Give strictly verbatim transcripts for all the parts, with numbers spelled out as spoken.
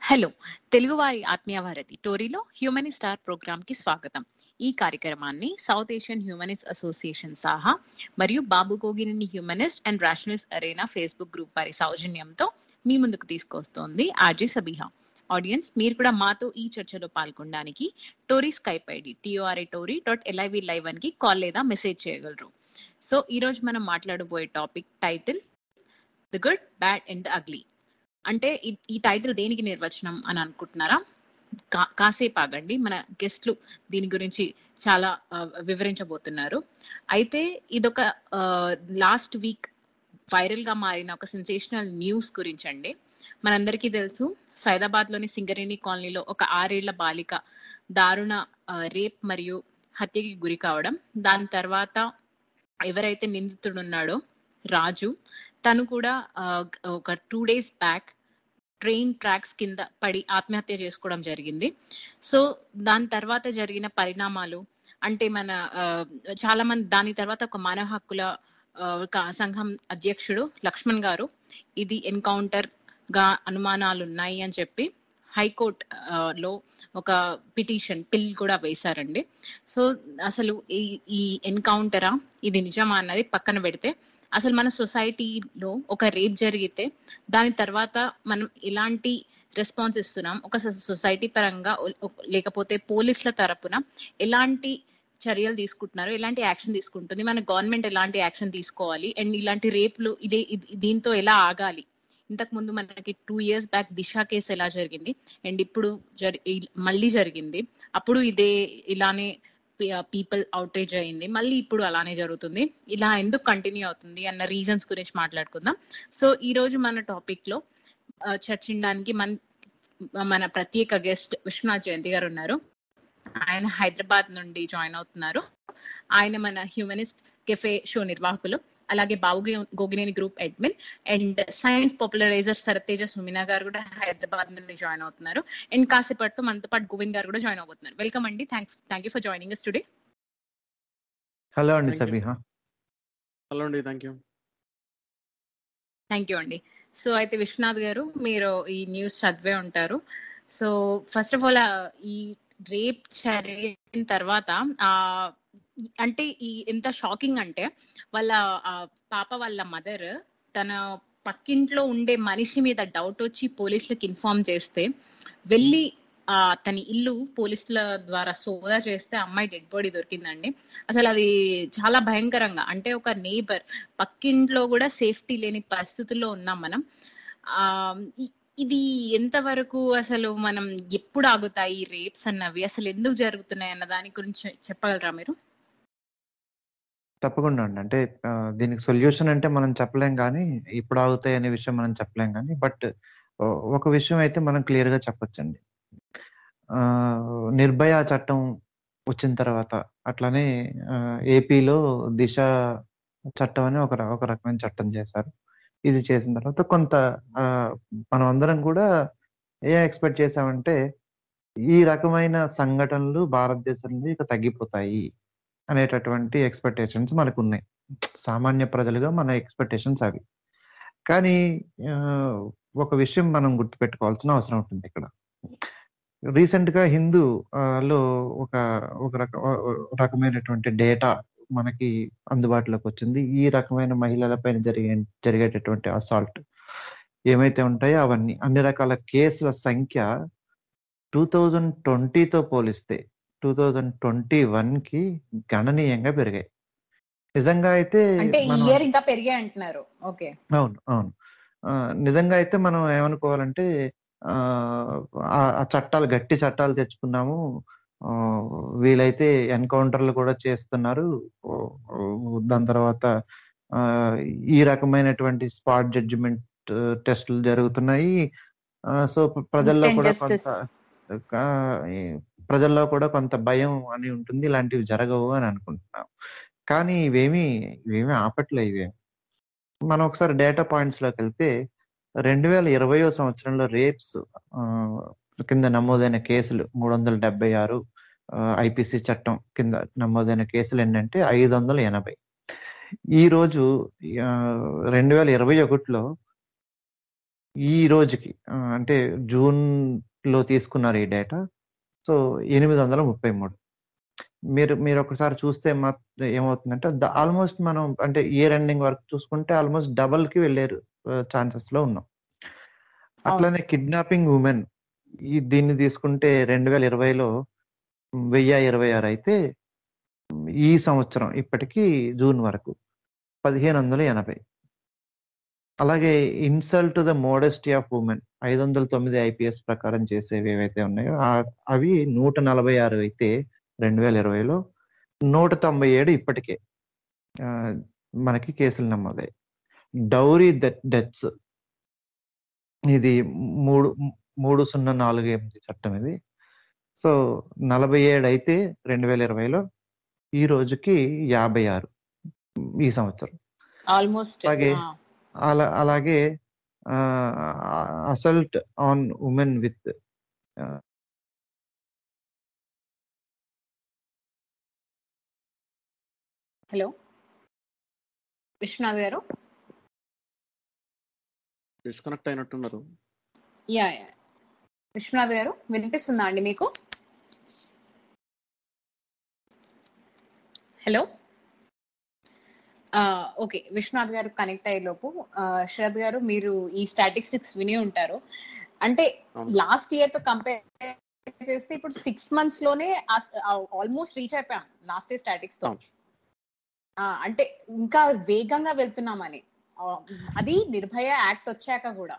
Hello! తెలుగువారి ఆత్మీయ Bharati టోరీలో humanist star ప్రోగ్రామ్‌కి స్వాగతం. ఈ కార్యక్రమాన్ని South Asian Humanist Association SAHA మరియు Babu Gogineni Humanist and Rationalist Arena Facebook group వారి సౌజన్యంతో మీ ముందుకు తీసుకొస్తోంది ఆర్‌జే సబీహా. ఆడియన్స్ మీరు కూడా మాతో ఈ చర్చలో పాల్గొనడానికి Tori Skype ID T O R A Tori dot L I V live వన్‌కి కాల్ లేదా మెసేజ్ చేయగలరు. సో ఈరోజు మనం మాట్లాడబోయే topic title the good, bad and the ugly. అంటే ఈ ఈ టైటిల్ దేనికి నిర్వచనం అని అనుకుంటున్నారా? కా కాసేపు ఆగండి. మన గెస్ట్లు దీని గురించి చాలా ఆహ్, వివరించబోతున్నారు. అయితే ఇదొక ఆహ్, లాస్ట్ వీక్ వైరల్‌గా మారిన ఒక సెన్సేషనల్ న్యూస్ గురించండి. మనందరికీ తెలుసు సైదాబాద్‌లోని సింగరేణి కాలనీలో ఒక ఆరు ఏళ్ల బాలిక దారుణ ఆహ్, రేప్ మరియు హత్యకి గురి కావడం. దాని తర్వాత ఎవరైతే నిందితుడున్నాడో రాజు, తను కూడా ఆహ్, ఒక రెండు డేస్ బ్యాక్ ట్రైన్ ట్రాక్స్ కింద పడి ఆత్మహత్య చేసుకోవడం జరిగింది. సో దాని తర్వాత జరిగిన పరిణామాలు అంటే మన ఆహ్, చాలా మంది దాని తర్వాత ఒక మానవ హక్కుల ఆహ్, ఒక సంఘం అధ్యక్షుడు లక్ష్మణ్ గారు ఇది ఎన్‌కౌంటర్‌గా అనుమానాలున్నాయి అని చెప్పి హైకోర్ట్ ఆహ్, లో ఒక పిటిషన్ పిల్ కూడా వేశారండి. సో అసలు ఈ ఈ ఎన్‌కౌంటరా? ఇది నిజమా అన్నది పక్కన పెడితే అసలు మన సొసైటీలో ఒక రేప్ జరిగితే దాని తర్వాత మనం ఎలాంటి రెస్పాన్స్ ఇస్తున్నాం? ఒక సొ సొసైటీ పరంగా ఒల్ ఒక్ లేకపోతే పోలీసుల తరపున ఎలాంటి చర్యలు తీసుకుంటున్నారు? ఎలాంటి యాక్షన్ తీసుకుంటుంది? మన గవర్నమెంట్ ఎలాంటి యాక్షన్ తీసుకోవాలి? అండ్ ఇలాంటి రేప్‌లు ఇదే ఇది దీంతో ఎలా ఆగాలి? ఇంతకుముందు మనకి రెండు ఇయర్స్ బ్యాక్ దిశ కేస్ ఎలా జరిగింది? అండ్ ఇప్పుడు జరి ఇల్ మళ్ళీ జరిగింది. అప్పుడు ఇదే ఇలానే పి ఆహ్, పీపుల్ ఔట్రేజ్ అయింది. మళ్ళీ ఇప్పుడు అలానే జరుగుతుంది. ఇలా ఎందుకు కంటిన్యూ అవుతుంది అన్న రీజన్స్ గురించి మాట్లాడుకుందాం. సో ఈరోజు మన టాపిక్‌లో ఆహ్, చర్చించడానికి మన్ మన ప్రత్యేక గెస్ట్ విశ్వనాథ్ జయంతి గారు ఉన్నారు. ఆయన హైదరాబాద్ నుండి జాయిన్ అవుతున్నారు. ఆయన మన హ్యూమనిస్ట్ కెఫే షో నిర్వాహకులు. అలాగే బాబు గి Gogineni group admin and science populariser Sarateja Sumina గారు కూడా హైదరాబాద్ నుండి జాయిన్ అవుతున్నారు. అండ్ కాసేపట్లో మనతో పాటు గోవింద్ గారు కూడా జాయిన్ అవ్వబోతున్నారు. వెల్కమ్ అండి. Thanks thank you for joining us today. Hello అండి థ్యాంక్ యూ. సబీహా. హలో అండి. Thank you. థ్యాంక్ యూ అండి. సో అయితే విశ్వనాథ్ గారు మీరు ఈ న్యూస్ చదివే ఉంటారు. సో ఫస్ట్ ఆఫ్ ఆల్ ఆహ్, ఈ రేప్ జరిగిన తర్వాత ఆహ్, అంటే ఈ ఎంత షాకింగ్ అంటే వాళ్ళ ఆహ్, పాప వాళ్ళ మదర్ తన పక్కింట్లో ఉండే మనిషి మీద డౌట్ వచ్చి పోలీసులకి ఇన్ఫార్మ్ చేస్తే వెళ్ళి ఆహ్, అతని ఇల్లు పోలీసుల ద్వారా సోదా చేస్తే అమ్మాయి డెడ్ బాడీ దొరికిందండి. అసలు అది చాలా భయంకరంగా అంటే ఒక నేబర్ పక్కింట్లో కూడా సేఫ్టీ లేని పరిస్థితుల్లో ఉన్నాం మనం. ఆహ్, ఇ ఇది ఎంతవరకు అసలు మనం ఎప్పుడు ఆగుతాయి ఈ రేప్స్ అన్నవి? అసలు ఎందుకు జరుగుతున్నాయి అన్న దాని గురించి చెప్పగలరా మీరు? తప్పకుండా అండి. అంటే ఆహ్, దీనికి సొల్యూషన్ అంటే మనం చెప్పలేం గానీ, ఇప్పుడు ఆగుతాయి అనే విషయం మనం చెప్పలేం గానీ, బట్ ఒ ఒక విషయం అయితే మనం క్లియర్‌గా చెప్పొచ్చండి. ఆహ్, నిర్భయ చట్టం వచ్చిన తర్వాత అట్లనే ఆహ్, ఏపీలో దిశ చట్టం అని ఒక ర ఒక రకమైన చట్టం చేశారు. ఇది చేసిన తర్వాత కొంత ఆహ్, మనమందరం కూడా ఏం ఎక్స్‌పెక్ట్ చేసామంటే, ఈ రకమైన సంఘటనలు భారతదేశంలో ఇక తగ్గిపోతాయి అనేటటువంటి ఎక్స్‌పెక్టేషన్స్ మనకున్నాయి. సామాన్య ప్రజలుగా మన ఎక్స్‌పెక్టేషన్స్ అవి. కానీ ఆహ్, ఒక విషయం మనం గుర్తుపెట్టుకోవాల్సిన అవసరం ఉంటుందిక్కడ. రీసెంట్‌గా హిందూ ఆహ్, లో ఒక ఒక రక ఒ ఒ రకమైనటువంటి డేటా మనకి అందుబాటులోకొచ్చింది. ఈ రకమైన మహిళల పైన జరిగే జరిగేటటువంటి అసాల్ట్ ఏమైతే ఉంటాయో అవన్నీ. అన్ని రకాల కేసుల సంఖ్య రెండు వేల ఇరవైతో పోలిస్తే రెండు వేల ఇరవై ఒకటికి గణనీయంగా పెరిగాయి. నిజంగా అయితే అంటే ఈ మనం ఇయర్ ఇంకా పెరిగాయి అంటున్నారు. ఓకే. అవును. అవును. ఆహ్, నిజంగా అయితే మనం ఏమనుకోవాలంటే ఆహ్, ఆ ఆ చట్టాలు గట్టి చట్టాలు తెచ్చుకున్నాము. ఆహ్, వీలైతే ఎన్‌కౌంటర్‌లు కూడా చేస్తున్నారు. ఓహ్, ఓహ్, దాని తర్వాత ఆహ్, ఈ రకమైనటువంటి స్పాట్ జడ్జిమెంట్ టెస్టులు జరుగుతున్నాయి. ఆహ్, సో, ప్రజల్లో ఇన్‌స్టంట్ కూడా కొంత జస్టిస్. కా ఈ ప్రజల్లో కూడా కొంత భయం అని ఉంటుంది. ఇలాంటివి జరగవు అని అనుకుంటున్నాం. కానీ ఇవేమీ ఇవేమీ ఆపట్లే ఇవేమి. మనం ఒకసారి డేటా పాయింట్స్‌లోకెళ్తే రెండు వేల ఇరవై సంవత్సరంలో రేప్స్ ఆహ్, కింద నమోదైన కేసులు మూడు వందల డెబ్బై ఆరు ఆహ్, ఐపీసీ చట్టం కింద నమోదైన కేసులు ఏంటంటే ఐదు వందల ఎనభై. ఈరోజు ఆహ్, రెండు వేల ఇరవై ఒకటిలో ఈ రోజుకి ఆ, అంటే జూన్ లో తీసుకున్నారు ఈ డేటా. సో ఎనిమిది వందల ముప్పై మూడు. మీరు మీరు ఒకసారి చూస్తే మాత్రం ఏమవుతుందంటే ఆల్మోస్ట్ మనం అంటే ఇయర్ ఎండింగ్ వరకు చూసుకుంటే ఆల్మోస్ట్ డబల్ కి వెళ్ళారు ఛాన్సెస్ లో ఉన్నాం. అవును అట్లానే కిడ్నాపింగ్ ఉమెన్ ఈ దీన్ని తీసుకుంటే రెండు వేల ఇరవైలో వెయ్యి ఇరవై ఆరు అయితే ఈ సంవత్సరం ఇప్పటికీ జూన్ వరకు పదిహేను వందల ఎనభై. అలాగే insult to the modesty of women ఐదు వందల తొమ్మిది ఐపీఎస్ ప్రకారం చేసేవి ఏవైతే ఉన్నాయో ఆ- అవి నూట నలభై ఆరు అయితే రెండు వేల ఇరవైలో నూట తొంభై ఏడు ఇప్పటికే ఆ, మనకి కేసులు నమోదాయి. డౌరీ డెత్స్ ఇది మూడు మూడు సున్నా నాలుగు ఎనిమిది చట్టం ఇది. సో నలభై ఏడు అయితే రెండు వేల ఇరవైలో ఈ రోజుకి యాభై ఆరు ఈ సంవత్సరం. ఆల్మోస్ట్ అలాగే అలా అలాగే assault on women with hello Vishwanath గారు. డిస్కనెక్ట్ అయినట్టున్నారు. యా యా విశ్వనాథ్ గారు వినిపిస్తుందా అండి మీకు? హలో ఓకే, విశ్వనాథ్ గారు కనెక్ట్ అయ్యే లోపు శరత్ గారు మీరు ఈ స్టాటిస్టిక్స్ విని ఉంటారు. అంటే అవును. లాస్ట్ ఇయర్ తో కంపేర్ చేస్తే ఇప్పుడు సిక్స్ మంత్స్ లోనే ఆల్మోస్ట్ రీచ్ అయిపోయాం లాస్ట్ ఇయర్ స్టాటిక్స్ తో. అవును. ఆ, అంటే ఇంకా వేగంగా వెళ్తున్నామని, ఆ, అది నిర్భయ యాక్ట్ వచ్చాక కూడా.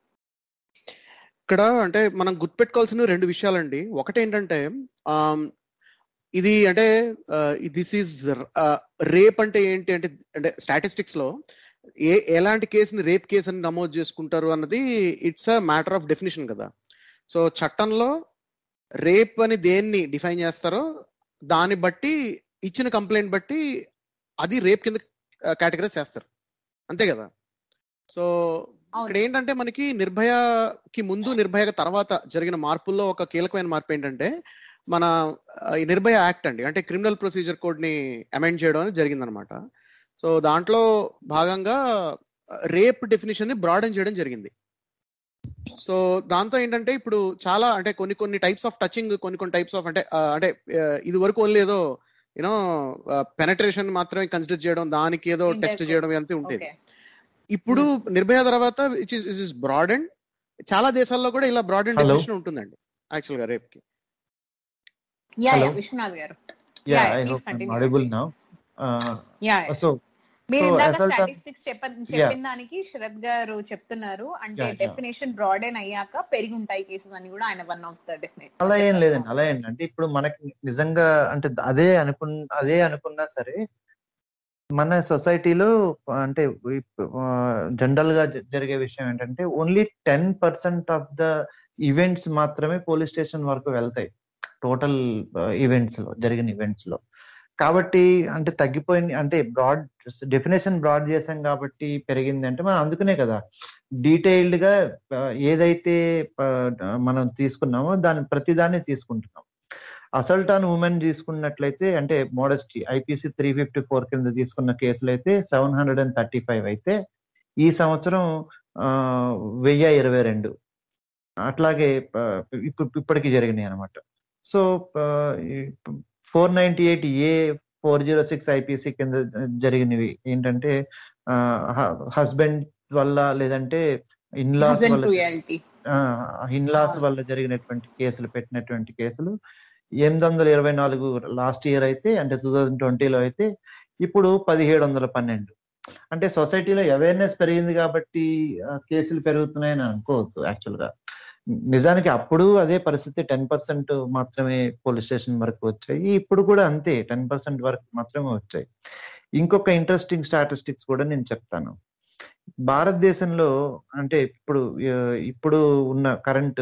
ఇక్కడ అంటే మనం గుర్తుపెట్టుకోవాల్సిన రెండు విషయాలండి. ఒకటి ఏంటంటే ఆమ్, ఇది అంటే దిస్ ఈజ్ రేప్ అంటే ఏంటి అంటే అంటే స్టాటిస్టిక్స్ లో ఏ ఎలాంటి కేసుని రేప్ కేసు అని నమోదు చేసుకుంటారు అన్నది it's a matter of definition కదా. సో చట్టంలో రేప్ అని దేన్ని డిఫైన్ చేస్తారో దాన్ని బట్టి ఇచ్చిన కంప్లైంట్ బట్టి అది రేప్ కింద కేటగరైజ్ చేస్తారు, అంతే కదా. సో ఇక్కడ ఏంటంటే మనకి నిర్భయకి ముందు నిర్భయ తర్వాత జరిగిన మార్పుల్లో ఒక కీలకమైన మార్పు ఏంటంటే మన ఈ నిర్భయ యాక్ట్ అండి, అంటే క్రిమినల్ ప్రొసీజర్ కోడ్ ని అమెండ్ చేయడం అనేది జరిగిందనమాట. సో దాంట్లో భాగంగా రేప్ డెఫినేషన్ ని బ్రాడన్ చేయడం జరిగింది. సో దాంతో ఏంటంటే ఇప్పుడు చాలా అంటే కొన్ని కొన్ని టైప్స్ ఆఫ్ టచింగ్, కొన్ని కొన్ని టైప్స్ ఆఫ్ అంటే అంటే ఇది వరకు ఓన్లీ ఏదో యూనో పెనట్రేషన్ మాత్రమే కన్సిడర్ చేయడం, దానికి ఏదో టెస్ట్ చేయడం అంతే ఉండేది. ఇప్పుడు నిర్భయ తర్వాత ఇస్ బ్రాడ్ అండ్ చాలా దేశాల్లో కూడా ఇలా బ్రాడ్ అండ్ డెఫినేషన్ ఉంటుందండి యాక్చువల్ గా రేప్ కి. యా యా విశ్వనాథ్ గారు. Yeah I hope I am audible now. Yeah so మీరు ఇందాక స్టాటిస్టిక్స్ చెప్పిన దానికి శరత్ గారు చెప్తున్నారు అంటే డెఫినేషన్ బ్రాడెన్ అయ్యాక పెరిగి ఉంటాయి కేసెస్ అని కూడా ఆయన వన్ ఆఫ్ ద డెఫినేట్. అలా ఏం లేదండి, అలా ఏంటి అంటే ఇప్పుడు మనకి నిజంగా అంటే అదే అనుకున్న అదే అనుకున్నా సరే మన సొసైటీలో అంటే జనరల్ గా జరిగే విషయం ఏంటంటే only ten percent of the events మాత్రమే పోలీస్ స్టేషన్ వరకు వెళ్తాయి టోటల్ ఈవెంట్స్ లో జరిగిన ఈవెంట్స్ లో. కాబట్టి అంటే తగ్గిపోయింది అంటే బ్రాడ్ డెఫినేషన్ బ్రాడ్ చేసాం కాబట్టి పెరిగింది అంటే మనం అందుకనే కదా డీటెయిల్డ్ గా ఏదైతే మనం తీసుకున్నామో దాని ప్రతిదాన్ని తీసుకుంటున్నాం. అసల్ట్ ఆన్ ఉమెన్ తీసుకున్నట్లయితే అంటే modesty IPC three fifty four కింద తీసుకున్న కేసులు అయితే seven hundred and thirty five అయితే ఈ సంవత్సరం వెయ్యి ఇరవై రెండు అట్లాగే ఇప్పుడు ఇప్పటికి జరిగినాయి అనమాట. So four ninety eight A four zero six IPC కింద జరిగినవి ఏంటంటే హస్బెండ్ వల్ల లేదంటే ఇన్లాస్ వల్ల ఇన్లాస్ వల్ల జరిగినటువంటి కేసులు పెట్టినటువంటి కేసులు ఎనిమిది వందల ఇరవై నాలుగు లాస్ట్ ఇయర్ అయితే అంటే టూ థౌజండ్ ట్వంటీలో అయితే ఇప్పుడు పదిహేడు వందల పన్నెండు. అంటే సొసైటీలో అవేర్నెస్ పెరిగింది కాబట్టి కేసులు పెరుగుతున్నాయని అనుకోవద్దు. యాక్చువల్ గా నిజానికి అప్పుడు అదే పరిస్థితి, టెన్ పర్సెంట్ మాత్రమే పోలీస్ స్టేషన్ వరకు వచ్చాయి, ఇప్పుడు కూడా అంతే టెన్ పర్సెంట్ వరకు మాత్రమే వచ్చాయి. ఇంకొక ఇంట్రెస్టింగ్ స్టాటిస్టిక్స్ కూడా నేను చెప్తాను. భారతదేశంలో అంటే ఇప్పుడు ఇప్పుడు ఉన్న కరెంట్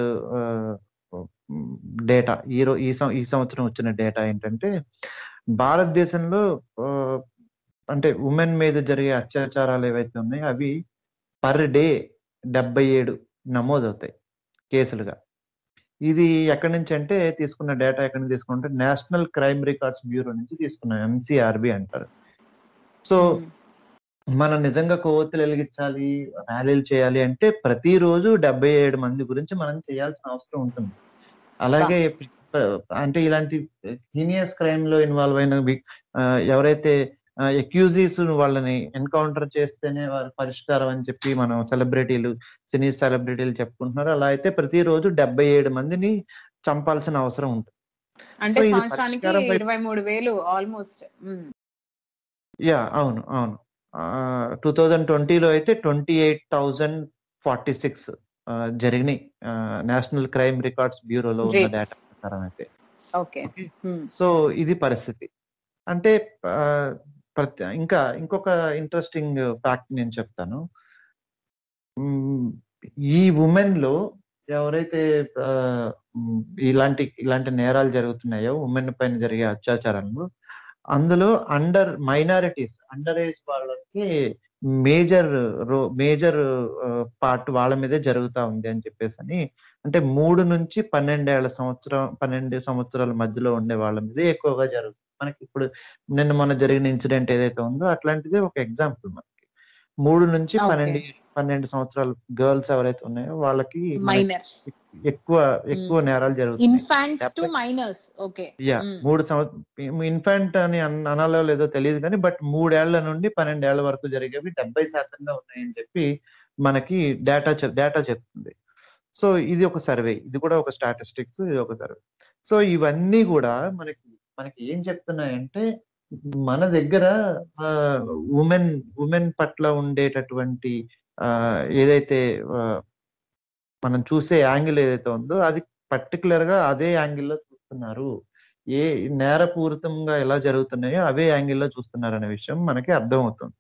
డేటా ఈ రో ఈ ఈ సంవత్సరం వచ్చిన డేటా ఏంటంటే భారతదేశంలో అంటే ఉమెన్ మీద జరిగే అత్యాచారాలు ఏవైతే ఉన్నాయో అవి పర్ డే డెబ్బై ఏడు నమోదవుతాయి కేసులుగా. ఇది ఎక్కడి నుంచి అంటే తీసుకున్న డేటా ఎక్కడి నుంచి తీసుకుంటే నేషనల్ క్రైమ్ రికార్డ్స్ బ్యూరో నుంచి తీసుకున్నాం, ఎంసీఆర్బి అంటారు. సో మనం నిజంగా కొవ్వొత్తులు వెలిగించాలి, ర్యాలీలు చేయాలి అంటే ప్రతిరోజు డెబ్బై ఏడు మంది గురించి మనం చేయాల్సిన అవసరం ఉంటుంది. అలాగే ఆహ్, అంటే ఇలాంటి హీనియస్ క్రైమ్‌లో ఇన్వాల్వ్ అయిన వి ఆహ్, ఎవరైతే ఆహ్, అక్యూజీస్ వాళ్ళని ఎన్‌కౌంటర్ చేస్తేనే వారి పరిష్కారం అని చెప్పి మనం సెలబ్రిటీలు, సినీ సెలబ్రిటీలు చెప్పుకుంటున్నారు. అలా అయితే ప్రతిరోజు డెబ్బై ఏడు మందిని చంపాల్సిన అవసరం ఉంటుంది. అంటే సో, ఇది సంవత్సరానికి పరిష్కారం వైపు ఇరవై మూడు వేలు ఆల్మోస్ట్. హ్మ్. యాహ్! అవును. అవును. ఆహ్, రెండు వేల ఇరవైలో అయితే ఇరవై ఎనిమిది వేల నలభై ఆరు ఆహ్, జరిగినాయి. ఆహ్, నేషనల్ క్రైమ్ రికార్డ్స్ బ్యూరోలో ఉన్న రేట్స్. డేటా ప్రకారం అయితే. ఓకే. ఓకే. హ్మ్. సో, ఇది పరిస్థితి. అంటే ఆహ్, ప్రత్ ఇంకా ఇంకొక ఇంట్రెస్టింగ్ ఫ్యాక్ట్ నేను చెప్తాను. హ్మ్. ఈ వుమెన్‌లో ఎవరైతే ఆహ్, హ్మ్. ఇలాంటి ఇలాంటి నేరాలు జరుగుతున్నాయో వుమెన్ పైన జరిగే అత్యాచారాలు, అందులో అండర్ మైనారిటీస్, అండర్ ఏజ్ వాళ్ళకి మేజర్ రో మేజర్ ఆహ్, పార్ట్ వాళ్ళ మీదే జరుగుతా ఉంది అని చెప్పేసని, అంటే మూడు నుంచి పన్నెండు సంవత్సరం పన్నెండు సంవత్సరాల మధ్యలో ఉండే వాళ్ళ మీదే ఎక్కువగా జరుగుతుంది. మనకిప్పుడు నిన్న మొన్న జరిగిన ఇన్సిడెంట్ ఏదైతే ఉందో అట్లాంటిదే ఒక ఎగ్జాంపుల్ మనకి. మూడు నుంచి ఓకే. పన్నెండు పన్నెండు సంవత్సరాల గర్ల్స్ ఎవరైతే ఉన్నాయో వాళ్ళకి మనకి మైనర్స్. ఎక్కువ ఎక్కువ హ్మ్. నేరాలు జరుగుతున్నాయి. ఇన్ఫాంట్స్ టు డెబ్బై మైనర్స్. ఓకే. యాహ్! హ్మ్. మూడు సంవ ఇన్ఫాంట్ అని అన్ అనాలో లేదో తెలీదు గానీ, బట్ మూడు ఏళ్ల నుండి పన్నెండు ఏళ్ల వరకు జరిగేవి డెబ్బై శాతం ఉన్నాయని చెప్పి మనకి డేటా చె డేటా చెప్తుంది. సో, ఇది ఒక సర్వే. ఇది కూడా ఒక స్టాటిస్టిక్స్. ఇది ఒక సర్వే. సో, ఇవన్నీ గూడా మనకి మనకి ఏం చెప్తున్నాయంటే, మన దగ్గర ఆహ్, వుమెన్ వుమెన్ పట్ల ఉండేటటువంటి ఆహ్, ఏదైతే ఆహ్, మనం చూసే యాంగిల్ ఏదైతే ఉందో, అది పర్టిక్యులర్‌గా అదే యాంగిల్‌లో చూస్తున్నారు. ఏ నేరపూరితంగా ఎలా జరుగుతున్నాయో అవే యాంగిల్‌లో చూస్తున్నారనే విషయం మనకి అర్థమవుతుంది.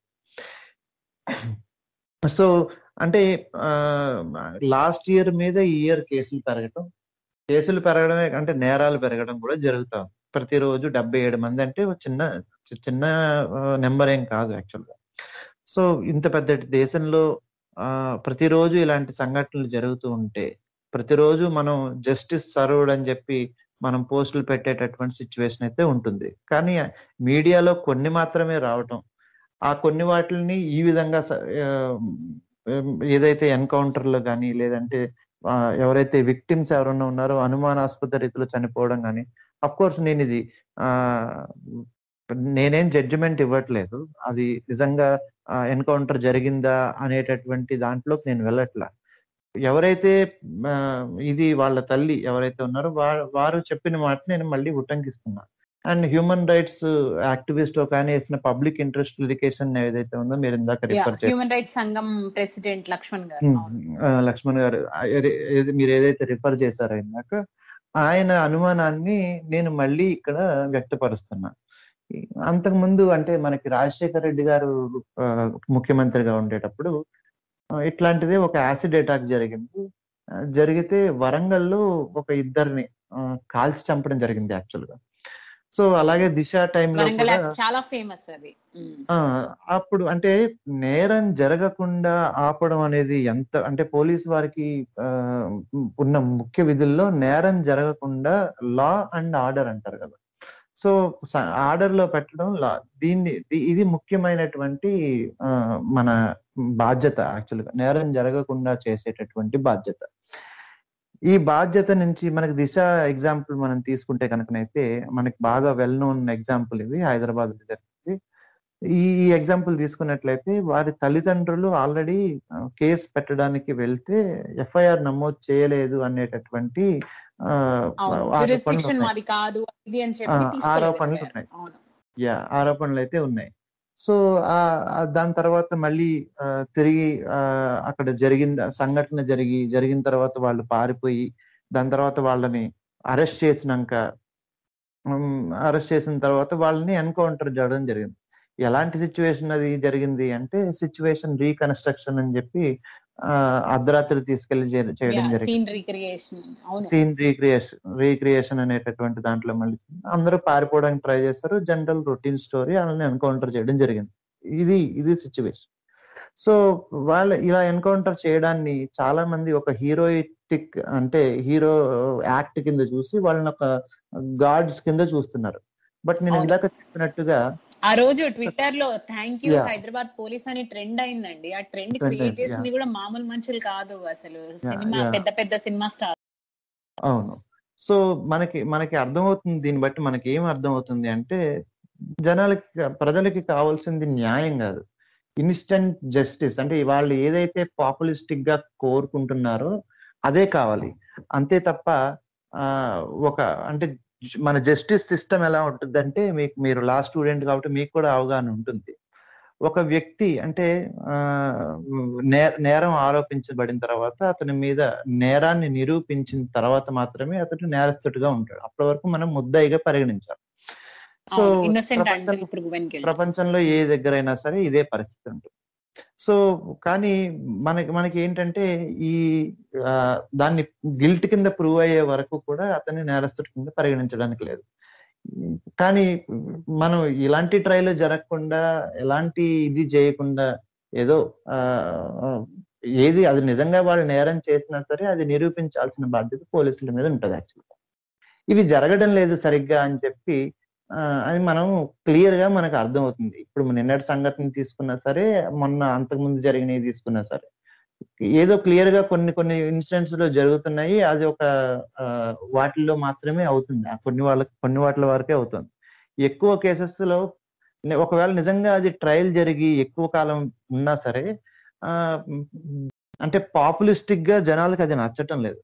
సో, అంటే ఆహ్, లాస్ట్ ఇయర్ మీద ఈ ఇయర్ కేసులు పెరగటం, కేసులు పెరగడమే అంటే నేరాలు పెరగడం కూడా జరుగుతా ఉంది. ప్రతిరోజు డెబ్బై ఏడు మంది అంటే ఒక చిన్న చి చిన్న ఆహ్, నంబర్ ఏం కాదు యాక్చువల్‌గా. సో, ఇంత పెద్ద దేశంలో ఆహ్, ప్రతిరోజు ఇలాంటి సంఘటనలు జరుగుతూ ఉంటే, ప్రతిరోజు మనం జస్టిస్ సర్వ్డ్ అని చెప్పి మనం పోస్టులు పెట్టేటటువంటి సిట్యుయేషన్ అయితే ఉంటుంది. కానీ మీడియాలో కొన్ని మాత్రమే రావటం, ఆ కొన్ని వాటిల్ని ఈ విధంగా స ఆహ్, హ్మ్, ఏదైతే ఎన్‌కౌంటర్‌లో గాని, లేదంటే ఆహ్, ఎవరైతే విక్టిమ్స్ ఎవరైనా ఉన్నారో అనుమానాస్పద రీతిలో చనిపోవడం గాని, ఆఫ్‌కోర్స్ నేనిది ఆహ్, నేనేం జడ్జిమెంట్ ఇవ్వట్లేదు. అది నిజంగా ఆహ్, ఎన్‌కౌంటర్ జరిగిందా అనేటటువంటి దాంట్లోకి నేను వెళ్ళట్లా. ఎవరైతే ఆహ్, ఇది వాళ్ళ తల్లి ఎవరైతే ఉన్నారో వా వారు చెప్పిన మాట నేను మళ్ళీ ఉటంకిస్తున్నా. అండ్ హ్యూమన్ రైట్స్ యాక్టివిస్ట్ ఒకాయన ఏసిన పబ్లిక్ ఇంట్రెస్ట్ లిటిగేషన్ ఏదైతే ఉందో మీరిందాక యాహ్! రిఫర్ చేసారు. హ్యూమన్ రైట్స్ సంఘం ప్రెసిడెంట్ లక్ష్మణ్ గారు. హ్మ్. అవును. ఆ! లక్ష్మణ్ గారు ఆహ్, ఏది ఏది మీరేదైతే రిఫర్ చేసారో ఇందాక, ఆయన అనుమానాన్ని నేను మళ్ళీ ఇక్కడ వ్యక్తపరుస్తున్నా. ఈ అంతకుముందు అంటే మనకి రాజశేఖర్ రెడ్డి గారు ఆహ్, ముఖ్యమంత్రిగా ఉండేటప్పుడు ఆహ్, ఇట్లాంటిదే ఒక యాసిడ్ అటాక్ జరిగింది. ఆహ్, జరిగితే వరంగల్‌లో ఒక ఇద్దరిని ఆహ్, కాల్చి చంపడం జరిగింది యాక్చువల్‌గా. సో, అలాగే దిశ టైమ్‌లో వరంగల్ కూడా యాస్ చాలా ఫేమస్ అది. హ్మ్. ఆ! అప్పుడు అంటే నేరం జరగకుండా ఆపడం అనేది ఎంత అంటే పోలీస్ వారికి ఆహ్, హ్మ్, ఉన్న ముఖ్య విధుల్లో నేరం జరగకుండా లా అండ్ ఆర్డర్ అంటారు కదా! సో, స ఆర్డర్‌లో పెట్టడం లా. దీన్ని ఇ ఇది ముఖ్యమైనటువంటి ఆహ్, మన బాధ్యత యాక్చువల్‌గా. నేరం జరగకుండా చేసేటటువంటి బాధ్యత. ఈ బాధ్యత నుంచి మనకి దిశ ఎగ్జాంపుల్ మనం తీసుకుంటే గనకనైతే మనకి బాగా వెల్ నోన్ ఎగ్జాంపుల్ ఇది హైదరాబాద్‌లో జరిగింది. ఈ ఈ ఎగ్జాంపుల్ తీసుకున్నట్లయితే వారి తల్లిదండ్రులు ఆల్రెడీ ఆహ్, కేస్ పెట్టడానికి వెళ్తే ఎఫ్ఐఆర్ నమోదు చేయలేదు అనేటటువంటి ఆహ్, అవును. జ్యూరిస్డిక్షన్ ఆరోపణలున్నాయి. మాది కాదు ఇది అని ఆ! చెప్పి తీసుకోలేదు ఎఫ్ఐఆర్. ఆరోపణలున్నాయి. అవును. యాహ్! ఆరోపణలైతే ఉన్నాయి. సో, ఆహ్, ఆహ్, దాని తర్వాత మళ్ళీ ఆహ్, తిరిగి ఆహ్, అక్కడ జరిగింద సంఘటన జరిగి, జరిగిన తర్వాత వాళ్ళు పారిపోయి, దాని తర్వాత వాళ్ళని అరెస్ట్ చేసినంక హ్మ్. అరెస్ట్ చేసిన తర్వాత వాళ్ళని ఎన్‌కౌంటర్ జేయడం జరిగింది. ఎలాంటి సిట్యుయేషన్ అది జరిగింది అంటే, సిట్యుయేషన్ రీకన్‌స్ట్రక్షన్ అని జెప్పి ఆహ్, అర్ధరాత్రి తీసుకెళ్ళి జే చేయడం యాహ్! జరిగింది. Scene recreation. అవును. సీన్ రీక్రియేషన్ రీక్రియేషన్ అనేటటువంటి దాంట్లో మళ్ళీ అందరూ పారిపోవడానికి ట్రై చేస్తారు. జనరల్ రొటీన్ స్టోరీ ఆళ్ళని ఎన్‌కౌంటర్ చేయడం జరిగింది. ఇది, ఇది సిట్యుయేషన్. సో, వాళ్ళు ఇలా ఎన్‌కౌంటర్ చేయడాన్ని చాలా మంది ఒక హీరోయిటిక్ అంటే హీరో యాక్ట్ కింద చూసి వాళ్ళనొక గాడ్స్ కింద చూస్తున్నారు. బట్ నేను అవును. ఇందాక చెప్పినట్టుగా ఆ రోజు ట్విట్టర్ లో thank you Yeah. Hyderabad police అని ట్రెండ్ అయిందండి. ఆ ట్రెండ్ Trend క్రియేట్ అయింది. చేసింది కూడా మామూలు మనుషులు కాదు, అసలు సినిమా yeah. పెద్ద పెద్ద సినిమా స్టార్. అవును. సో మనకి మనకి అర్థమవుతుంది, దీన్ని బట్టి మనకి ఏం అర్థమవుతుంది అంటే జనాలకి ప్రజలకి కావాల్సింది న్యాయం కాదు, ఇన్స్టంట్ జస్టిస్. అంటే వాళ్ళు ఏదైతే పాపులిస్టిక్ గా కోరుకుంటున్నారో అదే కావాలి, అంతే తప్ప ఆ, ఒక అంటే మన జస్టిస్ సిస్టమ్ ఎలా ఉంటుందంటే, మీకు మీరు లా స్టూడెంట్ కాబట్టి మీకు కూడా అవగాహన ఉంటుంది. ఒక వ్యక్తి అంటే ఆ నే- నేరం ఆరోపించబడిన తర్వాత అతని మీద నేరాన్ని నిరూపించిన తర్వాత మాత్రమే అతడు నేరస్తుడిగా ఉంటాడు. అప్పటి వరకు మనం ముద్దాయిగా పరిగణించాలి. సో అవును, ఇన్నోసెంట్ ప్రపంచం అంటిల్ ప్రూవెన్ గిల్టీ. ప్రపంచంలో ఏ దగ్గరైనా సరే ఇదే పరిస్థితి ఉంటుంది. సో కానీ మనకి మనకి ఏంటంటే ఈ ఆ, దాన్ని గిల్ట్ కింద ప్రూవ్ అయ్యే వరకు కూడా అతన్ని నేరస్తుడి కింద పరిగణించడానికి లేదు. కానీ మనం ఇలాంటి ట్రయల్ జరగకుండా, ఎలాంటి ఇది చేయకుండా ఏదో ఆ ఆ, ఏది అది నిజంగా వాళ్ళు నేరం చేసినా సరే అది నిరూపించాల్సిన బాధ్యత పోలీసుల మీద ఉంటుంది యాక్చువల్గా. ఇవి జరగడం లేదు సరిగ్గా అని చెప్పి ఆ, అది మనం క్లియర్ గా మనకు అర్థం అవుతుంది. ఇప్పుడు నిన్నటి సంఘటన తీసుకున్నా సరే, మొన్న అంతకుముందు జరిగినవి తీసుకున్నా సరే, ఏదో క్లియర్ గా కొన్ని కొన్ని ఇన్సిడెంట్స్ లో జరుగుతున్నాయి. అది ఒక ఆ, వాటిల్లో మాత్రమే అవుతుంది, ఆ కొన్ని వాళ్ళకి కొన్ని వాటిల వరకే అవుతుంది. ఎక్కువ కేసెస్ లో ని- ఒకవేళ నిజంగా అది ట్రయల్ జరిగి ఎక్కువ కాలం ఉన్నా సరే ఆ మ్, అంటే పాపులిస్టిక్ గా జనాలకు అది నచ్చటం లేదు.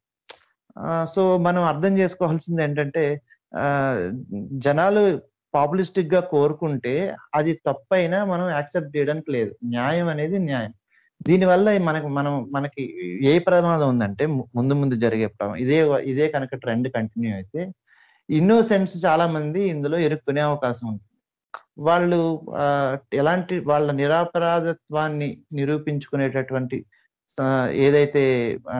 సో మనం అర్థం చేసుకోవాల్సింది ఏంటంటే ఆ జనాలు పాపులిస్టిక్ గా కోరుకుంటే అది తప్పైనా మనం యాక్సెప్ట్ చేయడానికి లేదు. న్యాయం అనేది న్యాయం. దీనివల్ల మనకు మనం మనకి ఏ ప్రమాదం ఉందంటే, ము- ముందు ముందు జరిగే ప్రమాదం ఇదే ఇదే కనుక ట్రెండ్ కంటిన్యూ అయితే ఇన్నోసెంట్స్ చాలా మంది ఇందులో ఇరుక్కునే అవకాశం ఉంటుంది. వాళ్ళు ఆ, ఎలాంటి వాళ్ళ నిరపరాధత్వాన్ని నిరూపించుకునేటటువంటి ఆ, ఏదైతే ఆ,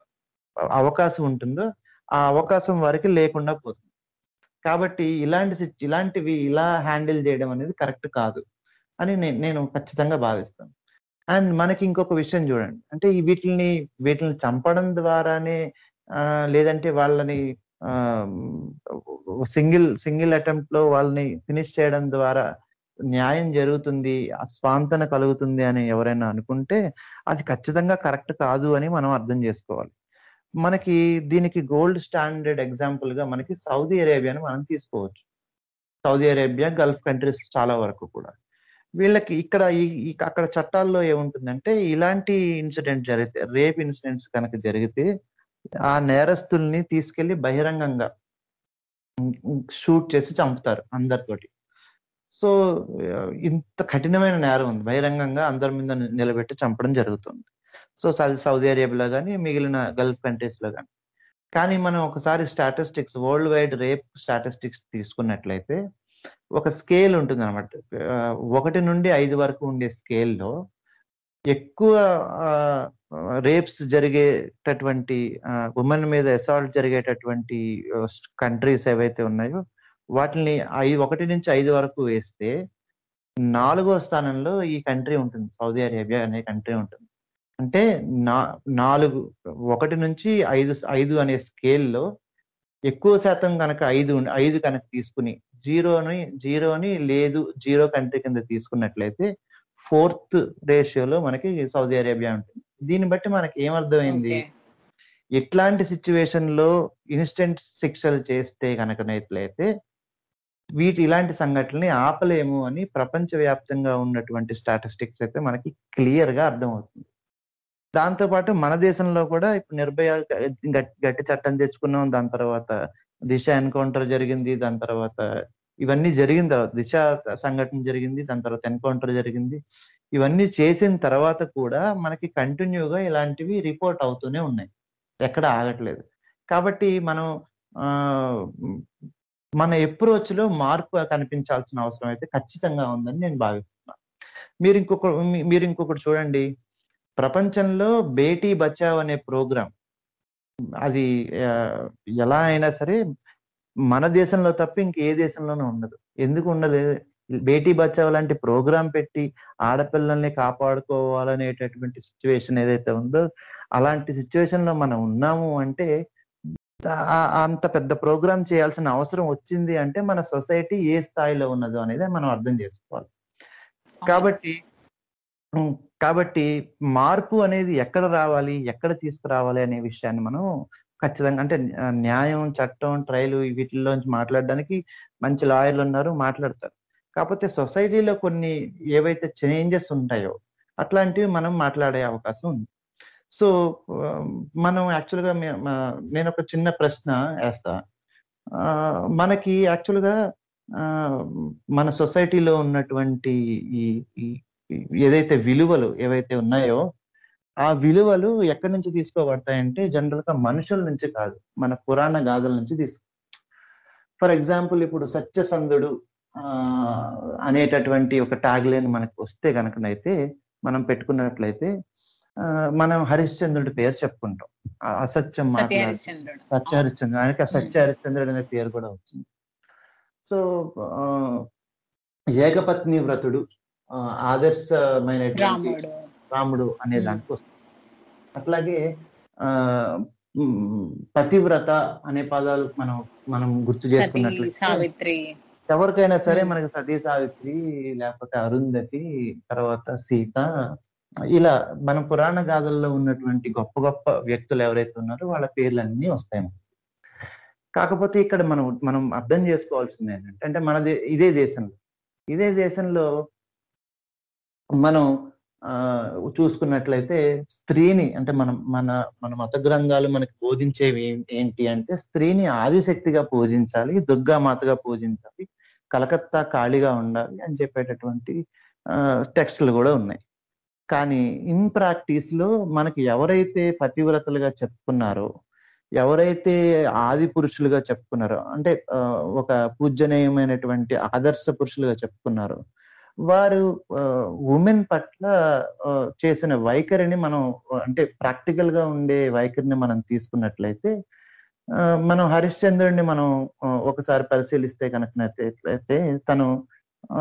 అవకాశం ఉంటుందో ఆ అవకాశం వారికి లేకుండా పోతుంది. కాబట్టి ఇలాంటి సిచ్- ఇలాంటివి ఇలా హ్యాండిల్ చేయడం అనేది కరెక్ట్ కాదు అని నేను నేను ఖచ్చితంగా భావిస్తాను. అండ్ మనకి ఇంకొక విషయం చూడండి, అంటే ఈ వీటిని వీటిని చంపడం ద్వారానే ఆ, లేదంటే వాళ్ళని సింగిల్ సింగిల్ అటెంప్ట్ లో వాళ్ళని ఫినిష్ చేయడం ద్వారా న్యాయం జరుగుతుంది, ఆ స్వాంతన కలుగుతుంది అని ఎవరైనా అనుకుంటే అది ఖచ్చితంగా కరెక్ట్ కాదు అని మనం అర్థం చేసుకోవాలి. మనకి దీనికి గోల్డ్ స్టాండర్డ్ ఎగ్జాంపుల్ గా మనకి సౌదీ అరేబియాని మనం తీసుకోవచ్చు. సౌదీ అరేబియా, గల్ఫ్ కంట్రీస్ చాలా వరకు కూడా వీళ్ళకి ఇక్కడ ఈ ఈ- అక్కడ చట్టాల్లో ఏముంటుందంటే, ఇలాంటి ఇన్సిడెంట్ జరిగితే, రేప్ ఇన్సిడెంట్స్ కనుక జరిగితే ఆ నేరస్తుల్ని తీసుకెళ్లి బహిరంగంగా షూట్ చేసి చంపుతారు అందరితోటి. సో ఆ, ఇంత కఠినమైన నేరం ఉంది, బహిరంగంగా అందరి మీద ని- నిలబెట్టి చంపడం జరుగుతుంది. సో సౌ- సౌదీ అరేబియాలో కానీ మిగిలిన గల్ఫ్ కంట్రీస్ లో కానీ. కానీ మనం ఒకసారి statistics, world wide rape statistics తీసుకున్నట్లయితే ఒక స్కేల్ ఉంటుంది అనమాట. ఒకటి నుండి ఐదు వరకు ఉండే స్కేల్లో ఎక్కువ రేప్స్ జరిగేటటువంటి ఉమెన్ మీద అసాల్ట్ జరిగేటటువంటి కంట్రీస్ ఏవైతే ఉన్నాయో వాటిని ఐదు ఒకటి నుంచి ఐదు వరకు వేస్తే నాలుగో స్థానంలో ఈ కంట్రీ ఉంటుంది, సౌదీ అరేబియా అనే కంట్రీ ఉంటుంది. అంటే నా నాలుగు ఒకటి నుంచి ఐదు ఐదు అనే స్కేల్లో ఎక్కువ శాతం కనుక ఐదు ఉం- ఐదు కనుక తీసుకుని జీరోని జీరోని లేదు జీరో కంట్రీ కింద తీసుకున్నట్లయితే ఫోర్త్ రేషియోలో మనకి సౌదీ అరేబియా ఉంటుంది. దీన్ని బట్టి మనకి ఏమర్థమైంది, ఓకే. ఇట్లాంటి సిచ్యువేషన్ లో ఇన్స్టెంట్ శిక్షలు చేస్తే కనుకనైతే వీటి ఇలాంటి సంఘటనల్ని ఆపలేము అని ప్రపంచవ్యాప్తంగా ఉన్నటువంటి స్టాటిస్టిక్స్ అయితే మనకి క్లియర్ గా అర్థమవుతుంది. దాంతో పాటు మన దేశంలో కూడా ఇప్పుడు నిర్భయ గట్టి గట్టి చట్టం తెచ్చుకున్నాం, దాని తర్వాత దిశ ఎన్కౌంటర్ జరిగింది, దాని తర్వాత ఇవన్నీ జరిగిన తర్వాత దిశ సంఘటన జరిగింది, దాని తర్వాత ఎన్కౌంటర్ జరిగింది. ఇవన్నీ చేసిన తర్వాత కూడా మనకి కంటిన్యూగా ఇలాంటివి రిపోర్ట్ అవుతూనే ఉన్నాయి, ఎక్కడ ఆగట్లేదు. కాబట్టి మనం ఆ మన అప్రోచ్ లో మార్పు కనిపించాల్సిన అవసరం అయితే ఖచ్చితంగా ఉందని నేను భావిస్తున్నాను. మీరు ఇంకొక మీ- మీరు ఇంకొకటి చూడండి, ప్రపంచంలో బేటీ బచావ్ అనే ప్రోగ్రాం అది ఆ, ఎలా అయినా సరే మన దేశంలో తప్ప ఇంక ఏ దేశంలోనూ ఉండదు. ఎందుకు ఉండదు? బేటీ బచావ్ లాంటి ప్రోగ్రాం పెట్టి ఆడపిల్లల్ని కాపాడుకోవాలనేటటువంటి సిచ్యువేషన్ ఏదైతే ఉందో అలాంటి సిచ్యువేషన్ లో మనం ఉన్నాము అంటే ఆ- అంత పెద్ద ప్రోగ్రామ్ చేయాల్సిన అవసరం వచ్చింది అంటే మన సొసైటీ ఏ స్థాయిలో ఉన్నదో అనేది మనం అర్థం చేసుకోవాలి. కాబట్టి ఉమ్, కాబట్టి మార్పు అనేది ఎక్కడ రావాలి, ఎక్కడ తీసుకురావాలి అనే విషయాన్ని మనం ఖచ్చితంగా అంటే ఆ, న్యాయం, చట్టం, ట్రయల్ వీటిల్లోంచి మాట్లాడడానికి మంచి లాయర్లు ఉన్నారు, మాట్లాడతారు. కాకపోతే సొసైటీలో కొన్ని ఏవైతే చేంజెస్ ఉంటాయో అట్లాంటివి మనం మాట్లాడే అవకాశం ఉంది. సో ఆ, మనం యాక్చువల్గా మే- మా- నేను ఒక చిన్న ప్రశ్న వేస్తా. ఆ, మనకి యాక్చువల్గా ఆ, మన సొసైటీలో ఉన్నటువంటి ఈ ఈ- ఈ ఏదైతే విలువలు ఏవైతే ఉన్నాయో ఆ విలువలు ఎక్కడి నుంచి తీసుకోబడతాయంటే జనరల్ గా మనుషుల నుంచి కాదు, మన పురాణ గాథల నుంచి తీసుకో. ఫర్ ఎగ్జాంపుల్ ఇప్పుడు సత్యసంధుడు ఆ అనేటటువంటి ఒక ట్యాగ్ లైన్ మనకు వస్తే కనుకనైతే మనం పెట్టుకున్నట్లయితే ఆ, మనం హరిశ్చంద్రుడి పేరు చెప్పుకుంటాం. ఆ అసత్యం సత్య మాట్లాడు హరిశ్చంద్రుడు. సత్య హరిశ్చంద్రుడు, ఆయనకి ఆ సత్య హరిశ్చంద్రుడు అనే పేరు కూడా వచ్చింది. సో ఆ, ఏకపత్ని వ్రతుడు, ఆ, ఆదర్శమైనటువంటి రాముడు. రాముడు అనే ఉమ్. దానికి వస్తుంది. అట్లాగే ఆ ఉమ్, పతివ్రత అనే పదాలు మనం మనం గుర్తు సతీ, చేసుకున్నట్లయితే సావిత్రి. ఎవరికైనా సరే ఉమ్. మనకి సతీ సావిత్రి, లేకపోతే అరుంధతి, తర్వాత సీత, ఇలా మన పురాణ గాథల్లో ఉన్నటువంటి గొప్ప గొప్ప వ్యక్తులు ఎవరైతే ఉన్నారో వాళ్ళ పేర్లన్నీ వస్తాయి మనకి. కాకపోతే ఇక్కడ మనం మనం అర్థం చేసుకోవాల్సింది ఏంటంటే అంటే మనది ఇదే దేశంలో ఇదే దేశంలో మనం ఆ చూసుకున్నట్లయితే స్త్రీని అంటే మనం మన మన మత గ్రంథాలు మనకి బోధించేవి ఏం- ఏంటి అంటే స్త్రీని ఆదిశక్తిగా పూజించాలి, దుర్గామాతగా పూజించాలి, కలకత్తా కాళీగా ఉండాలి అని చెప్పేటటువంటి టెక్స్టులు కూడా ఉన్నాయి. కానీ ఇన్ ప్రాక్టీస్ లో మనకి ఎవరైతే పతివ్రతలుగా చెప్పుకున్నారో, ఎవరైతే ఆది పురుషులుగా చెప్పుకున్నారో, అంటే ఆ, ఒక పూజనీయమైనటువంటి ఆదర్శ పురుషులుగా చెప్పుకున్నారో, వారు ఉమెన్ పట్ల ఆ, చేసిన వైఖరిని మనం ఆ, అంటే ప్రాక్టికల్ గా ఉండే వైఖరిని మనం తీసుకున్నట్లయితే ఆ, మనం హరిశ్చంద్రుడిని మనం ఆ, ఒకసారి పరిశీలిస్తే కనుకనైతే తను ఆ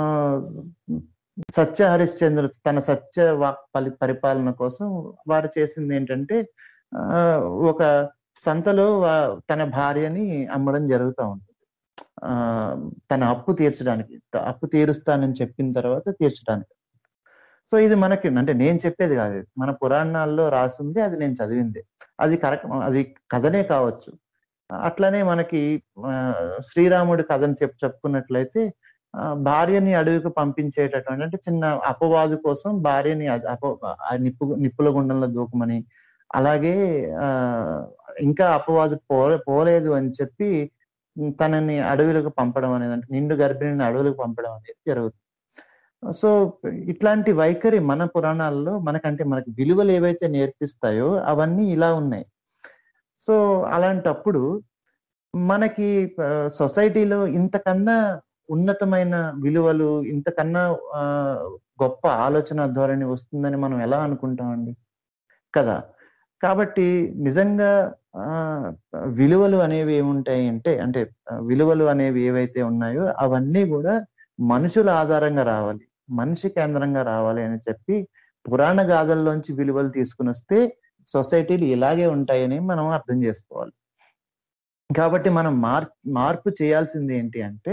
సత్య హరిశ్చంద్రుడు తన సత్య వాక్ పలి పరిపాలన కోసం వారు చేసింది ఏంటంటే ఆ ఒక సంతలో వా- తన భార్యని అమ్మడం జరుగుతూ ఉంటుంది. ఆ తన అప్పు తీర్చడానికి, త- అప్పు తీరుస్తానని చెప్పిన తర్వాత తీర్చడానికి. సో ఇది మనకి అంటే నేను చెప్పేది కాదు, ఇది మన పురాణాల్లో రాసింది, అది నేను చదివింది. అది కరెక్ట్, అది కథనే కావచ్చు. అట్లనే మనకి ఆ, శ్రీరాముడి కథను చెప్పు చెప్పుకున్నట్లయితే ఆ, భార్యని అడవికి పంపించేటటువంటి అంటే చిన్న అపవాదు కోసం భార్యని అద- అప ఆ నిప్పు నిప్పుల గుండంలో దూకమని, అలాగే ఆ ఇంకా అపవాదు పో పోలేదు అని చెప్పి తనని అడవులకు పంపడం అనేది, అంటే నిండు గర్భిణిని అడవులకు పంపడం అనేది జరుగుతుంది. సో ఇట్లాంటి వైఖరి మన పురాణాల్లో మనకంటే మనకి విలువలు ఏవైతే నేర్పిస్తాయో అవన్నీ ఇలా ఉన్నాయి. సో అలాంటప్పుడు మనకి ఆ, సొసైటీలో ఇంతకన్నా ఉన్నతమైన విలువలు, ఇంతకన్నా ఆ, గొప్ప ఆలోచన ధోరణి వస్తుందని మనం ఎలా అనుకుంటామండి కదా. కాబట్టి నిజంగా ఆ విలువలు అనేవి ఏముంటాయి అంటే అంటే ఆ, విలువలు అనేవి ఏవైతే ఉన్నాయో అవన్నీ కూడా మనుషుల ఆధారంగా రావాలి, మనిషి కేంద్రంగా రావాలి అని చెప్పి పురాణ గాథల్లోంచి విలువలు తీసుకుని వస్తే సొసైటీలు ఇలాగే ఉంటాయని మనం అర్థం చేసుకోవాలి. కాబట్టి మనం మార్ మార్పు చేయాల్సింది ఏంటి అంటే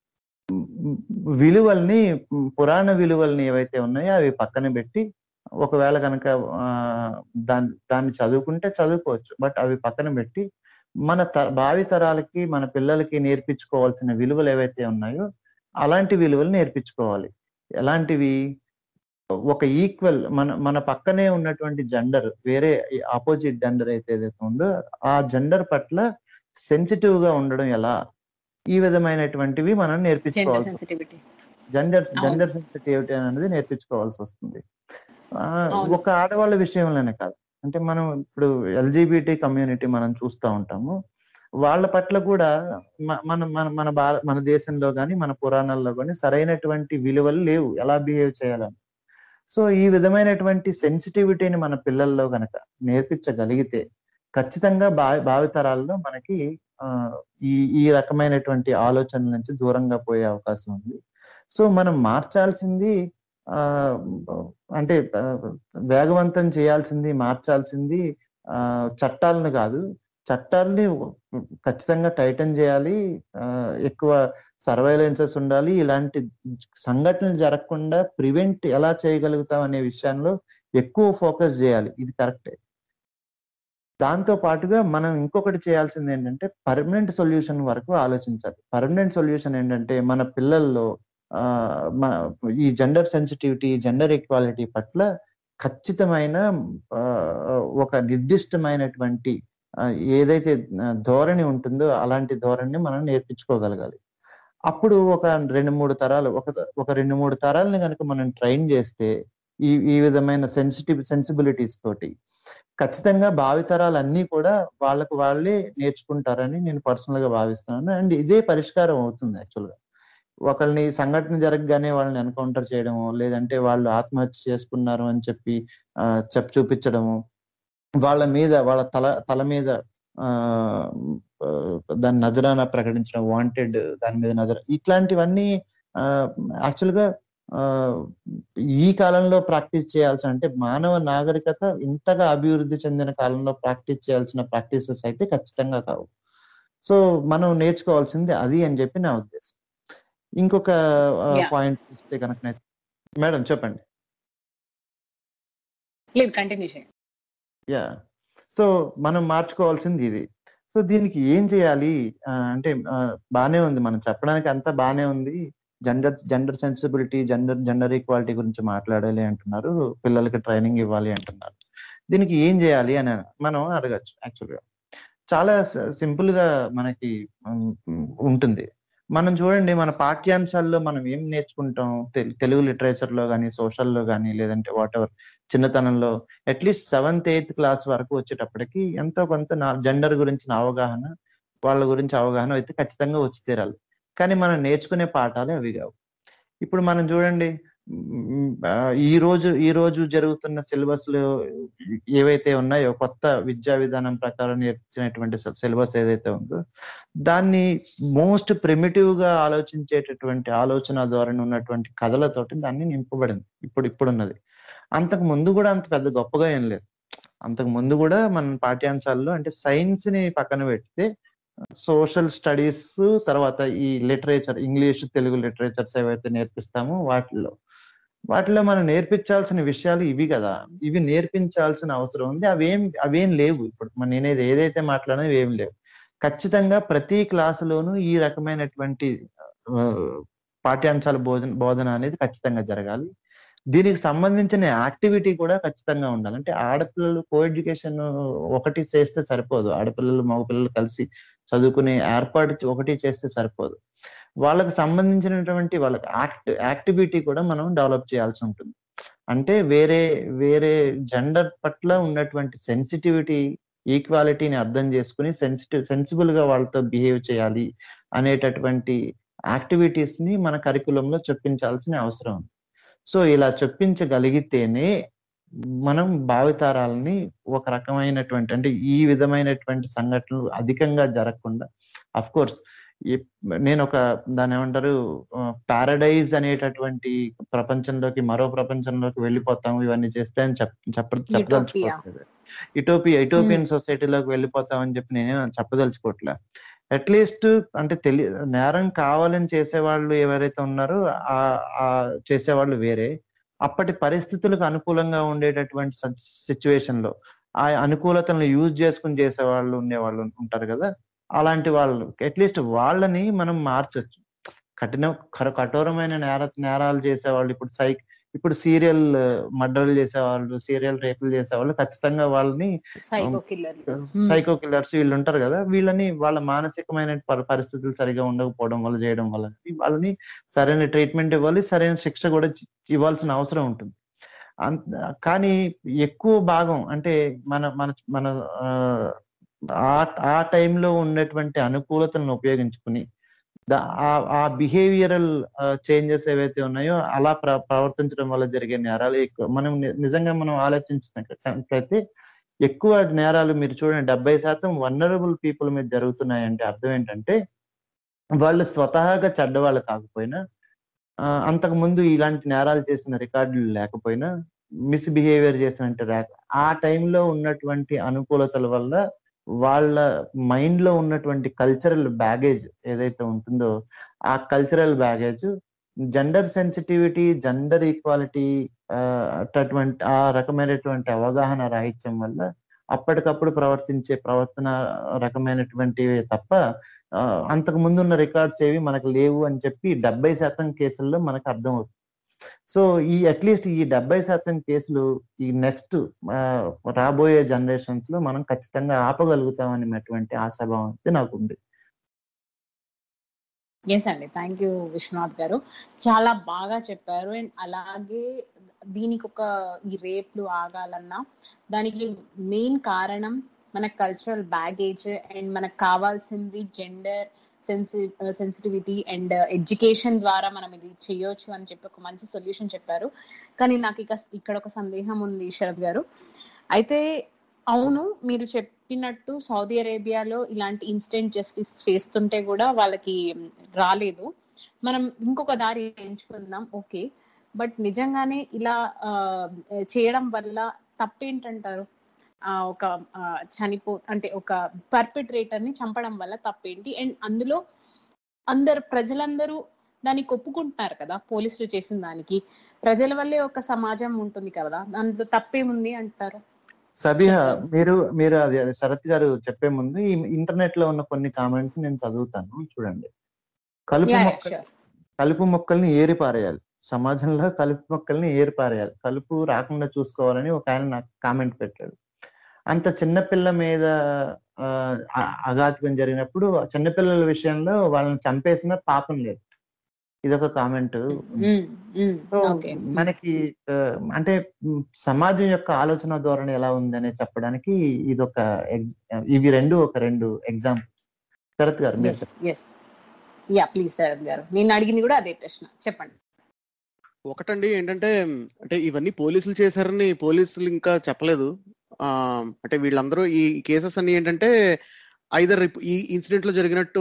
విలువల్ని, పురాణ విలువల్ని ఏవైతే ఉన్నాయో అవి పక్కన పెట్టి, ఒకవేళ కనుక ఆ, దాన్ని దాన్ని చదువుకుంటే చదువుకోవచ్చు, బట్ అవి పక్కన పెట్టి మన త భావి తరాలకి మన పిల్లలకి నేర్పించుకోవాల్సిన విలువలు ఏవైతే ఉన్నాయో అలాంటి విలువలు నేర్పించుకోవాలి. ఎలాంటివి? ఒక ఈక్వల్ మన మన పక్కనే ఉన్నటువంటి జెండర్, వేరే ఆపోజిట్ జెండర్ అయితే ఏదైతే ఉందో ఆ జెండర్ పట్ల సెన్సిటివ్ గా ఉండడం ఎలా, ఈ విధమైనటువంటివి మనం జెండర్ నేర్పించుకోవాల్సి సెన్సిటివిటీ. జెండర్ అవును. జెండర్ సెన్సిటివిటీ అనేది నేర్పించుకోవాల్సి వస్తుంది. ఆ, అవును. ఒక ఆడవాళ్ళ విషయంలోనే కాదు, అంటే మనం ఇప్పుడు ఎల్జిబిటి కమ్యూనిటీ మనం చూస్తూ ఉంటాము. వాళ్ళ పట్ల కూడా మ- మన మన మన భార మన దేశంలో కానీ మన పురాణాల్లో కానీ సరైనటువంటి విలువలు లేవు ఎలా బిహేవ్ చేయాలని. సో ఈ విధమైనటువంటి సెన్సిటివిటీని మన పిల్లల్లో గనక నేర్పించగలిగితే ఖచ్చితంగా భా భావితరాల్లో మనకి ఆ ఈ ఈ రకమైనటువంటి ఆలోచనల నుంచి దూరంగా పోయే అవకాశం ఉంది. సో మనం మార్చాల్సింది ఆ అంటే ఆ, వేగవంతం చేయాల్సింది, మార్చాల్సింది ఆ చట్టాలను కాదు, చట్టాలని ఖచ్చితంగా టైటన్ చేయాలి, ఎక్కువ సర్వైలెన్సెస్ ఉండాలి, ఇలాంటి సంఘటనలు జరగకుండా ప్రివెంట్ ఎలా చేయగలుగుతాం అనే విషయంలో ఎక్కువ ఫోకస్ చేయాలి. ఇది కరెక్టే. దాంతో పాటుగా మనం ఇంకొకటి చేయాల్సింది ఏంటంటే పర్మనెంట్ సొల్యూషన్ వరకు ఆలోచించాలి. పర్మనెంట్ సొల్యూషన్ ఏంటంటే మన పిల్లల్లో ఆ మన ఈ జెండర్ సెన్సిటివిటీ, జెండర్ ఈక్వాలిటీ పట్ల ఖచ్చితమైన ఒక నిర్దిష్టమైనటువంటి ఏదైతే ధోరణి ఉంటుందో అలాంటి ధోరణిని మనం నేర్పించుకోగలగాలి. అప్పుడు ఒక రెండు మూడు తరాలు ఒక ఒక రెండు మూడు తరాలని కనుక మనం ట్రైన్ చేస్తే ఈ ఈ విధమైన సెన్సిటివ్ సెన్సిబిలిటీస్ తోటి ఖచ్చితంగా భావితరాలు అన్నీ కూడా వాళ్ళకు వాళ్ళే నేర్చుకుంటారని నేను పర్సనల్ గా భావిస్తున్నాను. అండ్ ఇదే పరిష్కారం అవుతుంది. యాక్చువల్గా ఒకరిని సంఘటన జరగగానే వాళ్ళని ఎన్కౌంటర్ చేయడము, లేదంటే వాళ్ళు ఆత్మహత్య చేసుకున్నారు అని చెప్పి ఆ చెప్పు చూపించడము, వాళ్ళ మీద వాళ్ళ తల తల మీద ఆ దాని నజరానా ప్రకటించడం, వాంటెడ్ దాని మీద నజర, ఇట్లాంటివన్నీ ఆ యాక్చువల్గా ఆ ఈ కాలంలో ప్రాక్టీస్ చేయాల్సిన, అంటే మానవ నాగరికత ఇంతగా అభివృద్ధి చెందిన కాలంలో ప్రాక్టీస్ చేయాల్సిన ప్రాక్టీసెస్ అయితే ఖచ్చితంగా కావు. సో మనం నేర్చుకోవాల్సింది అది అని చెప్పి నా ఉద్దేశం. ఇంకొక పాయింట్ ఇస్తే కనుక మేడం చెప్పండి. యా సో మనం మార్చుకోవాల్సింది ఇది. సో దీనికి ఏం చేయాలి అంటే బానే ఉంది, మనం చెప్పడానికి అంతా బానే ఉంది. Gender gender sensibility, gender gender equality గురించి మాట్లాడాలి అంటున్నారు, పిల్లలకి ట్రైనింగ్ ఇవ్వాలి అంటున్నారు. దీనికి ఏం చేయాలి అని మనం అడగచ్చు. యాక్చువల్గా చాలా సింపుల్ గా మనకి ఉంటుంది. మనం చూడండి, మన పాఠ్యాంశాల్లో మనం ఏం నేర్చుకుంటాం, తెలుగు లిటరేచర్ లో కానీ, సోషల్లో కానీ, లేదంటే వాట్ ఎవర్ చిన్నతనంలో అట్లీస్ట్ సెవెంత్ ఎయిత్ క్లాస్ వరకు వచ్చేటప్పటికి ఎంతో కొంత నా జెండర్ గురించిన అవగాహన, వాళ్ళ గురించి అవగాహన అయితే ఖచ్చితంగా వచ్చి తీరాలి. కానీ మనం నేర్చుకునే పాఠాలు అవి కావు. ఇప్పుడు మనం చూడండి, ఈ రోజు ఈ రోజు జరుగుతున్న సిలబస్లు ఏవైతే ఉన్నాయో, కొత్త విద్యా విధానం ప్రకారం నేర్పించినటువంటి సిలబస్ ఏదైతే ఉందో దాన్ని మోస్ట్ ప్రిమిటివ్ గా ఆలోచించేటటువంటి ఆలోచన ధోరణి ఉన్నటువంటి కథలతోటి దాన్ని నింపబడింది ఇప్పుడు ఇప్పుడున్నది. అంతకు ముందు కూడా అంత పెద్ద గొప్పగా ఏం లేదు. అంతకు ముందు కూడా మన పాఠ్యాంశాల్లో అంటే సైన్స్ ని పక్కన పెడితే సోషల్ స్టడీస్, తర్వాత ఈ లిటరేచర్, ఇంగ్లీష్ తెలుగు లిటరేచర్స్ ఏవైతే నేర్పిస్తామో వాటిల్లో వాటిలో మనం నేర్పించాల్సిన విషయాలు ఇవి కదా, ఇవి నేర్పించాల్సిన అవసరం ఉంది. అవేం అవేం లేవు. ఇప్పుడు మన నేనేది ఏదైతే మాట్లాడినా ఏం లేవు. ఖచ్చితంగా ప్రతి క్లాసులోనూ ఈ రకమైనటువంటి పాఠ్యాంశాల బోధన బోధన అనేది ఖచ్చితంగా జరగాలి. దీనికి సంబంధించిన యాక్టివిటీ కూడా ఖచ్చితంగా ఉండాలి. అంటే ఆడపిల్లలు కో ఎడ్యుకేషన్ ఒకటి చేస్తే సరిపోదు, ఆడపిల్లలు మగపిల్లలు కలిసి చదువుకునే ఏర్పాటు ఒకటి చేస్తే సరిపోదు. వాళ్ళకి సంబంధించినటువంటి వాళ్ళకి యాక్ట్ యాక్టివిటీ కూడా మనం డెవలప్ చేయాల్సి ఉంటుంది. అంటే వేరే వేరే జెండర్ పట్ల ఉన్నటువంటి సెన్సిటివిటీ, ఈక్వాలిటీని అర్థం చేసుకుని సెన్సిటివ్ సెన్సిబుల్ గా వాళ్ళతో బిహేవ్ చేయాలి అనేటటువంటి యాక్టివిటీస్ ని మన కరికులంలో చొప్పించాల్సిన అవసరం ఉంది. సో ఇలా చొప్పించగలిగితేనే మనం భావితరాలని ఒక రకమైనటువంటి, అంటే ఈ విధమైనటువంటి సంఘటనలు అధికంగా జరగకుండా, అఫ్ కోర్స్ నేను ఒక దాని ఏమంటారు పారడైజ్ అనేటటువంటి ప్రపంచంలోకి, మరో ప్రపంచంలోకి వెళ్ళిపోతాము ఇవన్నీ చేస్తే అని చెప్ చెప్ప చెప్పదలుచుకోవట్లేదు. ఇటోపియా ఇటోపియన్ సొసైటీలోకి వెళ్ళిపోతాం అని చెప్పి నేనే చెప్పదలుచుకోవట్లే. అట్లీస్ట్ అంటే తెలి నేరం కావాలని చేసేవాళ్ళు ఎవరైతే ఉన్నారో ఆ చేసేవాళ్ళు వేరే, అప్పటి పరిస్థితులకు అనుకూలంగా ఉండేటటువంటి సిచ్యువేషన్ లో ఆ అనుకూలతలను యూజ్ చేసుకుని చేసేవాళ్ళు ఉండేవాళ్ళు ఉంటారు కదా, అలాంటి వాళ్ళు అట్లీస్ట్ వాళ్ళని మనం మార్చొచ్చు. కఠిన కఠోరమైన నేర నేరాలు చేసేవాళ్ళు, ఇప్పుడు సైక్ ఇప్పుడు సీరియల్ మర్డర్లు చేసేవాళ్ళు, సీరియల్ రేపులు చేసేవాళ్ళు, ఖచ్చితంగా వాళ్ళని సైకో కిల్లర్స్ వీళ్ళు ఉంటారు కదా, వీళ్ళని వాళ్ళ మానసికమైన పరిస్థితులు సరిగా ఉండకపోవడం వల్ల చేయడం వల్ల వాళ్ళని సరైన ట్రీట్మెంట్ ఇవ్వాలి, సరైన శిక్ష కూడా ఇవ్వాల్సిన అవసరం ఉంటుంది. కానీ ఎక్కువ భాగం అంటే మన మన మన ఆ టైంలో ఉన్నటువంటి అనుకూలతలను ఉపయోగించుకుని ఆ బిహేవియరల్ చేంజెస్ ఏవైతే ఉన్నాయో అలా ప్ర ప్రవర్తించడం వల్ల జరిగే నేరాలు ఎక్కువ. మనం నిజంగా మనం ఆలోచించినట్లయితే ఎక్కువ నేరాలు మీరు చూడండి, డెబ్బై శాతం వల్నరబుల్ పీపుల్ మీద జరుగుతున్నాయంటే అర్థం ఏంటంటే వాళ్ళు స్వతహాగా చెడ్డవాళ్ళు కాకపోయినా, అంతకు ముందు ఇలాంటి నేరాలు చేసిన రికార్డులు లేకపోయినా, మిస్బిహేవియర్ చేసినట్టు ర్యాక్ ఆ టైంలో ఉన్నటువంటి అనుకూలతల వల్ల వాళ్ళ మైండ్ లో ఉన్నటువంటి కల్చరల్ బ్యాగేజ్ ఏదైతే ఉంటుందో ఆ cultural baggage gender sensitivity, gender equality అటువంటి ఆ రకమైనటువంటి అవగాహన రాహిత్యం వల్ల అప్పటికప్పుడు ప్రవర్తించే ప్రవర్తన రకమైనటువంటివి తప్ప ఆ, అంతకు ముందు ఉన్న రికార్డ్స్ ఏవి మనకు లేవు అని చెప్పి డెబ్బై శాతం కేసుల్లో మనకు అర్థమవుతుంది. సో ఈ అట్లీస్ట్ ఈ డెబ్బై శాతం కేసులు ఈ నెక్స్ట్ రాబోయే జనరేషన్స్ లో మనం ఖచ్చితంగా ఆపగలుగుతాం అనేటువంటి ఆశాభావం అయితే నాకు ఉంది. ఎస్ అండి, థ్యాంక్ యూ విశ్వనాథ్ గారు, చాలా బాగా చెప్పారు. అండ్ అలాగే దీనికి ఒక ఈ రేప్లు ఆగాలన్నా దానికి మెయిన్ కారణం మన కల్చరల్ బ్యాగేజ్ అండ్ మనకు కావాల్సింది gender sensi sensitivity and education ద్వారా మనం ఇది చేయొచ్చు అని చెప్పి ఒక మంచి సొల్యూషన్ చెప్పారు. కానీ నాకు ఇక ఇక్కడ ఒక సందేహం ఉంది శరత్ గారు. అయితే అవును, మీరు చెప్పినట్టు సౌదీ అరేబియాలో ఇలాంటి ఇన్స్టెంట్ జస్టిస్ చేస్తుంటే కూడా వాళ్ళకి రాలేదు. మనం ఇంకొక దారి ఎంచుకుందాం, ఓకే. బట్ నిజంగానే ఇలా చేయడం వల్ల తప్పేంటంటారు? ఒక చనిపో అంటే ఒక పర్పెట్రేటర్ ని చంపడం వల్ల తప్పేంటి? అండ్ అందులో అందరు ప్రజలందరూ దానికి ఒప్పుకుంటున్నారు కదా, పోలీసులు చేసిన దానికి. ప్రజల వల్లే ఒక సమాజం ఉంటుంది కదా, దాంట్లో తప్పేముంది అంటారు? సబిహా, మీరు మీరు అది శరత్ గారు చెప్పే ముందు ఈ ఇంటర్నెట్ లో ఉన్న కొన్ని కామెంట్స్ నేను చదువుతాను, చూడండి. కలుపు మొక్క కలుపు మొక్కల్ని ఏరి పారేయాలి, సమాజంలో కలుపు మొక్కల్ని ఏరి పారేయాలి, కలుపు రాకుండా చూసుకోవాలని ఒక ఆయన నాకు కామెంట్ పెట్టాడు. అంత చిన్నపిల్ల మీద అఘాతకం జరిగినప్పుడు చిన్నపిల్లల విషయంలో వాళ్ళని చంపేసిన పాపం లేదు, ఇదొక కామెంట్. సో మనకి అంటే సమాజం యొక్క ఆలోచన ధోరణి ఎలా ఉందని చెప్పడానికి ఇదొక ఇవి రెండు ఒక రెండు ఎగ్జాంపుల్స్. శరత్ గారు ప్లీజ్. శరత్ గారు, నేను అడిగింది కూడా అదే ప్రశ్న, చెప్పండి. ఒకటండి ఏంటంటే, అంటే ఇవన్నీ పోలీసులు చేశారని పోలీసులు ఇంకా చెప్పలేదు. ఆ అంటే వీళ్ళందరూ ఈ కేసెస్ అన్ని ఏంటంటే ఐదర్ ఈ ఇన్సిడెంట్ లో జరిగినట్టు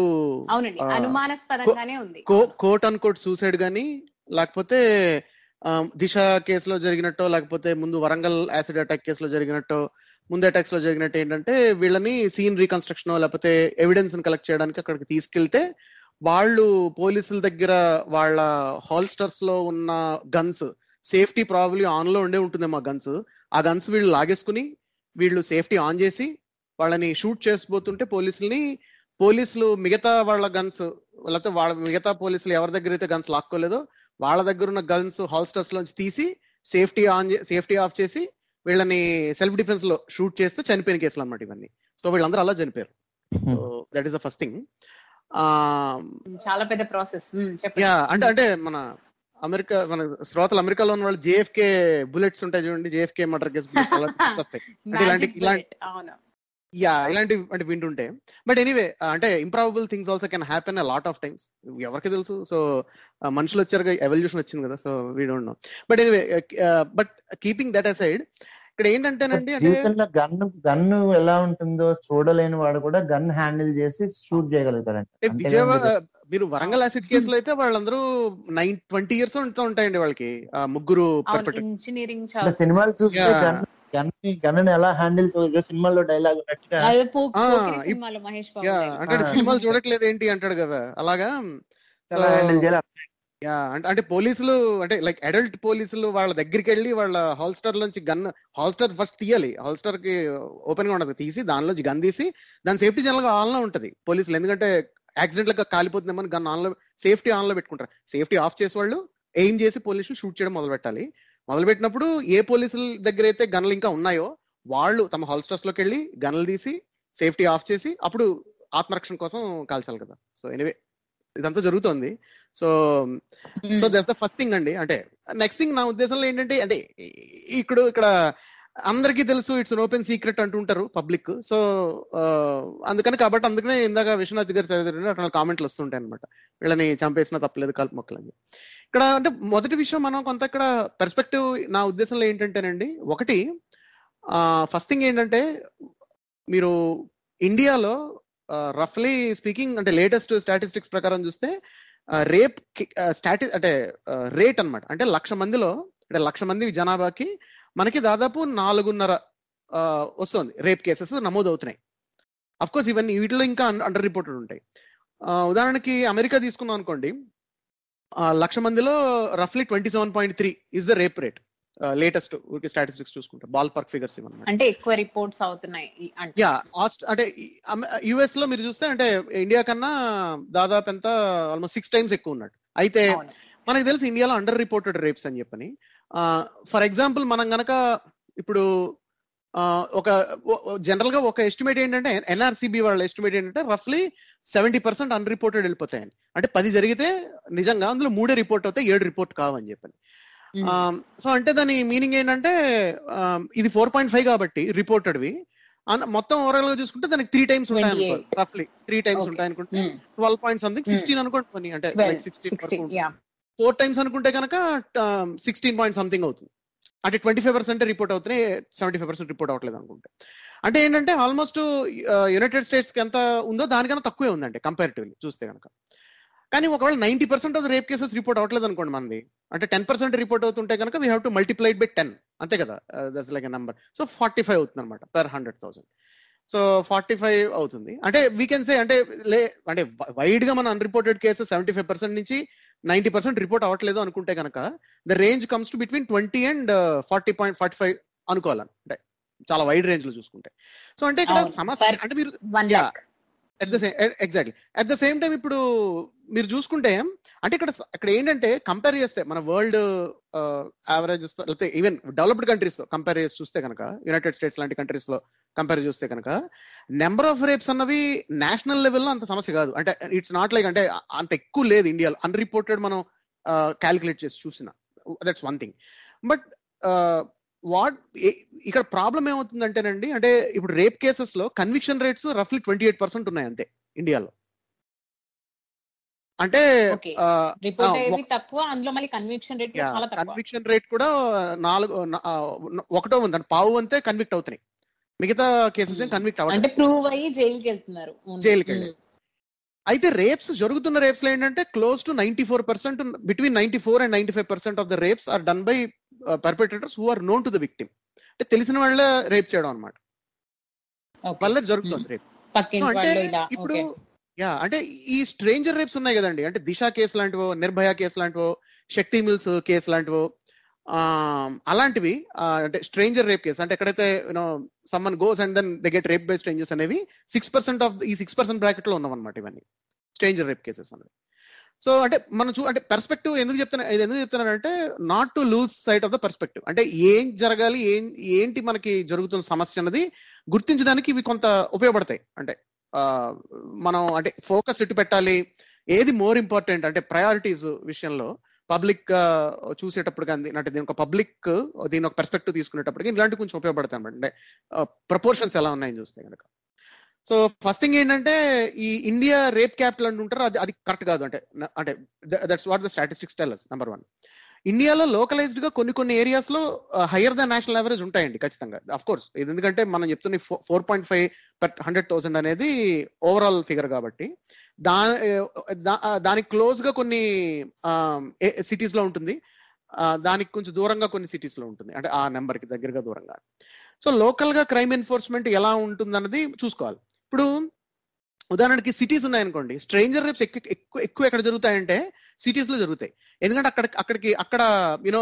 కోట్ అన్ కోట్ సూసైడ్ గానీ, లేకపోతే దిశ కేసులో జరిగినట్టో, లేకపోతే ముందు వరంగల్ యాసిడ్ అటాక్ కేసులో జరిగినట్టో, ముందు అటాక్స్ లో జరిగినట్టు ఏంటంటే వీళ్ళని సీన్ రీకన్స్ట్రక్షన్ లేకపోతే ఎవిడెన్స్ కలెక్ట్ చేయడానికి అక్కడికి తీసుకెళ్తే వాళ్ళు పోలీసుల దగ్గర వాళ్ళ హాల్స్టర్స్ లో ఉన్న గన్స్ సేఫ్టీ ప్రాబ్లీ ఆన్ లో ఉండే ఉంటుందేమో గన్స్. ఆ గన్స్ వీళ్ళు లాగేసుకుని వీళ్ళు సేఫ్టీ ఆన్ చేసి వాళ్ళని షూట్ చేసిపోతుంటే పోలీసుల్ని పోలీసులు మిగతా వాళ్ళ గన్స్ లేకపోతే వాళ్ళ మిగతా పోలీసులు ఎవరి దగ్గర అయితే గన్స్ లాక్కోలేదో వాళ్ళ దగ్గర ఉన్న గన్స్ హాల్స్టర్స్ లోంచి తీసి సేఫ్టీ ఆన్ సేఫ్టీ ఆఫ్ చేసి వీళ్ళని సెల్ఫ్ డిఫెన్స్ లో షూట్ చేస్తే చనిపోయిన కేసులు అన్నమాట ఇవన్నీ. సో వీళ్ళందరూ అలా చనిపోయారు. That is the first thing. చాలా పెద్ద ప్రాసెస్. యా అంటే అంటే మన అమెరికా మన శ్రోతలు అమెరికాలో ఉన్న వాళ్ళు జేఎఫ్కే బుల్లెట్స్ ఉంటాయి చూడండి, జేఎఫ్కే మర్డర్ కేసు బుల్లెట్స్ వస్తాయి అంటే ఇలాంటి ఇలాంటి యా ఇలాంటి అంటే వింటుంటే. బట్ ఎనీవే అంటే improbable things also can happen a lot of times, ఎవరికి తెలుసు. సో మనుషులు వచ్చారు, ఎవల్యూషన్ వచ్చింది కదా, so we don't know. But anyway but keeping that aside ఇక్కడ ఏంటంటేనండి, జీవితంలో గన్ గన్ ఎలా ఉంటుందో చూడలేని వాడు కూడా గన్ హ్యాండిల్ చేసి షూట్ చేయగలుగుతారంటే విజయవాడ మీరు వరంగల్ యాసిడ్ కేసులో అయితే వాళ్ళందరూ నైన్ ట్వంటీ ఇయర్స్ ఉంటూ ఉంటాయండి వాళ్ళకి ఆ ముగ్గురు. సినిమాలు చూస్తే గన్ గన్ గన్ ఎలా హ్యాండిల్ సినిమాలో డైలాగ్ ఉన్నట్టుగా అంటే సినిమాలు చూడట్లేదు ఏంటి అంటాడు కదా, అలాగా హ్యాండిల్ చేయాలి. యా అంటే పోలీసులు అంటే లైక్ అడల్ట్ పోలీసులు వాళ్ళ దగ్గరికి వెళ్ళి వాళ్ళ హాల్స్టర్ లోంచి గన్ హాల్స్టర్ ఫస్ట్ తీయాలి, హాల్స్టర్ కి ఓపెన్ గా ఉండదు, తీసి దానిలోంచి గన్ తీసి దాని సేఫ్టీ జనరల్ గా ఆన్ లో ఉంటది పోలీసులు, ఎందుకంటే యాక్సిడెంట్ గా కాలిపోతుందేమని గన్ ఆన్ లో సేఫ్టీ ఆన్ లో పెట్టుకుంటారు. సేఫ్టీ ఆఫ్ చేసి వాళ్ళు ఎయిమ్ చేసి పోలీసులు షూట్ చేయడం మొదలు పెట్టాలి. మొదలు పెట్టినప్పుడు ఏ పోలీసుల దగ్గర అయితే గన్లు ఇంకా ఉన్నాయో వాళ్ళు తమ హాల్స్టర్స్ లోకి వెళ్ళి గన్లు తీసి సేఫ్టీ ఆఫ్ చేసి అప్పుడు ఆత్మరక్షణ కోసం కాల్చాలి కదా. సో ఎనీవే ఇదంతా జరుగుతోంది. So so that's the first thing అండి. అంటే నెక్స్ట్ థింగ్ నా ఉద్దేశంలో ఏంటంటే, అంటే ఇప్పుడు ఇక్కడ అందరికీ తెలుసు ఇట్స్ అన్ ఓపెన్ సీక్రెట్ అంటుంటారు పబ్లిక్. సో అందుకని కాబట్టి అందుకనే ఇందాక విశ్వనాథ్ గారు చదివారు అట్లా కామెంట్లు వస్తుంటాయి అనమాట, వీళ్ళని చంపేసినా తప్పలేదు కలుపు మొక్కలని. ఇక్కడ అంటే మొదటి విషయం మనం కొంత ఇక్కడ పర్స్పెక్టివ్ నా ఉద్దేశంలో ఏంటంటేనండి, ఒకటి ఫస్ట్ థింగ్ ఏంటంటే మీరు ఇండియాలో రఫ్లీ స్పీకింగ్ అంటే లేటెస్ట్ స్టాటిస్టిక్స్ ప్రకారం చూస్తే రేప్ స్టాటి అంటే రేట్ అనమాట, అంటే లక్ష మందిలో అంటే లక్ష మంది జనాభాకి మనకి దాదాపు నాలుగున్నర వస్తుంది రేప్ కేసెస్ నమోదు అవుతున్నాయి. అఫ్ కోర్స్ ఇవన్నీ వీటిలో ఇంకా అండర్ రిపోర్టెడ్ ఉంటాయి. ఉదాహరణకి అమెరికా తీసుకుందాం అనుకోండి, లక్ష మందిలో రఫ్లీ twenty seven point three is the rape rate. Latest statistics చూసుకుంటే బాల్ పర్క్ ఫిగర్స్ ఇవన్నమాట. అంటే ఎక్కువ రిపోర్ట్స్ అవుతున్నాయి. యా అంటే యుఎస్ లో మీరు చూస్తే అంటే ఇండియా కన్నా దాదాపు ఎంత ఆల్మోస్ట్ సిక్స్ టైమ్స్ ఎక్కువ ఉన్నట్టు. అయితే మనకు తెలుసు ఇండియాలో అండర్ రిపోర్టెడ్ రేప్స్ అని చెప్పని. ఫర్ ఎగ్జాంపుల్ మనం గనక ఇప్పుడు ఒక జనరల్ గా ఒక ఎస్టిమేట్ ఏంటంటే ఎన్ఆర్సిబి వాళ్ళ ఎస్టిమేట్ ఏంటంటే రఫ్లీ సెవెంటీ పర్సెంట్ అన్ రిపోర్టెడ్ వెళ్ళిపోతాయని. అంటే పది జరిగితే నిజంగా అందులో మూడే రిపోర్ట్ అవుతాయి, ఏడు రిపోర్ట్ కావని చెప్పని. సో అంటే దాని మీనింగ్ ఏంటంటే ఇది ఫోర్ పాయింట్ ఫైవ్ కాబట్టి రిపోర్టెడ్వి మొత్తం ఓవరాల్ గా చూసుకుంటే దానికి త్రీ టైమ్స్ ఉంటాయి అనుకో, రఫ్లీ త్రీ టైమ్స్ ఉంటాయి అనుకుంటే ట్వెల్వ్ పాయింట్ సంథింగ్ సిక్స్టీన్ అనుకోండి. అంటే సిక్స్టీన్ ఫోర్ టైమ్స్ అనుకుంటే కనుక సిక్స్టీన్ పాయింట్ సంథింగ్ అవుతుంది. అంటే ట్వంటీ ఫైవ్ పర్సెంట్ రిపోర్ట్ అవుతున్నాయి, సెవెంటీ ఫైవ్ పర్సెంట్ రిపోర్ట్ అవ్వట్లేదు అనుకుంటే. అంటే ఏంటంటే ఆల్మోస్ట్ యునైటెడ్ స్టేట్స్ కి ఎంత ఉందో దానికన్నా తక్కువే ఉందండి కంపారిటివ్లీ చూస్తే కనుక. కానీ ఒకవేళ ninety percent of rape cases report అవ్వట్లేదు అనుకోండి మనది, అంటే టెన్ పర్సెంట్ రిపోర్ట్ అవుతుంటే కనుక we have to multiplied by ten, అంతే కదా, that's like a number. So forty five అవుతుంది అనమాట per hundred thousand. So forty five అవుతుంది. అంటే వీ కెన్ సే అంటే లే అంటే వైడ్ గా మన unreported cases seventy five percent నుంచి నైన్టీ పర్సెంట్ రిపోర్ట్ అవ్వట్లేదు అనుకుంటే కనుక the range comes to between twenty and forty point forty five అనుకోవాలని, అంటే చాలా వైడ్ రేంజ్ లో చూసుకుంటే. సో అంటే ఇక్కడ సమస్య అంటే మీరు at the same exactly at the same time ఇప్పుడు మీరు చూసుకుంటే అంటే ఇక్కడ ఇక్కడ ఏంటంటే కంపేర్ చేస్తే మన వరల్డ్ యావరేజెస్ తో లేకపోతే ఈవెన్ డెవలప్డ్ కంట్రీస్ తో కంపేర్ చేసి చూస్తే కనుక, యునైటెడ్ స్టేట్స్ లాంటి కంట్రీస్ లో కంపేర్ చేస్తే కనుక నెంబర్ ఆఫ్ రేప్స్ అన్నవి నేషనల్ లెవెల్లో అంత సమస్య కాదు. అంటే ఇట్స్ నాట్ లైక్ అంటే అంత ఎక్కువ లేదు ఇండియాలో అన్రిపోర్టెడ్ మనం క్యాలిక్యులేట్ చేసి చూసిన, that's one thing. But what ఇక్కడ ప్రాబ్లం ఏమవుతుందంటేనండి, అంటే ఇప్పుడు రేప్ కేసెస్ లో కన్విక్షన్ రేట్స్ రఫ్లీ ట్వంటీ ఎయిట్ పర్సెంట్ ఉన్నాయి అంతే ఇండియాలో. అంటే కన్విక్షన్ రేట్ కూడా నాలుగు ఒకటో ఉంది అంటే పావు అంతే కన్విక్ట్ అవుతున్నాయి, మిగతా కేసెస్ ఏం కన్విక్ట్ అవ్వట్లేదు, జైలుకి వెళ్ళి. అయితే రేప్స్ జరుగుతున్న రేప్స్ లో ఏంటంటే close to ninety four percent between ninety four and ninety five percent of the rapes are done by perpetrators who are known to the victim. అంటే తెలిసిన వాళ్ళే రేప్ చేయడం అనమాట, వాళ్ళే జరుగుతుంది రేప్. అంటే ఇప్పుడు యా అంటే ఈ స్ట్రేంజర్ రేప్స్ ఉన్నాయి కదండి, అంటే దిశ కేసు లాంటివో, నిర్భయ కేసు లాంటివో, శక్తి మిల్స్ కేసు లాంటివో, అలాంటివి అంటే స్ట్రేంజర్ రేప్ కేసు అంటే ఎక్కడైతే you know someone goes and then they get rape by strangers అనేవి సిక్స్ పర్సెంట్ ఆఫ్ ఈ సిక్స్ పర్సెంట్ బ్రాకెట్ లో ఉన్నామన్నమాట ఇవన్నీ స్ట్రేంజర్ రేప్ కేసెస్ అనేవి. సో అంటే మనం చూ అంటే పర్స్పెక్టివ్ ఎందుకు చెప్తున్నా ఇది ఎందుకు చెప్తున్నానంటే not to lose sight of the perspective. అంటే ఏం జరగాలి, ఏం ఏంటి మనకి జరుగుతున్న సమస్య అన్నది గుర్తించడానికి ఇవి కొంత ఉపయోగపడతాయి. అంటే మనం అంటే ఫోకస్ ఎటు పెట్టాలి, ఏది మోర్ ఇంపార్టెంట్ అంటే ప్రయారిటీస్ విషయంలో పబ్లిక్ చూసేటప్పుడు కానీ అంటే దీని ఒక పబ్లిక్ దీని ఒక పర్స్పెక్టివ్ తీసుకునేటప్పటికి ఇలాంటి కొంచెం ఉపయోగపడతాయి అనమాట. అంటే ప్రపోర్షన్స్ ఎలా ఉన్నాయని చూస్తే కనుక. సో ఫస్ట్ థింగ్ ఏంటంటే ఈ ఇండియా రేప్ క్యాపిటల్ అని ఉంటారు, అది అది కరెక్ట్ కాదు. అంటే అంటే that's what the statistics tell us. Number one, ఇండియాలో లోకలైజ్డ్ గా కొన్ని కొన్ని ఏరియాస్ లో హైయర్ ద నేషనల్ యావరేజ్ ఉంటాయండి ఖచ్చితంగా, అఫ్ కోర్స్. ఇది ఎందుకంటే మనం చెప్తున్న four point five per hundred thousand అనేది ఓవరాల్ ఫిగర్ కాబట్టి దా దానికి క్లోజ్ గా కొన్ని సిటీస్ లో ఉంటుంది, దానికి కొంచెం దూరంగా కొన్ని సిటీస్ లో ఉంటుంది, అంటే ఆ నెంబర్ కి దగ్గరగా దూరంగా. సో లోకల్ గా క్రైమ్ ఎన్ఫోర్స్మెంట్ ఎలా ఉంటుంది అన్నది చూసుకోవాలి. ఇప్పుడు ఉదాహరణకి సిటీస్ ఉన్నాయనుకోండి, స్ట్రేంజర్ రేప్స్ ఎక్కువ ఎక్కువ ఎక్కువ ఎక్కడ జరుగుతాయంటే సిటీస్ లో జరుగుతాయి. ఎందుకంటే అక్కడ అక్కడికి అక్కడ యూనో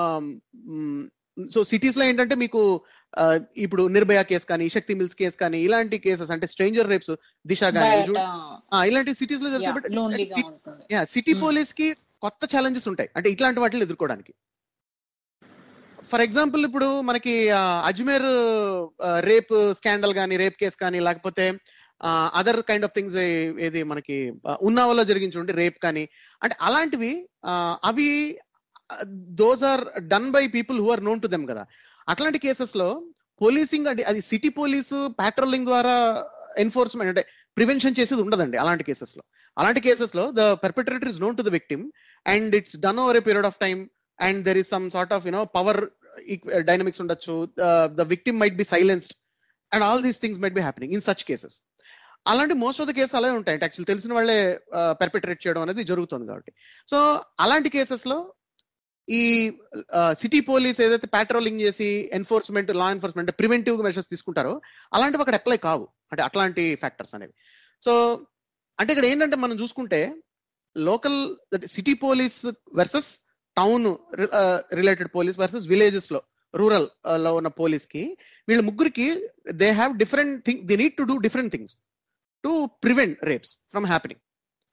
సో సిటీస్ లో ఏంటంటే మీకు ఇప్పుడు నిర్భయ కేసు కానీ, శక్తి మిల్స్ కేసు కానీ, ఇలాంటి కేసెస్ అంటే స్ట్రేంజర్ రేప్స్, దిశ కానీ ఇలాంటి సిటీస్ లో జరుగుతాయి. సిటీ పోలీస్ కి కొత్త ఛాలెంజెస్ ఉంటాయి అంటే ఇట్లాంటి వాటిని ఎదుర్కోవడానికి. ఫర్ ఎగ్జాంపుల్ ఇప్పుడు మనకి అజ్మేర్ రేప్ స్కాండల్ కానీ, రేప్ కేసు కానీ, లేకపోతే అదర్ కైండ్ ఆఫ్ థింగ్స్ ఏది మనకి ఉన్నావాలో జరిగించి ఉంటే రేప్ కానీ, అంటే అలాంటివి అవి those are done by people who are known to them కదా. అట్లాంటి కేసెస్ లో పోలీసింగ్ అంటే అది సిటీ పోలీసు ప్యాట్రోలింగ్ ద్వారా ఎన్ఫోర్స్మెంట్ అంటే ప్రివెన్షన్ చేసేది ఉండదండి అలాంటి కేసెస్ లో. అలాంటి కేసెస్ లో the perpetrator is known to the victim and it's done over a period of time and there is some sort of you know power dynamics ఉండొచ్చు, the victim might be silenced and all these things might be happening in such cases. అలాంటి most of the cases అలాగే ఉంటాయి, actually తెలిసిన వాళ్ళే perpetrate చేయడం అనేది జరుగుతుంది కాబట్టి. సో అలాంటి కేసెస్ లో ఈ సిటీ పోలీస్ ఏదైతే పాట్రోలింగ్ చేసి enforcement law enforcement preventive measures తీసుకుంటారో అలాంటివి అక్కడ అప్లై కావు, అంటే అట్లాంటి ఫ్యాక్టర్స్ అనేవి. సో అంటే ఇక్కడ ఏంటంటే మనం చూసుకుంటే local city police versus town related police versus villages లో రూరల్ లో ఉన్న పోలీస్ కి వీళ్ళ ముగ్గురికి they have different thing, they need to do different things to prevent rapes from happening.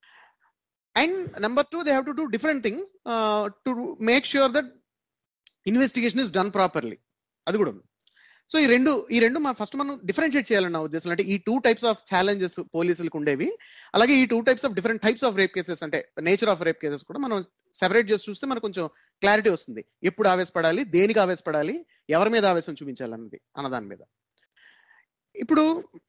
And number two, they have to do different things uh, to make sure that investigation is done properly. అది కూడా ఉంది. So ఈ రెండు ఈ రెండు మా first మనం differentiate చేయాలని నా ఉద్దేశం. అంటే ఈ టూ టైప్స్ ఆఫ్ ఛాలెంజెస్ పోలీసులకు ఉండేవి, అలాగే ఈ two types of different types of rape cases అంటే నేచర్ ఆఫ్ రేప్ కేసెస్ కూడా మనం సెపరేట్ చేసి చూస్తే మనకు కొంచెం క్లారిటీ వస్తుంది. ఎప్పుడు ఆవేశపడాలి, దేనికి ఆవేశపడాలి, ఎవరి మీద ఆవేశం చూపించాలన్నది అన్నదాని మీద. ఇప్పుడు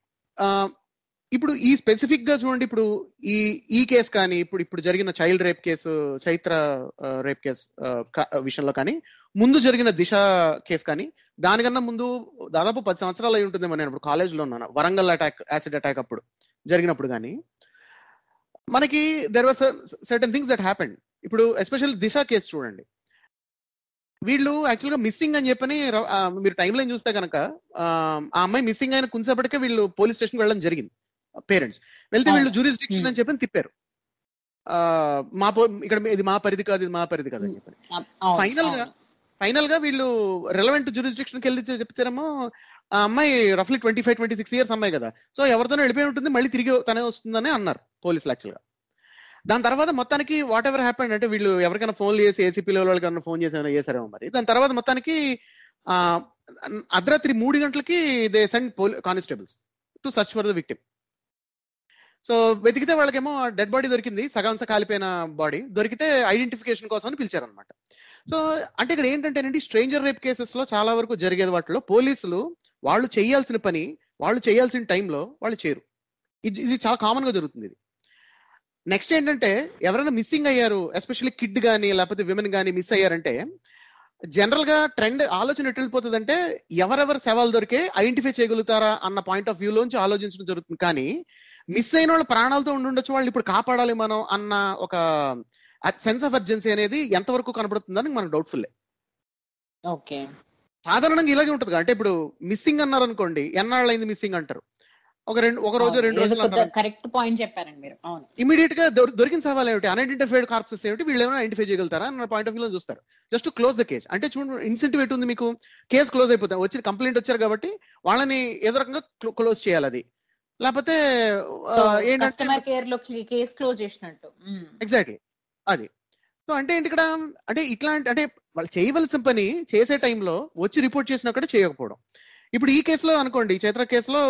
ఇప్పుడు ఈ స్పెసిఫిక్ గా చూడండి, ఇప్పుడు ఈ ఈ కేసు కానీ ఇప్పుడు ఇప్పుడు జరిగిన child rape case, Chaitra rape case విషయంలో కానీ, ముందు జరిగిన దిశ కేసు కానీ, దానికన్నా ముందు దాదాపు పది సంవత్సరాలు అయి ఉంటుందేమో, నేను ఇప్పుడు కాలేజ్లో ఉన్నాను, వరంగల్ అటాక్ యాసిడ్ అటాక్ అప్పుడు జరిగినప్పుడు కానీ మనకి there were certain things that happened. ఇప్పుడు ఎస్పెషల్ దిశ కేసు చూడండి, వీళ్ళు యాక్చువల్గా మిస్సింగ్ అని చెప్పని మీరు టైం లైన్ చూస్తే కనుక ఆ అమ్మాయి మిస్సింగ్ అయిన కొంతసేపటికే వీళ్ళు పోలీస్ స్టేషన్కి వెళ్ళడం జరిగింది. పేరెంట్స్ వెళ్తే వీళ్ళు జ్యూరిస్డిక్షన్ అని చెప్పని తిప్పారు, మా ఇక్కడ ఇది మా పరిధి కాదు, ఇది మా పరిధి కాదు అని చెప్పని. ఫైనల్ గా ఫైనల్ గా వీళ్ళు రెలవెంట్ జ్యూరిస్డిక్షన్ కి వెళ్ళి చెప్తారేమో ఆ అమ్మాయి రఫ్లీ twenty five twenty six years అమ్మాయి కదా, సో ఎవరితోనో వెళ్ళిపోయి ఉంటుంది, మళ్ళీ తిరిగి తనే వస్తుందని అన్నారు పోలీసులు యాక్చువల్ గా. దాని తర్వాత మొత్తానికి వాట్ ఎవర్ హ్యాపెండ్ అంటే వీళ్ళు ఎవరికైనా ఫోన్ చేసి ఏసీపీ వాళ్ళకన్నా ఫోన్ చేసి చేశారేమో మరి. దాని తర్వాత మొత్తానికి ఆ అర్ధరాత్రి మూడు గంటలకి they send constables to search for the victim. So వెతికితే వాళ్ళకేమో డెడ్ బాడీ దొరికింది, సగంస కాలిపోయిన బాడీ దొరికితే ఐడెంటిఫికేషన్ కోసం అని పిలిచారనమాట. సో అంటే ఇక్కడ ఏంటంటేనండి, స్ట్రేంజర్ రేప్ కేసెస్ లో చాలా వరకు జరిగేది వాటిలో పోలీసులు వాళ్ళు చేయాల్సిన పని వాళ్ళు చేయాల్సిన టైంలో వాళ్ళు చేయరు. ఇది ఇది చాలా కామన్ గా జరుగుతుంది ఇది. నెక్స్ట్ ఏంటంటే ఎవరైనా మిస్సింగ్ అయ్యారు, ఎస్పెషల్లీ కిడ్ కానీ లేకపోతే విమెన్ కానీ మిస్ అయ్యారంటే జనరల్ గా ట్రెండ్ ఆలోచన ఎటు వెళ్ళిపోతుంది అంటే ఎవరెవరు శవాలు దొరికే ఐడెంటిఫై చేయగలుగుతారా అన్న పాయింట్ ఆఫ్ వ్యూ లోంచి ఆలోచించడం జరుగుతుంది. కానీ మిస్ అయిన వాళ్ళు ప్రాణాలతో ఉండుండొచ్చు, వాళ్ళు ఇప్పుడు కాపాడాలి మనం అన్న ఒక సెన్స్ ఆఫ్ అర్జెన్సీ అనేది ఎంతవరకు కనబడుతుందని మనకు డౌట్ఫుల్. ఓకే, సాధారణంగా ఇలాగే ఉంటుంది. అంటే ఇప్పుడు మిస్సింగ్ అన్నారు అనుకోండి, ఎన్నాళ్ళు అయింది మిస్సింగ్ అంటారు, ఒక రెండు ఒక రోజు రెండు రోజులు కరెక్ట్ పాయింట్ చెప్పారండి మీరు. ఇమీడియట్ గా దొరికిన సవాల్ ఏమిటి, అన్ఐడెంటిఫైడ్ కార్ప్సెస్ ఏమిటి, వీళ్ళు ఏమైనా ఐడెంటిఫై చేయగలుగుతారా అన్న పాయింట్ ఆఫ్ వ్యూ లో చూస్తారు. Just to close the case. అంటే చూడండి ఇన్సెంటివ్ ఎటు ఉంది మీకు, కేసు క్లోజ్ అయిపోతుంది, వచ్చి కంప్లైంట్ వచ్చారు కాబట్టి వాళ్ళని ఏదో రకంగా క్లోజ్ చేయాలి. అది లేకపోతే కస్టమర్ కేర్ లో కేస్ క్లోజ్ చేసినట్టు. ఎగ్జాక్ట్లీ అది. సో అంటే ఏంటి ఇక్కడ అంటే ఇట్లాంటి అంటే వాళ్ళు చేయవలసిన పని చేసే టైంలో వచ్చి రిపోర్ట్ చేసినా కూడా చేయకపోవడం. ఇప్పుడు ఈ కేసులో అనుకోండి, చైత్ర కేసులో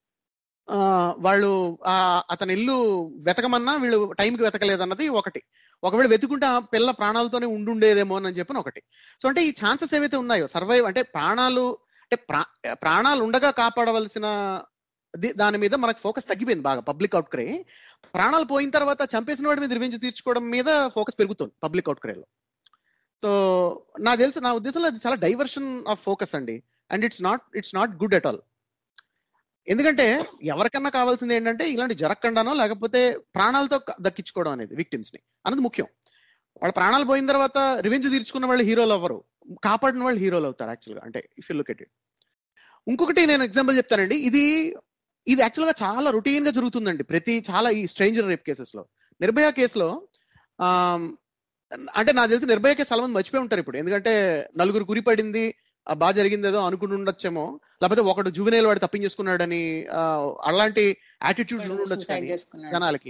ఆ వాళ్ళు ఆ అతని ఇల్లు వెతకమన్నా వీళ్ళు టైంకి వెతకలేదన్నది ఒకటి. ఒకవేళ వెతుకుంటే ఆ పిల్ల ప్రాణాలతోనే ఉండుండేదేమో అని చెప్పిన ఒకటి. సో అంటే ఈ ఛాన్సెస్ ఏవైతే ఉన్నాయో సర్వైవ్ అంటే ప్రాణాలు అంటే ప్రాణాలు ఉండగా కాపాడవలసిన దాని మీద మనకు ఫోకస్ తగ్గిపోయింది బాగా, పబ్లిక్ అవుట్క్రే. ప్రాణాలు పోయిన తర్వాత చంపేసిన వాడి మీద రివెంజ్ తీర్చుకోవడం మీద ఫోకస్ పెరుగుతుంది పబ్లిక్ అవుట్క్రేలో. సో నాకు తెలిసి నా ఉద్దేశంలో అది చాలా డైవర్షన్ ఆఫ్ ఫోకస్ అండి. And it's not it's not good at all. ఎందుకంటే ఎవరికన్నా కావాల్సింది ఏంటంటే ఇలాంటి జరగకుండానో లేకపోతే ప్రాణాలతో దక్కించుకోవడం అనేది విక్టిమ్స్ ని అనేది ముఖ్యం. వాళ్ళ ప్రాణాలు పోయిన తర్వాత రివెంజ్ తీర్చుకున్న వాళ్ళు హీరోలు అవ్వరు, కాపాడిన వాళ్ళు హీరోలు అవుతారు యాక్చువల్గా. అంటే if you look at it. ఇంకొకటి నేను ఎగ్జాంపుల్ చెప్తానండి, ఇది ఇది యాక్చువల్గా చాలా రొటీన్ గా జరుగుతుందండి ప్రతి చాలా ఈ స్ట్రేంజర్ రేప్ కేసెస్ లో. నిర్భయ కేసులో ఆ అంటే నాకు తెలిసి నిర్భయ కేసు చాలా మంది మర్చిపోయి ఉంటారు ఇప్పుడు, ఎందుకంటే నలుగురు గురి పడింది బాగా జరిగింది ఏదో అనుకుని ఉండొచ్చేమో, లేకపోతే ఒకడు జువెనైల్ వాడు తప్పించేసుకున్నాడని అలాంటి యాటిట్యూడ్స్ ఉండొచ్చు. కానీ జనాలకి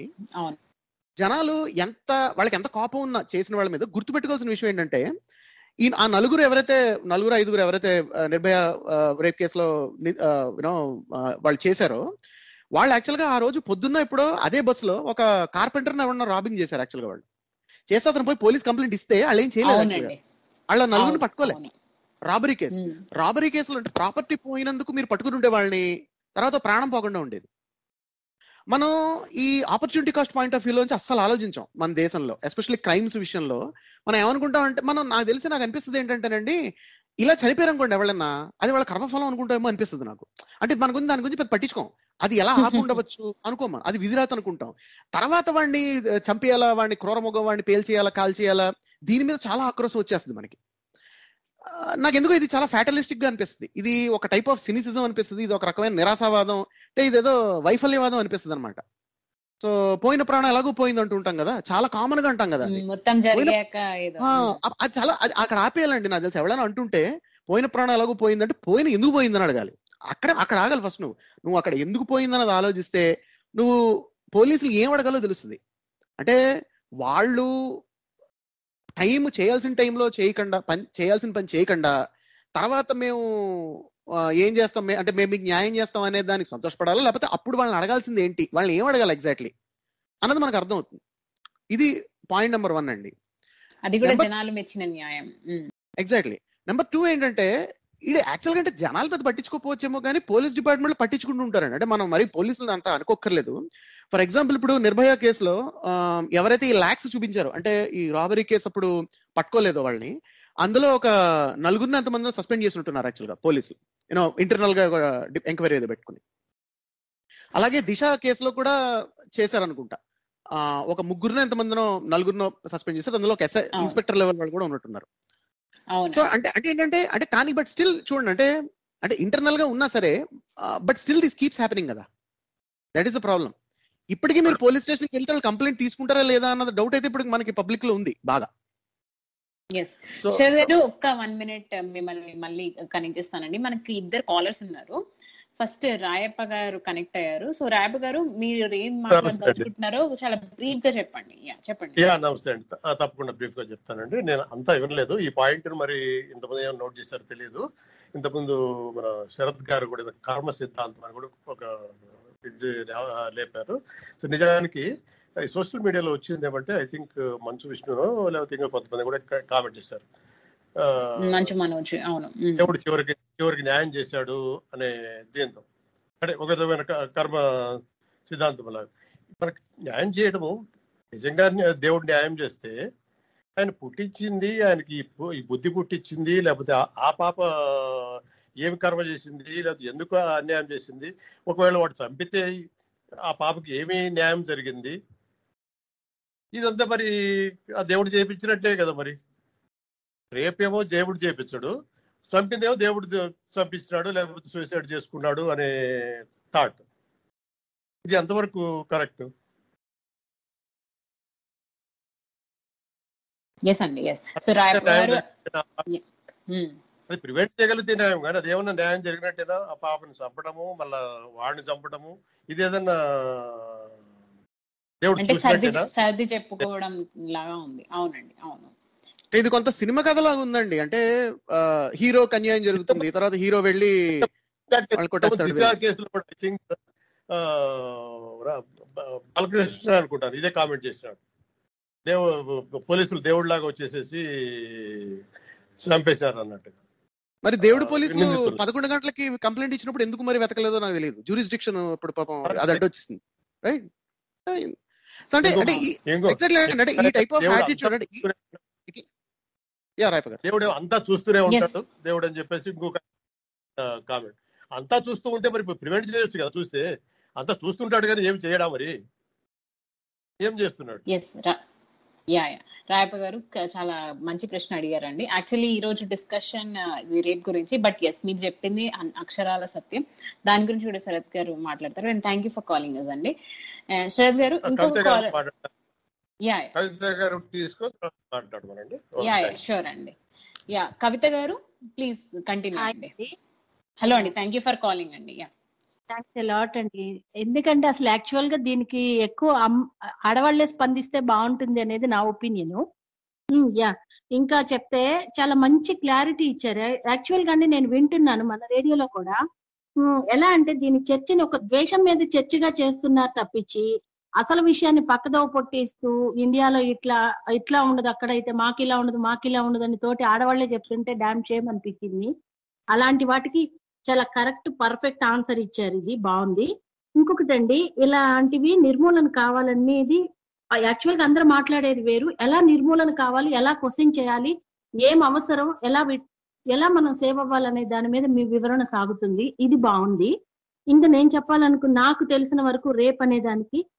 జనాలు ఎంత వాళ్ళకి ఎంత కోపం ఉన్నా చేసిన వాళ్ళ మీద గుర్తుపెట్టుకోవాల్సిన విషయం ఏంటంటే ఈ ఆ నలుగురు ఎవరైతే నలుగురు ఐదుగురు ఎవరైతే నిర్భయ రేప్ కేసులో యూనో వాళ్ళు చేశారో వాళ్ళు యాక్చువల్గా ఆ రోజు పొద్దున్న ఎప్పుడో అదే బస్సులో ఒక కార్పెంటర్ ఎవరన్నా రాబింగ్ చేశారు. యాక్చువల్గా వాళ్ళు చేస్తే అతను పోయి పోలీస్ కంప్లైంట్ ఇస్తే వాళ్ళు ఏం చేయలేదు, వాళ్ళ నలుగురిని పట్టుకోలే. రాబరీ కేసు రాబరీ కేసులు అంటే ప్రాపర్టీ పోయినందుకు మీరు పట్టుకుని ఉండే వాళ్ళని, తర్వాత ప్రాణం పోకుండా ఉండేది. మనం ఈ opportunity cost point of view లోంచి అస్సలు ఆలోచించాం మన దేశంలో, ఎస్పెషల్లీ క్రైమ్స్ విషయంలో. మనం ఏమనుకుంటాం అంటే మనం నాకు తెలిసి నాకు అనిపిస్తుంది ఏంటంటేనండి, ఇలా చనిపోయారు అనుకోండి ఎవరన్నా, అది వాళ్ళ కర్మఫలం అనుకుంటామేమో అనిపిస్తుంది నాకు. అంటే మన గురించి దాని గురించి పెద్ద పట్టించుకోం, అది ఎలా ఆపు ఉండవచ్చు అనుకోమా, అది విధిరాత అనుకుంటాం. తర్వాత వాడిని చంపేయాలా, వాడిని క్రూరముఖం వాడిని పేల్చేయాలా కాల్ చేయాలా దీని మీద చాలా ఆక్రోశం వచ్చేస్తుంది మనకి. నాకు ఎందుకో ఇది చాలా ఫ్యాటలిస్టిక్ గా అనిపిస్తుంది. ఇది ఒక టైప్ ఆఫ్ సినిసిజం అనిపిస్తుంది. ఇది ఒక రకమైన నిరాశావాదం, అంటే ఇదేదో వైఫల్యవాదం అనిపిస్తుంది అనమాట. సో పోయిన ప్రాణం ఎలాగో పోయింది అంటుంటాం కదా, చాలా కామన్ గా అంటాం కదా. మొత్తం జరిగాక అది చాలా అక్కడ ఆపేయాలండి. నాకు తెలిసి ఎవరైనా అంటుంటే పోయిన ప్రాణం ఎలాగో పోయిందంటే పోయిన ఎందుకు పోయిందని అడగాలి. అక్కడ అక్కడ ఆగాలి ఫస్ట్. నువ్వు నువ్వు అక్కడ ఎందుకు పోయిందన్నది ఆలోచిస్తే నువ్వు పోలీసులు ఏం అడగాలో తెలుస్తుంది. అంటే వాళ్ళు టైం చేయాల్సిన టైంలో చేయకుండా పని చేయాల్సిన పని చేయకుండా తర్వాత మేము ఏం చేస్తాం అంటే మేము మీకు న్యాయం చేస్తాం అనే దానికి సంతోషపడాలా, లేకపోతే అప్పుడు వాళ్ళని అడగాల్సింది ఏంటి, వాళ్ళని ఏం అడగాలి ఎగ్జాక్ట్లీ అన్నది మనకు అర్థం అవుతుంది. ఇది పాయింట్ నెంబర్ వన్ అండి. అది కూడా జనాలు మెచ్చిన న్యాయం. ఎగ్జాక్ట్లీ. నెంబర్ టూ ఏంటంటే ఇది యాక్చువల్గా అంటే జనాలు పెద్ద పట్టించుకోకపోవచ్చేమో కానీ పోలీస్ డిపార్ట్మెంట్ లో పట్టించుకుంటూ ఉంటారండి. అంటే మనం మరి పోలీసులు అంతా అనుకోక్కర్లేదు. ఫర్ ఎగ్జాంపుల్ ఇప్పుడు నిర్భయ కేసులో ఎవరైతే ఈ ల్యాక్స్ చూపించారో, అంటే ఈ రాబరీ కేసు అప్పుడు పట్టుకోలేదో వాళ్ళని, అందులో ఒక నలుగురిని అంతమంది సస్పెండ్ చేసి ఉంటున్నారు యాక్చువల్గా పోలీసులు, యూనో ఇంటర్నల్ గా ఎంక్వైరీ ఏదో పెట్టుకుని. అలాగే దిశ కేసులో కూడా చేశారనుకుంటా, ఆ ఒక ముగ్గురిని ఎంతమందినో నలుగురినో సస్పెండ్ చేశారు. అందులో ఒక ఎస్ఐ ఇన్స్పెక్టర్ లెవెల్ వాళ్ళు కూడా ఉన్నట్టున్నారు. సో అంటే అంటే ఏంటంటే అంటే కానీ బట్ స్టిల్ చూడండి, అంటే అంటే ఇంటర్నల్ గా ఉన్నా సరే but still this keeps happening కదా. That is the problem. ఇప్పటికీ మీరు పోలీస్ స్టేషన్కి వెళ్తే వాళ్ళు కంప్లైంట్ తీసుకుంటారా లేదా అన్నది డౌట్ అయితే ఇప్పుడు మనకి పబ్లిక్ లో ఉంది బాగా. ఒక్క వన్ మినిట్ మిమ్మల్ని మళ్ళీ కనెక్ట్ చేస్తానండి. మనకి ఇద్దరు కాలర్స్ ఉన్నారు. ఫస్ట్ రాయప్ప గారు కనెక్ట్ అయ్యారు. సో రాయప్ప గారు మీరు ఏం మాట్లాడుతున్నారో చాలా బ్రీఫ్ గా చెప్పండి. చెప్పండి. యా నమస్తే అండి. తప్పకుండా బ్రీఫ్ గా చెప్తానండి. నేను అంతా వినలేదు ఈ పాయింట్, మరి ఇంతమంది ఏమైనా నోట్ చేశారో తెలియదు. ఇంతకుముందు మన శరత్ గారు కూడా కర్మ సిద్ధాంతం అని కూడా ఒక లేపారు. సో నిజానికి సోషల్ మీడియాలో వచ్చింది ఏమంటే ఐ థింక్ మంచు విష్ణునో లేకపోతే ఇంకా కొంతమంది కూడా కామెంట్ చేశారు, దేవుడు చివరికి చివరికి న్యాయం చేశాడు అనే దీంతో. అంటే ఒక విధమైన కర్మ సిద్ధాంతం లాగా మనకు న్యాయం చేయడము. నిజంగా దేవుడు న్యాయం చేస్తే ఆయన పుట్టించింది, ఆయనకి ఈ బుద్ధి పుట్టించింది, లేకపోతే ఆ పాప ఏమి కర్మ చేసింది, లేకపోతే ఎందుకు అన్యాయం చేసింది, ఒకవేళ వాడు చంపితే ఆ పాపకి ఏమి న్యాయం జరిగింది, ఇదంతా మరి ఆ దేవుడు చేయించినట్టే కదా. మరి రేపేమో దేవుడు చేయించాడు, చంపిందేమో దేవుడు చంపించినాడు లేకపోతే సూసైడ్ చేసుకున్నాడు అనే థాట్. ఇది ఎంతవరకు కరెక్ట్? అది ప్రివెంట్ చేయగలిగితే న్యాయం, కానీ అది ఏమన్నా న్యాయం జరిగినట్టేనా? ఆ పాపని చంపడము మళ్ళా వాడిని చంపడము ఇది ఏదన్నా దేవుడు సర్ది చెప్పుకోవడం లాగా ఉంది. అవునండి, అవును. ఇది కొంత సినిమా కథలాగా ఉందండి. అంటే హీరోకి అన్యాయం జరుగుతుంది, తర్వాత హీరో వెళ్ళి కేసులో కూడా ఐ థింక్ బాలకృష్ణ అనుకుంటాను ఇదే కామెంట్ చేసినాడు. దేవుడు పోలీసులు దేవుడు లాగా వచ్చేసేసి చంపేసినారు అన్నట్టుగా. మరి దేవుడు పోలీసులు పదకొండు గంటలకి కంప్లైంట్ ఇచ్చినప్పుడు ఎందుకు మరి వెతకలేదో నాకు తెలియదు. జ్యూరిస్డిక్షన్ ఇప్పుడు పాపం అది అడ్డు వచ్చేసింది, రైట్? అంటే అంటే ఈ టైప్ ఆఫ్ యాటిట్యూడ్ అంటే దేవుడు అంతా చూస్తూనే ఉంటాడు దేవుడు అని చెప్పేసి ఇంకొక కామెంట్. అంతా చూస్తూ ఉంటే మరి ప్రివెంట్ చేయొచ్చు కదా. చూస్తే అంతా చూస్తుంటాడు కానీ ఏం చేయడా, మరి ఏం చేస్తున్నాడు? యా యా రాయప్ప గారు చాలా మంచి ప్రశ్న అడిగారండి. యాక్చువల్లీ ఈ రోజు డిస్కషన్ రేప్ గురించి, బట్ ఎస్ మీరు చెప్పింది అక్షరాల సత్యం. దాని గురించి కూడా శరత్ గారు మాట్లాడతారు. And thank you for calling us అండి. శరత్ గారు ఇంకొక కాలర్. యా యా షూర్ అండి. Yeah Kavitha garu please continue అండి. హలో అండి, థ్యాంక్ యూ ఫర్ కాలింగ్ అండి. యా థ్యాంక్స్ అలాట్ అండి. ఎందుకంటే అసలు యాక్చువల్ గా దీనికి ఎక్కువ ఆడవాళ్లే స్పందిస్తే బాగుంటుంది అనేది నా ఒపీనియన్. యా ఇంకా చెప్తే చాలా మంచి క్లారిటీ ఇచ్చారు. యాక్చువల్ గానే నేను వింటున్నాను మన రేడియోలో కూడా. ఎలా అంటే దీని చర్చని ఒక ద్వేషం మీద చర్చగా చేస్తున్నారు తప్పించి అసలు విషయాన్ని పక్కదోవ పొట్టిస్తూ ఇండియాలో ఇట్లా ఇట్లా ఉండదు, అక్కడైతే మాకు ఇలా ఉండదు మాకు ఇలా ఉండదు అని తోటి ఆడవాళ్లే చెప్తుంటే డామ్ షేమ్ అనిపించింది. అలాంటి వాటికి చాలా కరెక్ట్ పర్ఫెక్ట్ ఆన్సర్ ఇచ్చారు. ఇది బాగుంది. ఇంకొకటి అండి, ఇలాంటివి నిర్మూలన కావాలనేది యాక్చువల్ గా అందరూ మాట్లాడేది వేరు. ఎలా నిర్మూలన కావాలి, ఎలా క్వశ్చన్ చేయాలి, ఏం అవసరం, ఎలా ఎలా మనం సేవ్ అవ్వాలనే దాని మీద మీ వివరణ సాగుతుంది. ఇది బాగుంది. ఇంకా నేను చెప్పాలనుకున్న నాకు తెలిసిన వరకు రేప్ అనే దానికి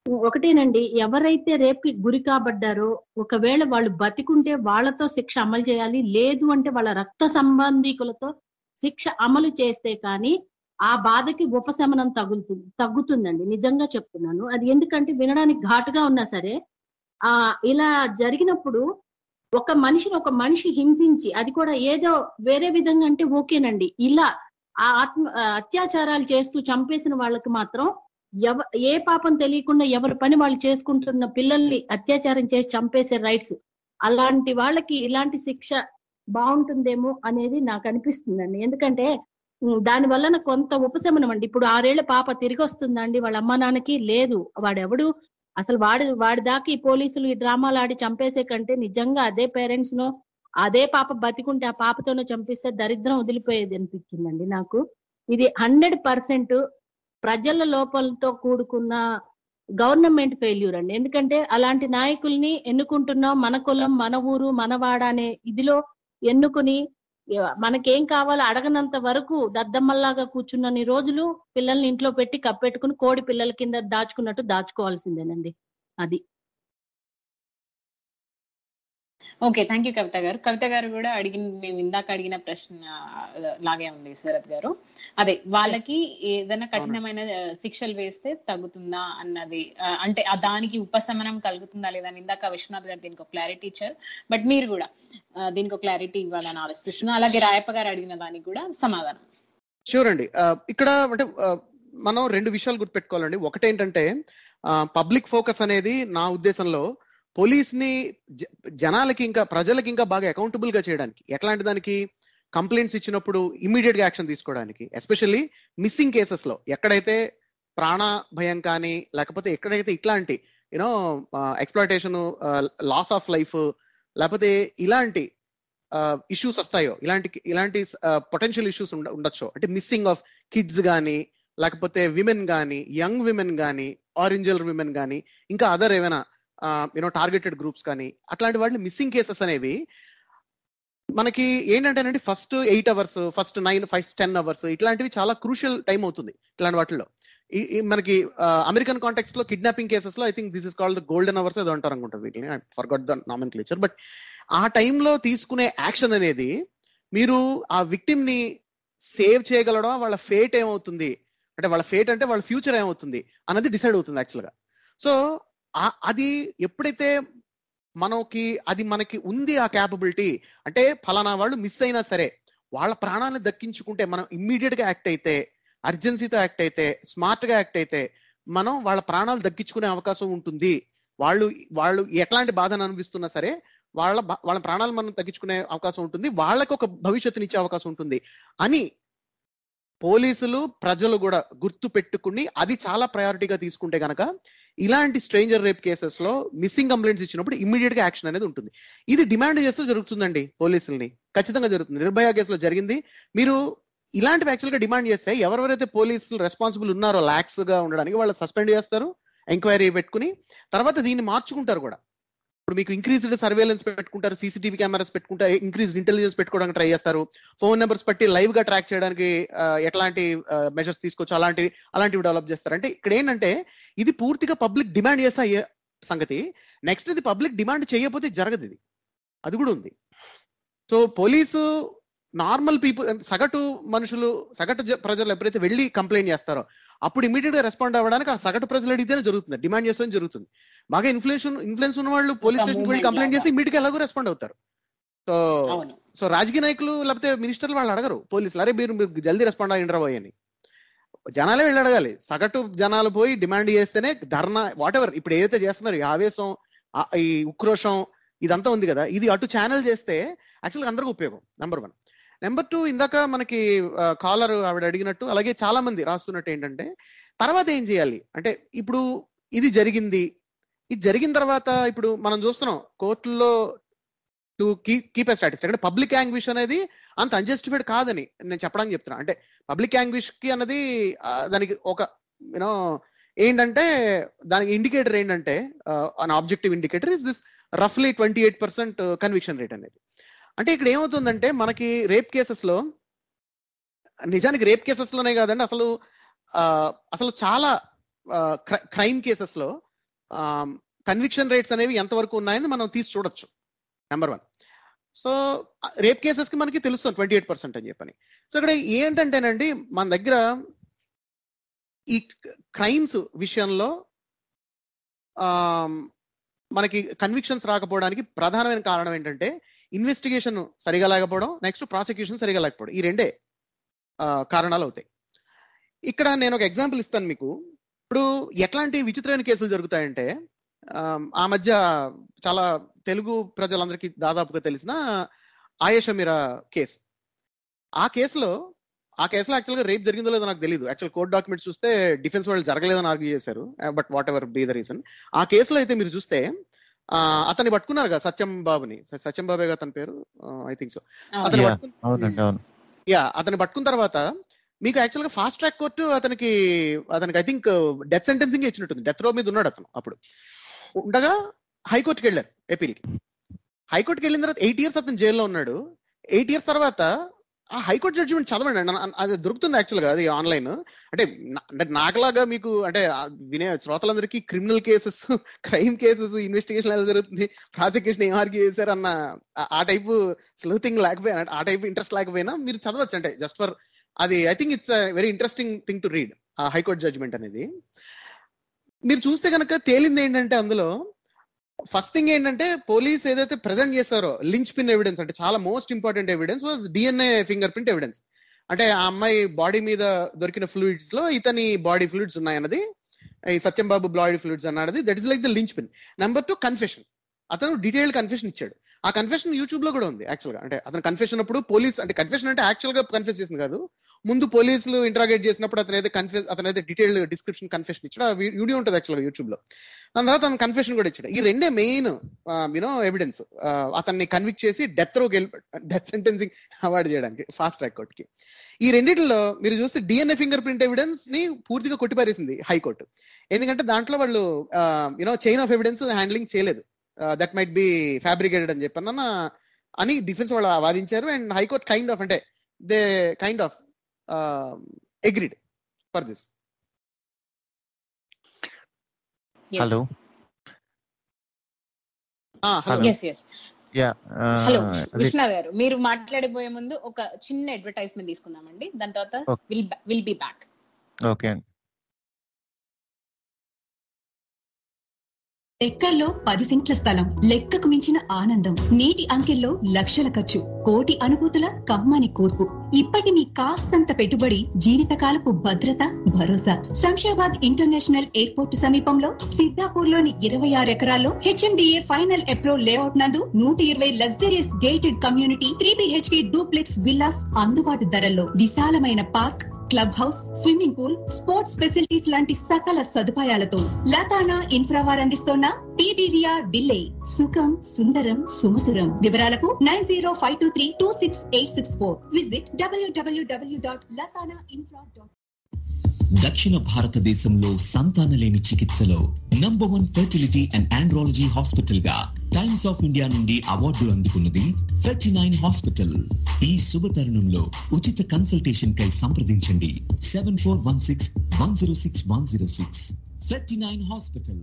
ఒకటేనండి, ఎవరైతే రేపుకి గురి కాబడ్డారో ఒకవేళ వాళ్ళు బతికుంటే వాళ్ళతో శిక్ష అమలు చేయాలి, లేదు అంటే వాళ్ళ రక్త సంబంధికులతో శిక్ష అమలు చేస్తే కానీ ఆ బాధకి ఉపశమనం తగులుతుంది తగ్గుతుందండి. నిజంగా చెప్తున్నాను. అది ఎందుకంటే వినడానికి ఘాటుగా ఉన్నా సరే ఆ ఇలా జరిగినప్పుడు ఒక మనిషిని ఒక మనిషి హింసించి, అది కూడా ఏదో వేరే విధంగా అంటే ఓకేనండి. ఇలా ఆ ఆత్మ ఆ, అత్యాచారాలు చేస్తూ చంపేసిన వాళ్ళకి మాత్రం ఎవ ఏ పాపం తెలియకుండా ఎవరి పని వాళ్ళు చేసుకుంటున్న పిల్లల్ని అత్యాచారం చేసి చంపేసే రైట్స్, అలాంటి వాళ్ళకి ఇలాంటి శిక్ష బాగుంటుందేమో అనేది నాకు అనిపిస్తుందండి. ఎందుకంటే ఉమ్, దాని వలన కొంత ఉపశమనం అండి. ఇప్పుడు ఆరేళ్ల పాప తిరిగి వస్తుందండి వాళ్ళ అమ్మ నాన్నకి? లేదు. వాడెవడు అసలు వాడు వాడి దాకా ఈ పోలీసులు ఈ డ్రామాలు ఆడి చంపేసే కంటే నిజంగా అదే పేరెంట్స్ నో అదే పాప బతికుంటే ఆ పాపతోనో చంపిస్తే దరిద్రం వదిలిపోయేది అనిపించిందండి నాకు. ఇది హండ్రెడ్ పర్సెంట్ ప్రజల లోపలతో కూడుకున్న గవర్నమెంట్ ఫెయిల్యూర్ అండి. ఎందుకంటే అలాంటి నాయకుల్ని ఎన్నుకుంటున్నాం, మన కులం మన ఊరు మనవాడ అనే ఇదిలో ఎన్నుకుని ఎ- మనకేం కావాలో అడగనంత వరకు దద్దమ్మల్లాగా కూర్చున్నన్ని రోజులు పిల్లల్ని ఇంట్లో పెట్టి కప్పెట్టుకుని కోడి పిల్లల కింద దాచుకున్నట్టు దాచుకోవాల్సిందేనండి. అది ఓకే, థ్యాంక్ యూ కవిత గారు. కవిత గారు కూడా అడిగిన, మేము ఇందాక అడిగిన ప్రశ్న ఆ, లాగే ఉంది శరత్ గారు. అదే వాళ్ళకి ఏదైనా కఠినమైన ఆ, శిక్షలు వేస్తే తగ్గుతుందా అన్నది, ఆ, అంటే ఆ దానికి ఉపశమనం కలుగుతుందా లేదా అని ఇందాక విశ్వనాథ్ గారు దీనికి ఒక క్లారిటీ ఇచ్చారు. బట్ మీరు కూడా ఆ, దీనికి ఒక క్లారిటీ ఇవ్వాలని ఆలోచిస్తున్నా. అలాగే రాయప్ప గారు అడిగిన దానికి కూడా సమాధానం. షూర్ అండి. ఆ, ఇక్కడ అంటే ఆ, మనం రెండు విషయాలు గుర్తుపెట్టుకోవాలండి. ఒకటేంటంటే పబ్లిక్ ఫోకస్ అనేది నా ఉద్దేశంలో పోలీస్ ని జ- జనాలకి ఇంకా ప్రజలకి ఇంకా బాగా అకౌంటబుల్ గా చేయడానికి, ఎట్లాంటి దానికి కంప్లైంట్స్ ఇచ్చినప్పుడు ఇమ్మీడియట్ గా యాక్షన్ తీసుకోవడానికి, ఎస్పెషల్లీ మిస్సింగ్ కేసెస్ లో ఎక్కడైతే ప్రాణ భయం కానీ లేకపోతే ఎక్కడైతే ఇట్లాంటి you know exploitation, loss of life, లేకపోతే ఇలాంటి ఇష్యూస్ వస్తాయో, ఇలాంటి ఇలాంటి పొటెన్షియల్ ఇష్యూస్ ఉండ ఉండొచ్చు అంటే మిస్సింగ్ ఆఫ్ కిడ్స్ కానీ లేకపోతే విమెన్ కానీ, యంగ్ విమెన్ కానీ, ఆరెంజల్ విమెన్ కానీ, ఇంకా అదర్ ఏమైనా యూనో టార్గెటెడ్ గ్రూప్స్ కానీ, అట్లాంటి వాటిని మిస్సింగ్ కేసెస్ అనేవి మనకి ఏంటంటేనండి first eight hours first nine five ten hours ఇట్లాంటివి చాలా క్రూషియల్ టైం అవుతుంది ఇట్లాంటి వాటిల్లో. ఈ- ఈ మనకి అమెరికన్ కాంటెక్స్ట్ లో కిడ్నాపింగ్ కేసెస్ లో I think this is called golden hours ఏదో అంటారు అనుకుంటా వీటిని, I forgot the nomenclature. But ఆ టైంలో తీసుకునే యాక్షన్ అనేది మీరు ఆ విక్టిమ్ ని సేవ్ చేయగలడం, వాళ్ళ ఫేట్ ఏమవుతుంది అంటే వాళ్ళ ఫేట్ అంటే వాళ్ళ ఫ్యూచర్ ఏమవుతుంది అన్నది డిసైడ్ అవుతుంది యాక్చువల్గా. సో అది ఎప్పుడైతే మనకి అది మనకి ఉంది ఆ క్యాపబిలిటీ, అంటే ఫలానా వాళ్ళు మిస్ అయినా సరే వాళ్ళ ప్రాణాలను దక్కించుకుంటే మనం ఇమ్మీడియట్ గా యాక్ట్ అయితే, అర్జెన్సీతో యాక్ట్ అయితే, స్మార్ట్ గా యాక్ట్ అయితే మనం వాళ్ళ ప్రాణాలు దక్కించుకునే అవకాశం ఉంటుంది. వాళ్ళు వాళ్ళు ఎట్లాంటి బాధను అనిపిస్తున్నా సరే వాళ్ళ బ- వాళ్ళ ప్రాణాలు మనం తగ్గించుకునే అవకాశం ఉంటుంది, వాళ్ళకి ఒక భవిష్యత్తునిచ్చే అవకాశం ఉంటుంది అని పోలీసులు ప్రజలు కూడా గుర్తు పెట్టుకుని అది చాలా ప్రయారిటీగా తీసుకుంటే గనక ఇలాంటి స్ట్రేంజర్ రేప్ కేసెస్ లో మిస్సింగ్ కంప్లైంట్స్ ఇచ్చినప్పుడు ఇమ్మీడియట్ గా యాక్షన్ అనేది ఉంటుంది. ఇది డిమాండ్ చేస్తూ జరుగుతుందండి పోలీసుల్ని, ఖచ్చితంగా జరుగుతుంది. నిర్భయ కేసులో జరిగింది. మీరు ఇలాంటివి యాక్చువల్ గా డిమాండ్ చేస్తే ఎవరెవరైతే పోలీసులు రెస్పాన్సిబుల్ ఉన్నారో లాక్స్ గా ఉండడానికి వాళ్ళు సస్పెండ్ చేస్తారు, ఎంక్వైరీ పెట్టుకుని తర్వాత దీన్ని మార్చుకుంటారు కూడా. ఇప్పుడు మీకు ఇంక్రీజ్డ్ సర్వేలెన్స్ పెట్టుకుంటారు, సీసీటీవీ కెమెరాస్ పెట్టుకుంటారు, ఇంక్రీజ్డ్ ఇంటెలిజెన్స్ పెట్టుకోవడానికి ట్రై చేస్తారు, ఫోన్ నెంబర్స్ బట్టి లైవ్ గా ట్రాక్ చేయడానికి ఆ, ఎట్లాంటి మెజర్స్ తీసుకోవచ్చు అలాంటివి అలాంటివి డెవలప్ చేస్తారు. అంటే ఇక్కడ ఏంటంటే ఇది పూర్తిగా పబ్లిక్ డిమాండ్ చేస్తే అయ్యే సంగతి. నెక్స్ట్ ఇది పబ్లిక్ డిమాండ్ చేయకపోతే జరగదు, ఇది అది కూడా ఉంది. సో పోలీసు నార్మల్ పీపుల్, సగటు మనుషులు, సగటు జ- ప్రజలు ఎప్పుడైతే వెళ్ళి కంప్లైంట్ చేస్తారో అప్పుడు ఇమీడియట్ గా రెస్పాండ్ అవ్వడానికి ఆ సగటు ప్రజలు అడిగితేనే జరుగుతుంది, డిమాండ్ చేస్తే జరుగుతుంది. బాగా ఇన్ఫ్లుయెన్స్ ఇన్ఫ్లుయెన్స్ ఉన్న వాళ్ళు పోలీస్ స్టేషన్ వెళ్ళి movement కంప్లైంట్ చేసి లాగా. ఇమీడియట్ గా ఎలాగో రెస్పాండ్ అవుతారు. సో అవును. సో రాజకీయ నాయకులు లేకపోతే మినిస్టర్లు వాళ్ళు అడగరు పోలీసులు, అరే మీరు మీరు జల్దీ రెస్పాండ్ అయ్యిండ్రా పోయి అని. జనాలే వెళ్ళి అడగాలి. సగటు జనాలు పోయి డిమాండ్ చేస్తేనే ధర్నా వాట్ ఎవర్ ఇప్పుడు ఏదైతే చేస్తున్నారు ఈ ఆవేశం, ఆ- ఈ ఉక్రోషం ఇదంతా ఉంది కదా, ఇది అటు ఛానల్ చేస్తే యాక్చువల్గా అందరికీ ఉపయోగం. Number one. నెంబర్ టూ, ఇందాక మనకి కాలర్ ఆవిడ అడిగినట్టు అలాగే చాలా మంది రాస్తున్నట్టు ఏంటంటే తర్వాత ఏం చేయాలి అంటే, ఇప్పుడు ఇది జరిగింది, ఇది జరిగిన తర్వాత ఇప్పుడు మనం చూస్తున్నాం కోర్టుల్లో టు కీప్ ఎ స్టాటిస్టిక్ అంటే పబ్లిక్ యాంగ్విష్ అనేది అంత అన్జస్టిఫైడ్ కాదని నేను చెప్పడానికి చెప్తున్నా. అంటే పబ్లిక్ యాంగ్విష్ కి అన్నది ఆ, దానికి ఒక యూనో ఏంటంటే దానికి ఇండికేటర్ ఏంటంటే an objective indicator is this రఫ్లీ twenty eight percent conviction rate అనేది. అంటే ఇక్కడ ఏమవుతుందంటే మనకి రేప్ కేసెస్ లో, నిజానికి రేప్ కేసెస్ లోనే కాదండి అసలు ఆ, అసలు చాలా క్రైమ్ కేసెస్ లో కన్విక్షన్ రేట్స్ అనేవి ఎంతవరకు ఉన్నాయని మనం తీసి చూడొచ్చు. Number one. So rape cases కి మనకి తెలుస్తుంది ట్వంటీ ఎయిట్ పర్సెంట్ అని చెప్పని. సో ఇక్కడ ఏంటంటేనండి, మన దగ్గర ఈ క్రైమ్స్ విషయంలో మనకి కన్విక్షన్స్ రాకపోవడానికి ప్రధానమైన కారణం ఏంటంటే ఇన్వెస్టిగేషన్ సరిగా లేకపోవడం, నెక్స్ట్ ప్రాసిక్యూషన్ సరిగా లేకపోవడం. ఈ రెండే కారణాలు అవుతాయి. ఇక్కడ నేను ఒక ఎగ్జాంపుల్ ఇస్తాను మీకు. ఇప్పుడు ఎట్లాంటి విచిత్రమైన కేసులు జరుగుతాయంటే, ఆ మధ్య చాలా తెలుగు ప్రజలందరికీ దాదాపుగా తెలిసిన ఆయేషా మీరా కేసు. ఆ కేసులో ఆ కేసులో యాక్చువల్గా రేప్ జరిగిందో లేదో నాకు తెలియదు. యాక్చువల్ కోర్ట్ డాక్యుమెంట్స్ చూస్తే డిఫెన్స్ వాళ్ళు జరగలేదని ఆర్గ్యూ చేశారు. But whatever be the reason, ఆ కేసులో అయితే మీరు చూస్తే అతన్ని పట్టుకున్నారు కదా, సత్యం బాబుని. సత్యం బాబే కదా అతని పేరు, ఐ థింక్ సో. అతను పట్టుకుని యా అతన్ని పట్టుకున్న తర్వాత మీకు యాక్చువల్ గా ఫాస్ట్ ట్రాక్ కోర్టు అతనికి అతనికి ఐ థింక్ డెత్ సెంటెన్సింగ్ ఇచ్చినట్టుంది. డెత్ రో మీద ఉన్నాడు అతను. అప్పుడు ఉండగా హైకోర్టుకి వెళ్ళారు ఏపీకి. హైకోర్టుకి వెళ్ళిన తర్వాత ఎయిట్ ఇయర్స్ అతను జైల్లో ఉన్నాడు. ఎయిట్ ఇయర్స్ తర్వాత ఆ హైకోర్టు జడ్జిమెంట్ చదవండి, అది దొరుకుతుంది యాక్చువల్గా, అది ఆన్లైన్. అంటే అంటే నాకులాగా మీకు అంటే వినే శ్రోతలందరికీ criminal cases, crime cases, investigation ఎలా జరుగుతుంది, ప్రాసిక్యూషన్ ఏం ఆర్గ్యూ చేశారు అన్న ఆ టైపు స్లూతింగ్ లేకపోయినా, ఆ టైపు ఇంట్రెస్ట్ లేకపోయినా మీరు చదవచ్చు. అంటే జస్ట్ ఫర్ అది I think it's very interesting thing to read ఆ హైకోర్టు జడ్జిమెంట్ అనేది. మీరు చూస్తే కనుక తేలింది ఏంటంటే, అందులో ఫస్ట్ థింగ్ ఏంటంటే పోలీస్ ఏదైతే ప్రెజెంట్ చేస్తారో లించ్ పిన్ ఎవిడెన్స్, అంటే చాలా most important evidence was DNA fingerprint evidence. అంటే ఆ అమ్మాయి బాడీ మీద దొరికిన ఫ్లూయిడ్స్ లో ఇతని బాడీ ఫ్లూయిడ్స్ ఉన్నాయన్నది, ఈ సత్యం బాబు బాడీ ఫ్లూయిడ్స్ అన్నది, that is like the linchpin. Number two, confession. అతను డీటెయిల్డ్ కన్ఫెషన్ ఇచ్చాడు. ఆ కన్ఫెషన్ యూట్యూబ్ లో కూడా ఉంది యాక్చువల్ గా. అంటే అతను కన్ఫెషన్ అప్పుడు పోలీస్ అంటే కన్ఫెషన్ అంటే యాక్చువల్ గా కన్ఫెస్ చేసింది కాదు, ముందు పోలీసులు ఇంటరాగేట్ చేసినప్పుడు అతనైతే కన్ఫెస్ అతనైతే డీటెయిల్డ్ డిస్క్రిప్షన్ కన్ఫెషన్ ఇచ్చాడు. ఆ వీడియో ఉంటుంది యాక్చువల్ గా యూట్యూబ్ లో. దాని తర్వాత అతను కన్ఫెషన్ కూడా ఇచ్చాడు. ఈ రెండే మెయిన్ యూనో ఎవిడెన్స్ అతన్ని కన్విక్ట్ చేసి death row death sentencing award చేయడానికి ఫాస్ట్ ట్రాక్ కోర్టుకి. ఈ రెండిట్లో మీరు చూస్తే డిఎన్ఏ ఫింగర్ ప్రింట్ ఎవిడెన్స్ ని పూర్తిగా కొట్టిపారేసింది హైకోర్టు. ఎందుకంటే దాంట్లో వాళ్ళు you know chain of evidence handling చేయలేదు, దట్ మైట్ బి ఫ్యాబ్రికేటెడ్ అని చెప్పన్న అని డిఫెన్స్ వాళ్ళు వాదించారు. అండ్ హైకోర్ట్ కైండ్ ఆఫ్ అంటే they kind of agreed for this. Hello hello Vishwanath garu, మీరు మాట్లాడిపోయే ముందు ఒక చిన్న అడ్వర్టైజ్మెంట్ తీసుకుందామండి, దాని తర్వాత will will be back. Okay అండి. లెక్కల్లో పది సెంట్ల స్థలం, లెక్కకు మించిన ఆనందం, నీటి అంకెల్లో లక్షల ఖర్చు, కోటి అనుభూతుల కమ్మని కూర్పు. ఇప్పటి మీ కాస్తంత పెట్టుబడి జీవితకాలపు భద్రత, భరోసా. శంషాబాద్ ఇంటర్నేషనల్ ఎయిర్పోర్ట్ సమీపంలో సిద్ధాపూర్ లోని ఇరవై ఆరు ఎకరాల్లో హెచ్ఎండిఏ ఫైనల్ అప్రూవ్ లేఅవుట్ నందు నూట ఇరవై luxurious gated community three BHK duplex villas అందుబాటు ధరల్లో. విశాలమైన park, club house, swimming pool, sports facilities లాంటి సకల సదుపాయాలతో లతానా ఇన్ఫ్రా వారు అందిస్తోన్న పీడీవీఆర్ విల్లే సుఖం సుందరం సుమధురం. వివరాలకు nine zero five two three two six eight six four. Visit డబ్ల్యూడబ్ల్యూడబ్ల్యూ డాట్ లతానా ఇన్ఫ్రా డాట్. దక్షిణ భారతదేశంలో సంతానలేమి చికిత్సలో number one fertility and andrology hospital గా టైమ్స్ ఆఫ్ ఇండియా నుండి అవార్డు అందుకున్నది ఫెర్టీ నైన్ హాస్పిటల్. ఈ శుభ తరుణంలో ఉచిత కన్సల్టేషన్ కై సంప్రదించండి seven four one six one zero six one zero six. Ferty nine hospital.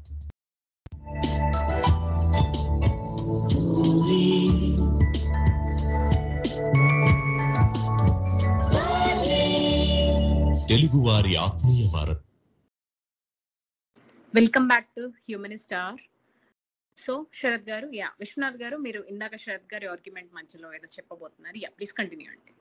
తెలుగువారి ఆత్మీయ వారత్. Welcome back to humanist star. So Sarath గారు, యా విశ్వనాథ్ గారు, మీరు ఇందాక శరత్ గారి ఆర్గ్యుమెంట్ మధ్యలో ఏదో చెప్పబోతున్నారు. యా ప్లీజ్ కంటిన్యూ అండి.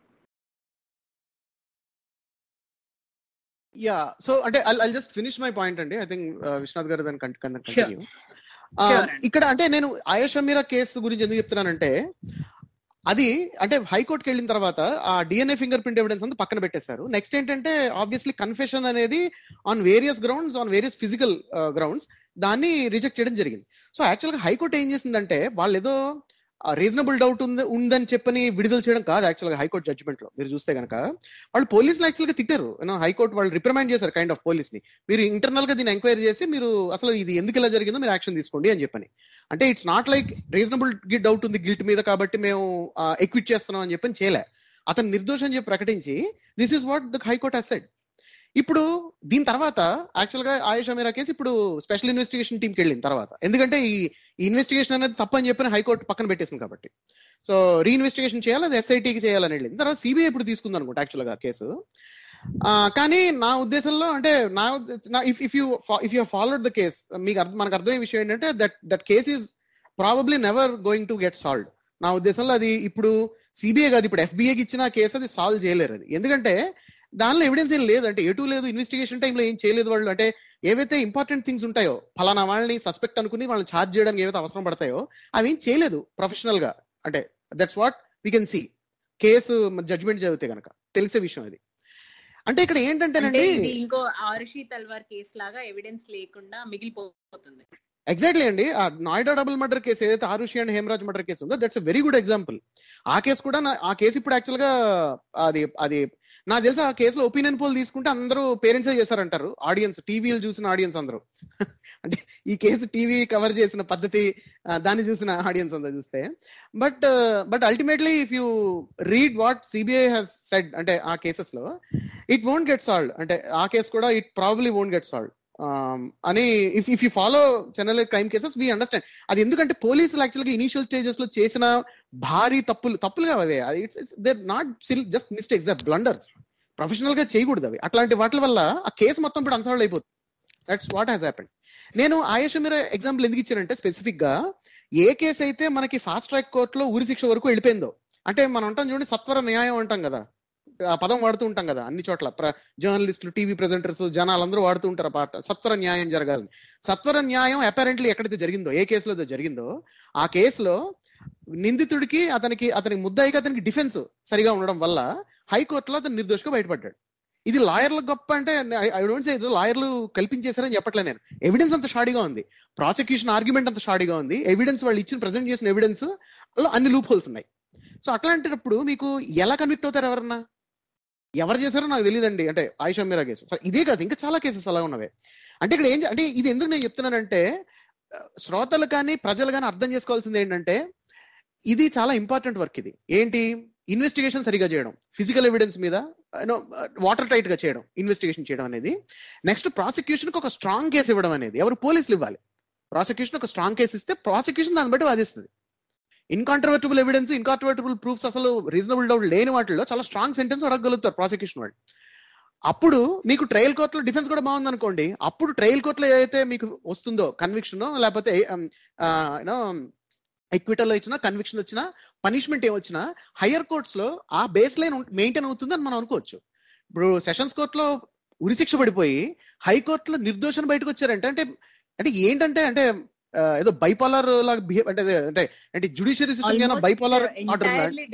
యా సో అంటే I just finish my point అండి. ఐ థింక్ విశ్వనాథ్ గారు దాన్ని కంటిన్యూ. ఇక్కడ అంటే నేను ఆయేషా మీరా కేసు గురించి ఎందుకు చెప్తున్నానంటే, అది అంటే హైకోర్టుకి వెళ్ళిన తర్వాత ఆ డిఎన్ఏ ఫింగర్ ప్రింట్ ఎవిడెన్స్ అంతా పక్కన పెట్టేశారు. నెక్స్ట్ ఏంటంటే ఆబ్వియస్లీ కన్ఫెషన్ అనేది on various grounds, on various physical grounds దాన్ని రిజెక్ట్ చేయడం జరిగింది. సో యాక్చువల్గా హైకోర్టు ఏం చేసిందంటే, వాళ్ళు ఏదో రీజనబుల్ డౌట్ ఉంది ఉందని చెప్పని విడుదల చేయడం కాదు. యాక్చువల్గా హైకోర్టు జడ్జ్మెంట్ లో మీరు చూస్తే కనుక వాళ్ళు పోలీసులు యాక్చువల్గా తిట్టారు. హైకోర్టు వాళ్ళు రిప్రమైండ్ చేశారు కైండ్ ఆఫ్ పోలీస్ ని, మీరు ఇంటర్నల్ గా దీన్ని ఎంక్వైరీ చేసి మీరు అసలు ఇది ఎందుకు ఇలా జరిగిందో మీరు యాక్షన్ తీసుకోండి అని చెప్పని. అంటే it's not like reasonable doubt ఉంది గిల్ట్ మీద కాబట్టి మేము ఎక్విట్ చేస్తున్నాం అని చెప్పని చేయలే. అతను నిర్దోషం చెప్పి ప్రకటించి this is what the high court has said. ఇప్పుడు దీని తర్వాత యాక్చువల్ గా ఆయేషా మీరా కేసు ఇప్పుడు స్పెషల్ ఇన్వెస్టిగేషన్ టీంకి వెళ్ళిన తర్వాత, ఎందుకంటే ఈ ఇన్వెస్టిగేషన్ అనేది తప్పని చెప్పిన హైకోర్టు పక్కన పెట్టేసింది కాబట్టి, సో రీఇన్వెస్టిగేషన్ చేయాలి, అది ఎస్ఐటీకి చేయాలని వెళ్ళింది. తర్వాత సిబిఐ ఇప్పుడు తీసుకుంది అనుకుంటా యాక్చువల్ గా కేసు. కానీ నా ఉద్దేశంలో అంటే నా if if you if you followed the case, మీకు అర్థం మనకు అర్థమయ్యే విషయం ఏంటంటే that that case is probably never going to get solved. నా ఉద్దేశంలో అది ఇప్పుడు సిబిఐ కాదు, ఇప్పుడు ఎఫ్బిఐకి ఇచ్చిన కేసు అది సాల్వ్ చేయలేరు అది, ఎందుకంటే దానిలో ఎవిడెన్స్ ఏం లేదు, అంటే ఎటు లేదు, ఇన్వెస్టిగేషన్ టైంలో ఏం చేయలేదు వాళ్ళు. అంటే ఏవైతే ఇంపార్టెంట్ థింగ్స్ ఉంటాయో, ఫలానా వాళ్ళని సస్పెక్ట్ అనుకుని వాళ్ళని ఛార్జ్ చేయడానికి ఏవైతే అవసరం పడతాయో అవి ఏం చేయలేదు ప్రొఫెషనల్ గా. అంటే that's what we can see case judgement చదివితే కనుక తెలిసే విషయం అది. అంటే ఇక్కడ ఏంటంటేనండి ఇంకో ఆరుషి తల్వార్ కేసు లాగా ఎవిడెన్స్ లేకుండా మిగిలిపోతుంది. ఎగ్జాక్ట్లీ అండి. ఆ నాయిడా డబుల్ మర్డర్ కేసు ఏదైతే Aarushi and Hemraj murder case ఉందో that's a very good example. ఆ కేసు కూడా ఆ కేసు ఇప్పుడు యాక్చువల్ గా అది అది నాకు తెలిసి ఆ కేసులో ఒపీనియన్ పోల్ తీసుకుంటే అందరూ పేరెంట్సే చేశారంటారు, ఆడియన్స్, టీవీలు చూసిన ఆడియన్స్ అందరూ. అంటే ఈ కేసు టీవీ కవర్ చేసిన పద్ధతి, దాన్ని చూసిన ఆడియన్స్ అందరూ చూస్తే. But but ultimately if you read what CBI has said, అంటే ఆ కేసెస్ లో ఇట్ వోంట్ గెట్ సాల్వ్డ్, అంటే ఆ కేసు కూడా it probably won't get solved అని if if you follow general crime cases we understand. అది ఎందుకంటే పోలీసులు యాక్చువల్గా ఇనిషియల్ స్టేజెస్ లో చేసిన భారీ తప్పులు తప్పులుగా అవే, it's they're not just mistakes, they're blunders. Professional గా చేయకూడదు అవి. అట్లాంటి వాటి వల్ల ఆ కేసు మొత్తం ఇప్పుడు అన్సాల్వ్ అయిపోతుంది. That's what has happened. నేను ఆయేషా మీరా ఎగ్జాంపుల్ ఎందుకు ఇచ్చానంటే స్పెసిఫిక్ గా ఏ కేసు అయితే మనకి ఫాస్ట్ ట్రాక్ కోర్టులో ఉరి శిక్ష వరకు వెళ్ళిపోయిందో, అంటే మనం అంటాం చూడండి సత్వర న్యాయం అంటాం కదా, ఆ పదం వాడుతూ ఉంటాం కదా అన్ని చోట్ల, జర్నలిస్టులు, టీవీ ప్రెజెంటర్స్, జనాలందరూ వాడుతూ ఉంటారు పాట, సత్వర న్యాయం జరగాలని. సత్వర న్యాయం అపారెంట్లీ ఎక్కడైతే జరిగిందో, ఏ కేసులో జరిగిందో, ఆ కేసులో నిందితుడికి అతనికి అతనికి ముద్దాయికి అతనికి డిఫెన్స్ సరిగా ఉండడం వల్ల హైకోర్టులో అతను నిర్దోషిగా బయటపడ్డాడు. ఇది లాయర్లకు గొప్ప అంటే ఐ డోంట్ సే లాయర్లు కల్పించేశారని చెప్పట్లే నేను. ఎవిడెన్స్ అంత షాడీగా ఉంది, ప్రాసిక్యూషన్ ఆర్గ్యుమెంట్ అంత షాడీగా ఉంది, ఎవిడెన్స్ వాళ్ళు ఇచ్చిన ప్రజెంట్ చేసిన ఎవిడెన్స్ లో అన్ని లూప్ హోల్స్ ఉన్నాయి. సో అట్లాంటప్పుడు మీకు ఎలా కన్విక్ట్ అవుతారు ఎవరన్నా? ఎవరు చేశారో నాకు తెలియదండి. అంటే ఆయేషా మీరా కేసు ఇదే కాదు, ఇంకా చాలా కేసెస్ అలా ఉన్నవే. అంటే ఇక్కడ ఏం అంటే ఇది ఎందుకు నేను చెప్తున్నానంటే శ్రోతలు కానీ ప్రజలు కానీ అర్థం చేసుకోవాల్సింది ఏంటంటే ఇది చాలా ఇంపార్టెంట్ వర్క్. ఇది ఏంటి, ఇన్వెస్టిగేషన్ సరిగా చేయడం, ఫిజికల్ ఎవిడెన్స్ మీద వాటర్ టైట్ గా చేయడం, ఇన్వెస్టిగేషన్ చేయడం అనేది. నెక్స్ట్ ప్రాసిక్యూషన్ కి ఒక స్ట్రాంగ్ కేసు ఇవ్వడం అనేది, ఎవరు పోలీసులు ఇవ్వాలి. ప్రాసిక్యూషన్ ఒక స్ట్రాంగ్ కేసు ఇస్తే ప్రాసిక్యూషన్ దాన్ని బట్టి వాదిస్తుంది. ఇన్కాంట్రవర్టబుల్ ఎవిడెన్స్, ఇన్కాంట్రవర్టబుల్ ప్రూఫ్స్, అసలు రీజనబుల్ డౌట్ లేని వాటిల్లో చాలా స్ట్రాంగ్ సెంటెన్స్ అడగగలుగుతారు ప్రాసిక్యూషన్ వాళ్ళు. అప్పుడు మీకు ట్రయల్ కోర్టులో డిఫెన్స్ కూడా బాగుంది అనుకోండి, అప్పుడు ట్రయల్ కోర్టులో ఏదైతే మీకు వస్తుందో కన్విక్షన్, లేకపోతే యూనో ఎక్విటల్ ఇచ్చినా, కన్విక్షన్ వచ్చినా, పనిష్మెంట్ ఏమొచ్చినా హయ్యర్ కోర్ట్స్ లో ఆ బేస్ లైన్ మెయింటైన్ అవుతుంది అని మనం అనుకోవచ్చు. ఇప్పుడు సెషన్స్ కోర్టులో ఉరిశిక్ష పడిపోయి హైకోర్టులో నిర్దోషణ బయటకు వచ్చారంటే అంటే అంటే ఏంటంటే అంటే ఏదో బైపోలార్ లాగా బిహేవ్ అంటే అంటే అంటే జ్యుడిషియరీ సిస్టమ్ బైపోలార్ ఆర్డర్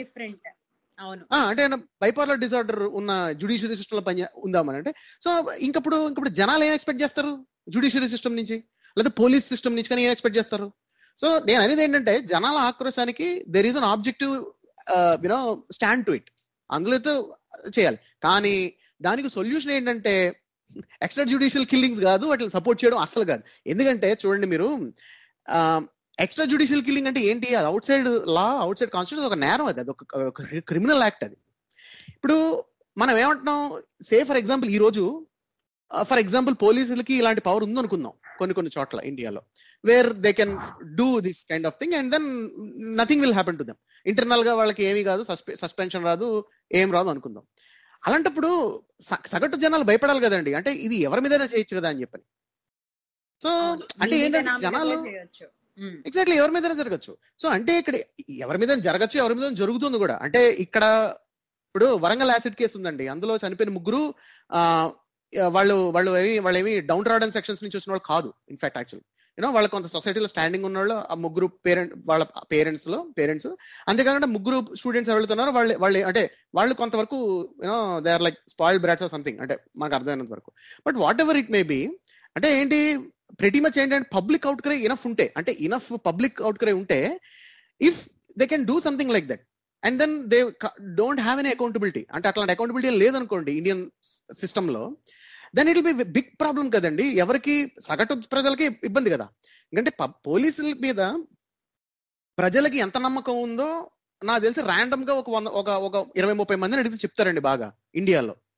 అంటే బైపోలార్ డిసార్డర్ ఉన్న జ్యుడిషియరీ సిస్టమ్ లో పని ఉందామని అంటే. సో ఇంకప్పుడు ఇంకప్పుడు జనాలు ఏం ఎక్స్పెక్ట్ చేస్తారు జ్యుడిషియరీ సిస్టమ్ నుంచి, లేదా పోలీస్ సిస్టమ్ నుంచి, కానీ ఏం ఎక్స్పెక్ట్ చేస్తారు? సో నేను అనేది ఏంటంటే జనాల ఆక్రోశానికి there is an objective you know stand to it, అందులో అయితే చేయాలి. కానీ దానికి సొల్యూషన్ ఏంటంటే ఎక్స్ట్రా జ్యుడిషియల్ కిల్లింగ్స్ కాదు, వాటిని సపోర్ట్ చేయడం అసలు కాదు. ఎందుకంటే చూడండి మీరు, ఎక్స్ట్రా జ్యుడిషియల్ కిల్లింగ్ అంటే ఏంటి? అది outside law, outside constitution ఒక నేరం, అది అది ఒక క్రిమినల్ యాక్ట్ అది. ఇప్పుడు మనం ఏమంటున్నాం, సే ఫర్ ఎగ్జాంపుల్ ఈ రోజు ఫర్ ఎగ్జాంపుల్ పోలీసులకి ఇలాంటి పవర్ ఉందనుకుందాం కొన్ని కొన్ని చోట్ల ఇండియాలో, where they can do this kind of thing and then nothing will happen to them. Internal గా వాళ్ళకి ఏమీ కాదు, సస్పెన్షన్ రాదు, ఏం రాదు అనుకుందాం. అలాంటప్పుడు సగటు జనాలు భయపడాలి కదండి, అంటే ఇది ఎవరి మీదైనా చేయొచ్చు కదా అని చెప్పని. సో అంటే ఏంటంటే జనాలు ఎగ్జాక్ట్లీ ఎవరి మీదైనా జరగచ్చు. సో అంటే ఇక్కడ ఎవరి మీద జరగచ్చు, ఎవరి మీద జరుగుతుంది కూడా. అంటే ఇక్కడ ఇప్పుడు వరంగల్ యాసిడ్ కేసు ఉందండి, అందులో చనిపోయిన ముగ్గురు ఆ వాళ్ళు వాళ్ళు ఏమి వాళ్ళు ఏమి డౌన్ రాడన్ సెక్షన్స్ నుంచి వచ్చిన వాళ్ళు కాదు. ఇన్ఫాక్ట్ యాక్చువల్లీ యూనో వాళ్ళ కొంత సొసైటీలో స్టాండింగ్ ఉన్న వాళ్ళు ఆ ముగ్గురు పేరెంట్ వాళ్ళ పేరెంట్స్ లో పేరెంట్స్ అంతేకాకుండా ముగ్గురు స్టూడెంట్స్ ఎవరుతున్నారు వాళ్ళు వాళ్ళు అంటే వాళ్ళు కొంతవరకు you know they are like spoiled brats or something, అంటే మనకు అర్థమైనంత వరకు. But whatever it may be, అంటే ఏంటి ప్రెటీ మచ్ ఏంటంటే పబ్లిక్ అవుట్ క్రై ఇనఫ్ ఉంటే, అంటే ఇనఫ్ పబ్లిక్ అవుట్ క్రై ఉంటే, if they can do something like that and then they don't have any accountability, అంటే అట్లాంటి అకౌంటబిలిటీ లేదనుకోండి Indian system లో, then it will be big problem కదండి. ఎవరికి సగటు ప్రజలకి ఇబ్బంది కదా. ఎందుకంటే పోలీసుల మీద ప్రజలకి ఎంత నమ్మకం ఉందో నాకు తెలిసి ర్యాండమ్ గా ఒక వంద ఒక ఒక ఇరవై ముప్పై మందిని అడిగితే చెప్తారండి బాగా ఇండియాలో.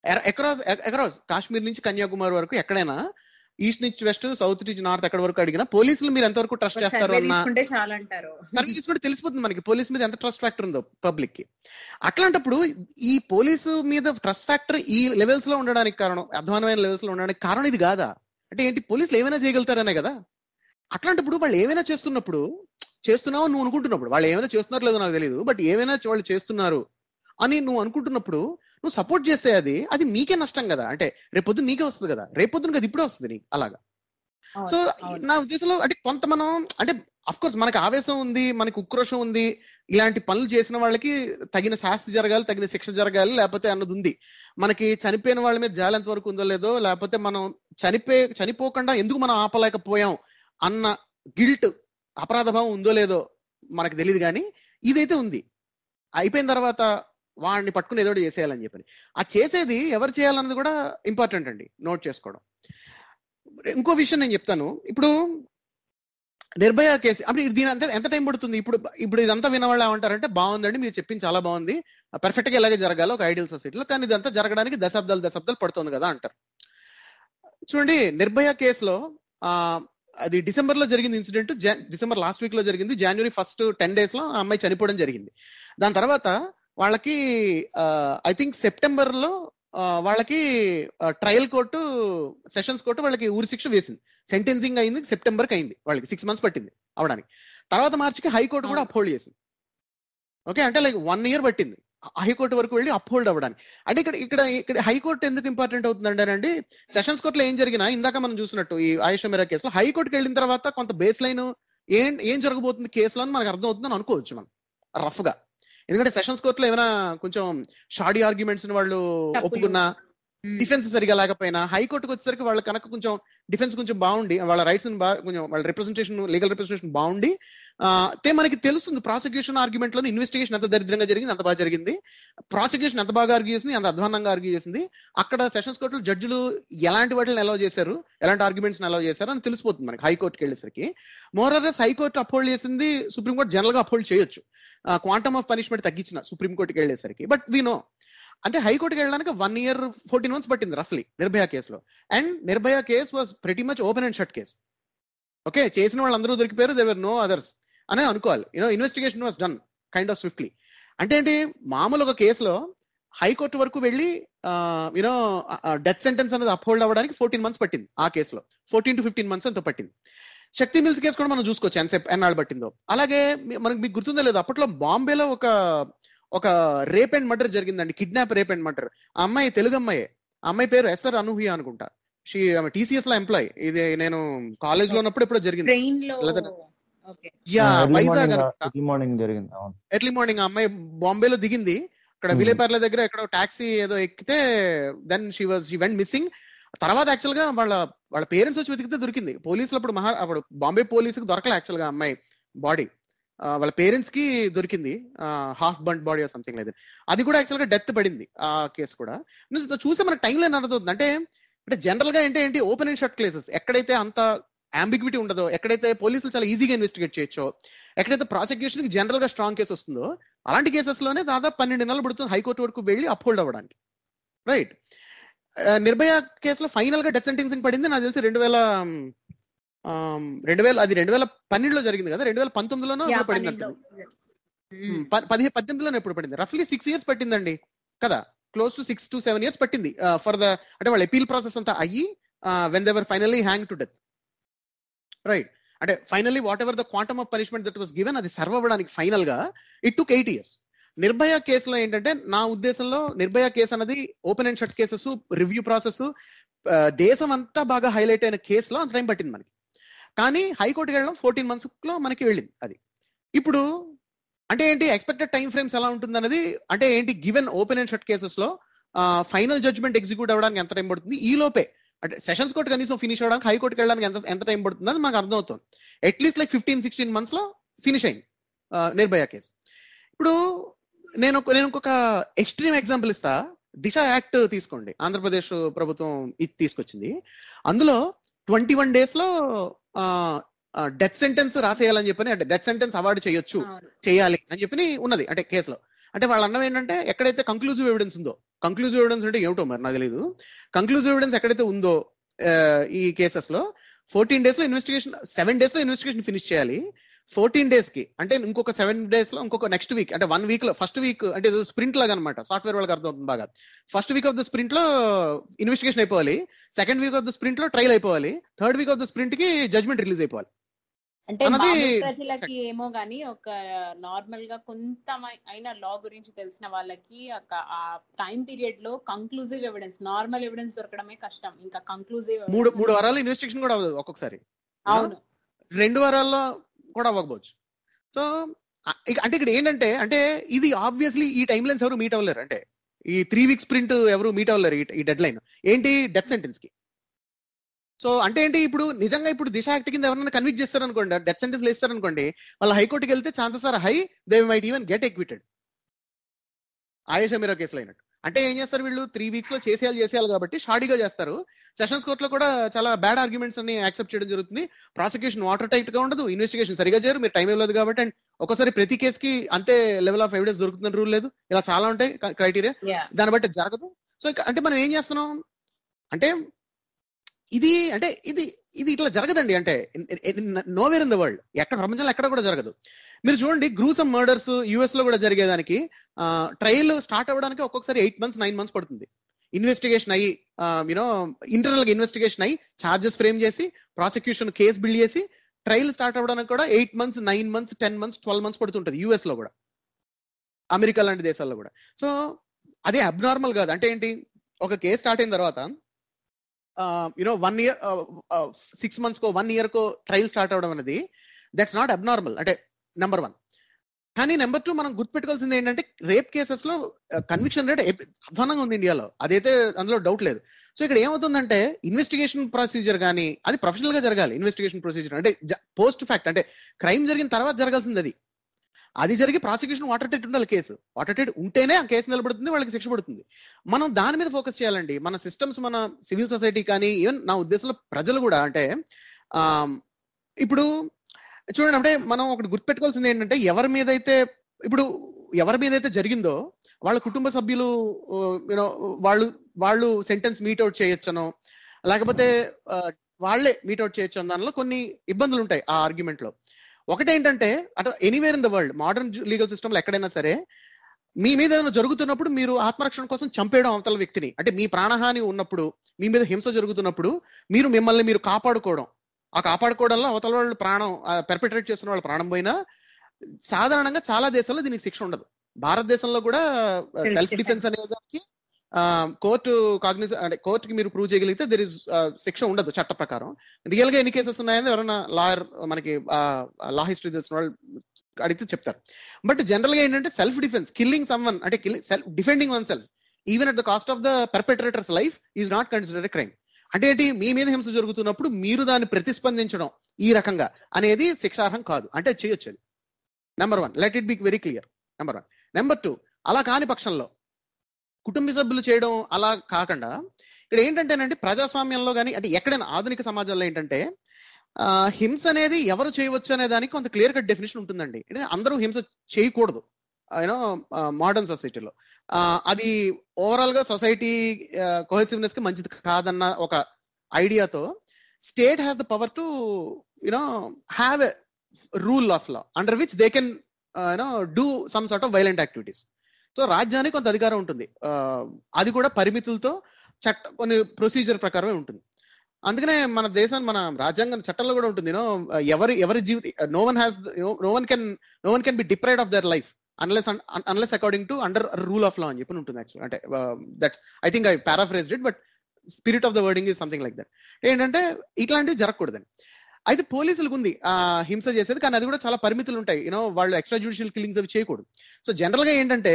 అక్రాస్ అక్రాస్ కాశ్మీర్ నుంచి కన్యాకుమారి వరకు ఎక్కడైనా ఈస్ట్ నుంచి వెస్ట్, సౌత్ నుంచి నార్త్ ఎక్కడ వరకు అడిగినా పోలీసులు మీరు ఎంతవరకు ట్రస్ట్ చేస్తారు అన్న సర్వే తీసుకుంటే తెలిసిపోతుంది మనకి పోలీస్ మీద ఎంత ట్రస్ట్ ఫ్యాక్టర్ ఉందో పబ్లిక్ కి. అట్లాంటప్పుడు ఈ పోలీసు మీద ట్రస్ట్ ఫ్యాక్టర్ ఈ లెవెల్స్ లో ఉండడానికి కారణం, అధ్వానమైన లెవెల్స్ లో ఉండడానికి కారణం ఇది కాదా? అంటే ఏంటి, పోలీసులు ఏమైనా చేయగలుగుతారనే కదా. అట్లాంటప్పుడు వాళ్ళు ఏమైనా చేస్తున్నప్పుడు, చేస్తున్నావు నువ్వు అనుకుంటున్నప్పుడు, వాళ్ళు ఏమైనా చేస్తున్నారో లేదో నాకు తెలియదు, బట్ ఏమైనా వాళ్ళు చేస్తున్నారు అని నువ్వు అనుకుంటున్నప్పుడు నువ్వు సపోర్ట్ చేస్తే అది అది నీకే నష్టం కదా. అంటే రేపొద్దు నీకే వస్తుంది కదా, రేపొద్దున కదా ఇప్పుడే వస్తుంది నీకు అలాగా. సో నా ఉద్దేశంలో అంటే కొంత మనం అంటే అఫ్ కోర్స్ మనకి ఆవేశం ఉంది, మనకి ఉక్రోషం ఉంది, ఇలాంటి పనులు చేసిన వాళ్ళకి తగిన శాస్తి జరగాలి, తగిన శిక్ష జరగాలి, లేకపోతే అన్నది ఉంది. మనకి చనిపోయిన వాళ్ళ మీద జాలి ఎంత వరకు ఉందో లేదో, లేకపోతే మనం చనిపోయి చనిపోకుండా ఎందుకు మనం ఆపలేకపోయాం అన్న గిల్ట్, అపరాధ భావం ఉందో లేదో మనకు తెలియదు, కానీ ఇదైతే ఉంది. అయిపోయిన తర్వాత వాడిని పట్టుకుని ఏదో చేసేయాలని చెప్పని, ఆ చేసేది ఎవరు చేయాలన్నది కూడా ఇంపార్టెంట్ అండి, నోట్ చేసుకోవడం. ఇంకో విషయం నేను చెప్తాను. ఇప్పుడు నిర్భయ కేసు అంటే దీని అంతా ఎంత టైం పడుతుంది? ఇప్పుడు ఇప్పుడు ఇదంతా వినవాళ్ళు ఏమంటారంటే, బాగుందండి మీరు చెప్పింది చాలా బాగుంది, పర్ఫెక్ట్ గా ఇలాగే జరగాలి ఒక ఐడియల్ సొసైటీలో, కానీ ఇదంతా జరగడానికి దశాబ్దాలు దశాబ్దాలు పడుతుంది కదా అంటారు. చూడండి, నిర్భయ కేసులో ఆ అది డిసెంబర్ లో జరిగింది ఇన్సిడెంట్, డిసెంబర్ లాస్ట్ వీక్ లో జరిగింది. జనవరి ఫస్ట్ టెన్ డేస్ లో ఆ అమ్మాయి చనిపోవడం జరిగింది. దాని తర్వాత వాళ్ళకి ఐ థింక్ సెప్టెంబర్ లో వాళ్ళకి ట్రయల్ కోర్టు, సెషన్స్ కోర్టు వాళ్ళకి ఊరి శిక్ష వేసింది, సెంటెన్సింగ్ అయింది, సెప్టెంబర్కి అయింది, వాళ్ళకి సిక్స్ మంత్స్ పట్టింది అవడానికి. తర్వాత మార్చికి హైకోర్టు కూడా అప్హోల్డ్ చేసింది. ఓకే, అంటే లైక్ వన్ ఇయర్ పట్టింది హైకోర్టు వరకు వెళ్ళి అప్హోల్డ్ అవ్వడానికి. అంటే ఇక్కడ ఇక్కడ ఇక్కడ హైకోర్టు ఎందుకు ఇంపార్టెంట్ అవుతుందంటే అండి, సెషన్స్ కోర్టులో ఏం జరిగినా ఇందాక మనం చూసినట్టు ఈ ఆయిషా మీరా కేసులో హైకోర్టుకి వెళ్ళిన తర్వాత కొంత బేస్ లైన్ ఏం ఏం జరగబోతుంది కేసులో అని మనకు అర్థం అవుతుందని అనుకోవచ్చు మనం రఫ్ గా. ఎందుకంటే సెషన్స్ కోర్టులో ఏమైనా కొంచెం షాడీ ఆర్గ్యుమెంట్స్ వాళ్ళు ఒప్పుకున్నా, డిఫెన్స్ సరిగా లేకపోయినా, హైకోర్టుకు వచ్చేసరికి వాళ్ళ కనుక కొంచెం డిఫెన్స్ కొంచెం బాగుండి, వాళ్ళ రైట్స్ కొంచెం వాళ్ళ రిప్రజెంటేషన్, లీగల్ రిప్రజెంటేషన్ బాగుండి తే మనకి తెలుస్తుంది ప్రాసిక్యూషన్ ఆర్గ్యుమెంట్ లో ఇన్వెస్టిగేషన్ ఎంత దరిద్రంగా జరిగింది, ఎంత బాగా జరిగింది, ప్రాసిక్యూషన్ ఎంత బాగా ఆర్గ్యూ చేసింది, ఎంత అధ్వానంగా ఆర్గ్యూ చేసింది, అక్కడ సెషన్స్ కోర్టులో జడ్జిలు ఎలాంటి వాటిని అలౌ చేశారు, ఎలాంటి ఆర్గ్యుమెంట్స్ అలౌ చేశారు అని తెలిసిపోతుంది మనకి హైకోర్టుకి వెళ్ళేసరికి. మోరర్లెస్ హైకోర్టు అప్హోల్డ్ చేసింది, సుప్రీంకోర్టు జనరల్ గా అప్హోల్డ్ చేయొచ్చు క్వాంటమ్ ఆఫ్ పనిష్మెంట్ తగ్గించిన సుప్రీంకోర్టుకి వెళ్ళేసరికి. బట్ వీ నో అంటే హైకోర్టుకి వెళ్ళడానికి వన్ ఇయర్ ఫోర్టీన్ మంత్స్ పట్టింది రఫ్లీ నిర్భయ కేసులో. And Nirbhaya case was pretty much open and shut case. Okay, చేసిన వాళ్ళందరూ దొరికిపోయారు, దేర్ వర్ నో అదర్స్ అనే అనుకోవాలి. You know investigation was done kind of swiftly. అంటే ఏంటి, మామూలు ఒక కేసులో హైకోర్టు వరకు వెళ్ళి యూనో డెత్ సెంటెన్స్ అనేది అప్హోల్డ్ అవ్వడానికి ఫోర్టీన్ మంత్స్ పట్టింది ఆ కేసులో, ఫోర్టీన్ టు ఫిఫ్టీన్ మంత్స్ ఎంతో పట్టింది. శక్తి మిల్స్ కేసు కూడా మనం చూసుకోవచ్చు ఎంతసేపు ఎన్నాళ్ళు పట్టిందో. అలాగే మనకి మీకు గుర్తుందో లేదు, అప్పట్లో బాంబేలో ఒక ఒక రేప్ అండ్ మర్డర్ జరిగిందండి, కిడ్నాప్ రేప్ అండ్ మర్డర్. ఆ అమ్మాయి తెలుగు అమ్మాయి, ఆ అమ్మాయి పేరు ఎస్ఆర్ అనూహ్య అనుకుంటా, షీ టీసీఎస్ లో ఎంప్లాయ్. ఇది నేను కాలేజ్ లో ఉన్నప్పుడు ఎప్పుడో జరిగింది, వైజాగ్ ఎర్లీ మార్నింగ్. ఆ అమ్మాయి బాంబేలో దిగింది, అక్కడ విలేపార్ల దగ్గర ఎక్కడో టాక్సీ ఏదో ఎక్కితే then she was she went missing. తర్వాత యాక్చువల్ గా వాళ్ళ వాళ్ళ పేరెంట్స్ వచ్చి వెతికితే దొరికింది. పోలీసులు అప్పుడు మహా అప్పుడు బాంబే పోలీసుకి దొరకలే యాక్చువల్ గా అమ్మాయి బాడీ, వాళ్ళ పేరెంట్స్ కి దొరికింది, half burnt body or something లేదు. అది కూడా యాక్చువల్ గా డెత్ పడింది ఆ కేసు కూడా. చూస్తే మనకు టైం లైన్ అర్థమవుతుంది. అంటే అంటే జనరల్ గా ఏంటి ఏంటి ఓపెన్ అండ్ షట్ కేసెస్, ఎక్కడైతే అంత అంబిగ్విటీ ఉండదో, ఎక్కడైతే పోలీసులు చాలా ఈజీగా ఇన్వెస్టిగేట్ చేయొచ్చో, ఎక్కడైతే ప్రాసిక్యూషన్ కి జనరల్ గా స్ట్రాంగ్ కేసు వస్తుందో, అలాంటి కేసెస్ లోనే దాదాపు పన్నెండు నెలలు పడుతుంది హైకోర్టు వరకు వెళ్ళి అప్హోల్డ్ అవ్వడానికి. రైట్, నిర్భయ కేసులో ఫైనల్ గా డెత్ సెంటెన్సింగ్ పడింది నాకు తెలిసి రెండు వేల రెండు వేల అది రెండు వేల పన్నెండులో జరిగింది కదా, రెండు వేల పంతొమ్మిదిలోనో ఎప్పుడు పడింది అంటుంది, పదిహే పద్దెనిమిదిలోనే ఎప్పుడు పడింది. రఫ్లీ సిక్స్ ఇయర్స్ పట్టిందండి కదా, close to six to seven years పట్టింది ఫర్ ద అంటే వాళ్ళ అపీల్ ప్రాసెస్ అంతా అయ్యి when they were finally hang to death. Right, అంటే finally whatever the quantum of punishment that was given అది సర్వ్ అవ్వడానికి ఫైనల్ గా it took eight years. Nirbhaya కేసులో ఏంటంటే నా ఉద్దేశంలో నిర్భయ కేసు అనేది open and shut cases, review process, దేశం అంతా బాగా హైలైట్ అయిన కేసులో అంత టైం పట్టింది మనకి. కానీ హైకోర్టుకి వెళ్ళడం ఫోర్టీన్ మంత్స్ లో మనకి వెళ్ళింది అది. ఇప్పుడు అంటే ఏంటి ఎక్స్పెక్టెడ్ టైం ఫ్రేమ్స్ ఎలా ఉంటుంది అనేది, అంటే ఏంటి given open and shut cases లో ఫైనల్ జడ్జ్మెంట్ ఎగ్జిక్యూట్ అవ్వడానికి ఎంత టైం పడుతుంది, ఈ లోపే అంటే సెషన్స్ కోర్టు కనీసం ఫినిష్ అవ్వడానికి హైకోర్టుకి వెళ్ళడానికి ఎంత ఎంత టైం పడుతుంది అని మనకు అర్థమవుతుంది. At least like fifteen sixteen months లో ఫినిష్ అయింది నిర్భయ కేసు. ఇప్పుడు నేను నేను ఇంకొక ఎక్స్ట్రీమ్ ఎగ్జాంపుల్ ఇస్తా. దిశ యాక్ట్ తీసుకోండి, ఆంధ్రప్రదేశ్ ప్రభుత్వం ఇది తీసుకొచ్చింది. అందులో ట్వంటీ వన్ డేస్ లో డెత్ సెంటెన్స్ రాసేయాలని చెప్పని, అంటే డెత్ సెంటెన్స్ అవార్డు చేయొచ్చు చేయాలి అని చెప్పి ఉన్నది అంటే కేసులో. అంటే వాళ్ళ అన్నం ఏంటంటే ఎక్కడైతే కంక్లూజివ్ ఎవిడెన్స్ ఉందో, కంక్లూజివ్ ఎవిడెన్స్ అంటే ఏమిటో మరి నాకు తెలియదు. కంక్లూజివ్ ఎవిడెన్స్ ఎక్కడైతే ఉందో ఈ కేసెస్ లో ఫోర్టీన్ డేస్ లో ఇన్వెస్టిగేషన్, సెవెన్ డేస్ లో ఇన్వెస్టిగేషన్ ఫినిష్ చేయాలి. ఫోర్టీన్ డేస్ కి అంటే ఇంకొక సెవెన్ డేస్ లో ఇంకొక నెక్స్ట్ వీక్ అంటే వన్ వీక్ లో ఫస్ట్ వీక్ అంటే స్ప్రింట్ లాగా అనమాట. సాఫ్ట్వేర్ వాళ్ళకి అర్థం అవుతుంది బాగా. First week of the sprint లో ఇన్వెస్టిగేషన్ అయిపోవాలి, second week of the sprint లో ట్రయల్ అయిపోవాలి, third week of the sprint కి జడ్జ్మెంట్ రిలీజ్ అయిపోవాలి. అంటే మామూలు ప్రజలకి ఏమో గానీ ఒక నార్మల్ గా కొంత అయినా లా గురించి తెలిసిన వాళ్ళకి ఆ టైం పీరియడ్ లో కంక్లూజివ్ ఎవిడెన్స్, నార్మల్ ఎవిడెన్స్ దొరకడమే కష్టం. ఇంకా కంక్లూజివ్ మూడు మూడు వారాలు ఇన్వెస్టిగేషన్ కూడా అవ్వదు ఒక్కొక్కసారి. అవును, రెండు వారాల్లో కూడా అవ్వకపోవచ్చు. సో అంటే ఇక్కడ ఏంటంటే అంటే ఇది ఆబ్వియస్లీ ఈ టైం లైన్స్ ఎవరు మీట్ అవ్వలేరు. అంటే ఈ త్రీ వీక్స్ ప్రింట్ ఎవరు మీట్ అవ్వలేరు ఈ డెడ్ లైన్. ఏంటి? డెత్ సెంటెన్స్ కి. సో అంటే ఏంటి, ఇప్పుడు నిజంగా ఇప్పుడు దిశ యాక్ట్ కింద ఎవరైనా కన్విక్ట్ చేస్తారనుకోండి, డెత్ సెంటెన్స్ వేస్తారనుకోండి, వాళ్ళ హైకోర్టుకి వెళ్తే chances are high they might even get acquitted. Ayesha Meera కేసులో అయినట్టు. అంటే ఏం చేస్తారు వీళ్ళు, త్రీ వీక్స్ లో చేసేయాలి చేసేయాలి కాబట్టి షార్డీగా చేస్తారు. సెషన్స్ కోర్ట్ లో కూడా చాలా బ్యాడ్ ఆర్గ్యుమెంట్స్ అన్ని యాక్సెప్ట్ చేయడం జరుగుతుంది. ప్రాసిక్యూషన్ వాటర్ టైట్ గా ఉండదు, ఇన్వెస్టిగేషన్ సరిగా చేయరు, మీరు టైం ఇవ్వలేదు కాబట్టి. అండ్ ఒకసారి ప్రతి కేసుకి అంతే లెవెల్ ఆఫ్ ఎవిడెన్స్ దొరుకుతుందని రూల్ లేదు. ఇలా చాలా ఉంటాయి క్రైటీరియా, దాన్ని బట్టి జరగదు. సో అంటే మనం ఏం చేస్తున్నాం అంటే ఇది అంటే ఇది ఇది ఇట్లా జరగదండి. అంటే నోవేర్ ఇన్ ద వరల్డ్, ఎక్కడ ప్రపంచంలో ఎక్కడ కూడా జరగదు. మీరు చూడండి, గ్రూసమ్ మర్డర్స్ యుఎస్ లో కూడా జరిగేదానికి ట్రయల్ స్టార్ట్ అవ్వడానికి ఒక్కొక్కసారి ఎయిట్ మంత్స్ నైన్ మంత్స్ పడుతుంది. ఇన్వెస్టిగేషన్ అయ్యి యూనో ఇంటర్నల్ గా ఇన్వెస్టిగేషన్ అయ్యి ఛార్జెస్ ఫ్రేమ్ చేసి ప్రాసిక్యూషన్ కేసు బిల్డ్ చేసి ట్రయల్ స్టార్ట్ అవ్వడానికి కూడా eight months nine months ten months twelve months పడుతుంటది యుఎస్ లో కూడా, అమెరికా లాంటి దేశాల్లో కూడా. సో అదే అబ్నార్మల్ కాదు. అంటే ఏంటి, ఒక కేసు స్టార్ట్ అయిన తర్వాత you know one year six months కో వన్ ఇయర్ కో ట్రయల్ స్టార్ట్ అవడం అనేది దట్స్ నాట్ అబ్నార్మల్. అంటే నెంబర్ వన్. కానీ నెంబర్ టూ, మనం గుర్తుపెట్టుకోవాల్సింది ఏంటంటే రేప్ కేసెస్ లో కన్విక్షన్ రేట్ అధ్వానంగా ఉంది ఇండియాలో, అదైతే అందులో డౌట్ లేదు. సో ఇక్కడ ఏమవుతుందంటే ఇన్వెస్టిగేషన్ ప్రొసీజర్ కానీ అది ప్రొఫెషనల్ గా జరగాలి. ఇన్వెస్టిగేషన్ ప్రొసీజర్ అంటే పోస్ట్ ఫ్యాక్ట్, అంటే క్రైమ్ జరిగిన తర్వాత జరగాల్సింది అది. అది జరిగి ప్రాసిక్యూషన్ వాటర్ టైట్ ఉండాలి. కేసు వాటర్ టైట్ ఉంటేనే ఆ కేసు నిలబడుతుంది, వాళ్ళకి శిక్ష పడుతుంది. మనం దాని మీద ఫోకస్ చేయాలండి. మన సిస్టమ్స్, మన సివిల్ సొసైటీ కానీ ఈవెన్ నా ఉద్దేశంలో ప్రజలు కూడా. అంటే ఆ ఇప్పుడు చూడండి, అంటే మనం ఒకటి గుర్తుపెట్టుకోవాల్సింది ఏంటంటే ఎవరి మీద అయితే ఇప్పుడు ఎవరి మీద అయితే జరిగిందో వాళ్ళ కుటుంబ సభ్యులు యూనో వాళ్ళు వాళ్ళు సెంటెన్స్ మీట్అవుట్ చేయొచ్చనో లేకపోతే వాళ్లే మీట్అవుట్ చేయొచ్చు అన్న దానిలో కొన్ని ఇబ్బందులు ఉంటాయి ఆ ఆర్గ్యుమెంట్ లో. ఒకటేంటంటే అటు anywhere in the world modern legal system లో ఎక్కడైనా సరే మీ మీద ఏదైనా జరుగుతున్నప్పుడు మీరు ఆత్మరక్షణ కోసం చంపేయడం అవతల వ్యక్తిని, అంటే మీ ప్రాణహాని ఉన్నప్పుడు మీ మీద హింస జరుగుతున్నప్పుడు మీరు మిమ్మల్ని మీరు కాపాడుకోవడం, ఆ కాపాడుకోవడంలో అవతల వాళ్ళు ప్రాణం పెర్పెట్రేట్ చేస్తున్న వాళ్ళ ప్రాణం పోయినా సాధారణంగా చాలా దేశాల్లో దీనికి శిక్ష ఉండదు. భారతదేశంలో కూడా సెల్ఫ్ డిఫెన్స్ అనే దానికి కోర్టు కాగ్నిజ్ అంటే కోర్టుకి మీరు ప్రూవ్ చేయగలిగితే దెర్ ఇస్ శిక్ష ఉండదు చట్ట ప్రకారం. రియల్ గా ఎన్ని కేసెస్ ఉన్నాయని ఎవరైనా లాయర్ మనకి లా హిస్టరీ తెలిసిన వాళ్ళు అడిగితే చెప్తారు. బట్ జనరల్ గా ఏంటంటే సెల్ఫ్ డిఫెన్స్, కిల్లింగ్ సమ్వన్ అంటే self defending one self even at the cost of the perpetrator's life is not considered crime. అంటే ఏంటి, మీ మీద హింస జరుగుతున్నప్పుడు మీరు దాన్ని ప్రతిస్పందించడం ఈ రకంగా అనేది శిక్షార్హం కాదు. అంటే చేయొచ్చు అది. Number one, let it be very clear. Number one. Number two, అలా కాని పక్షంలో కుటుంబ సభ్యులు చేయడం అలా కాకుండా ఇక్కడ ఏంటంటేనండి ప్రజాస్వామ్యంలో కానీ అంటే ఎక్కడైనా ఆధునిక సమాజంలో ఏంటంటే హింస అనేది ఎవరు చేయవచ్చు అనే దానికి కొంత క్లియర్ కట్ డెఫినేషన్ ఉంటుందండి. అందరూ హింస చేయకూడదు యూనో మోడర్న్ సొసైటీలో. అది ఓవరాల్ గా సొసైటీ కోహెసివ్నెస్ కి మంచిది కాదన్న ఒక ఐడియాతో state has the power to you know have a rule of law under which they can you know do some sort of violent activities. So రాజ్యానికి కొంత అధికారం ఉంటుంది, అది కూడా పరిమితులతో చట్ట కొన్ని ప్రొసీజర్ ప్రకారమే ఉంటుంది. అందుకనే మన దేశం మన రాజ్యాంగం చట్టంలో కూడా ఉంటుంది యూనో ఎవరి ఎవరి జీవిత no one has no one can no one can be deprived of their life unless unless according to under rule of law అని చెప్పి ఉంటుంది యాక్చువల్. అంటే that's I think I paraphrased it but spirit of the wording is something like that. ఏంటంటే ఇట్లాంటివి జరగకూడదని. అయితే పోలీసులకు ఉంది ఆ హింస చేసేది, కానీ అది కూడా చాలా పరిమితులు ఉంటాయి. యూనో వాళ్ళు ఎక్స్ట్రా జ్యుడిషియల్ కిల్లింగ్స్ అవి చేయకూడదు. సో జనరల్ గా ఏంటంటే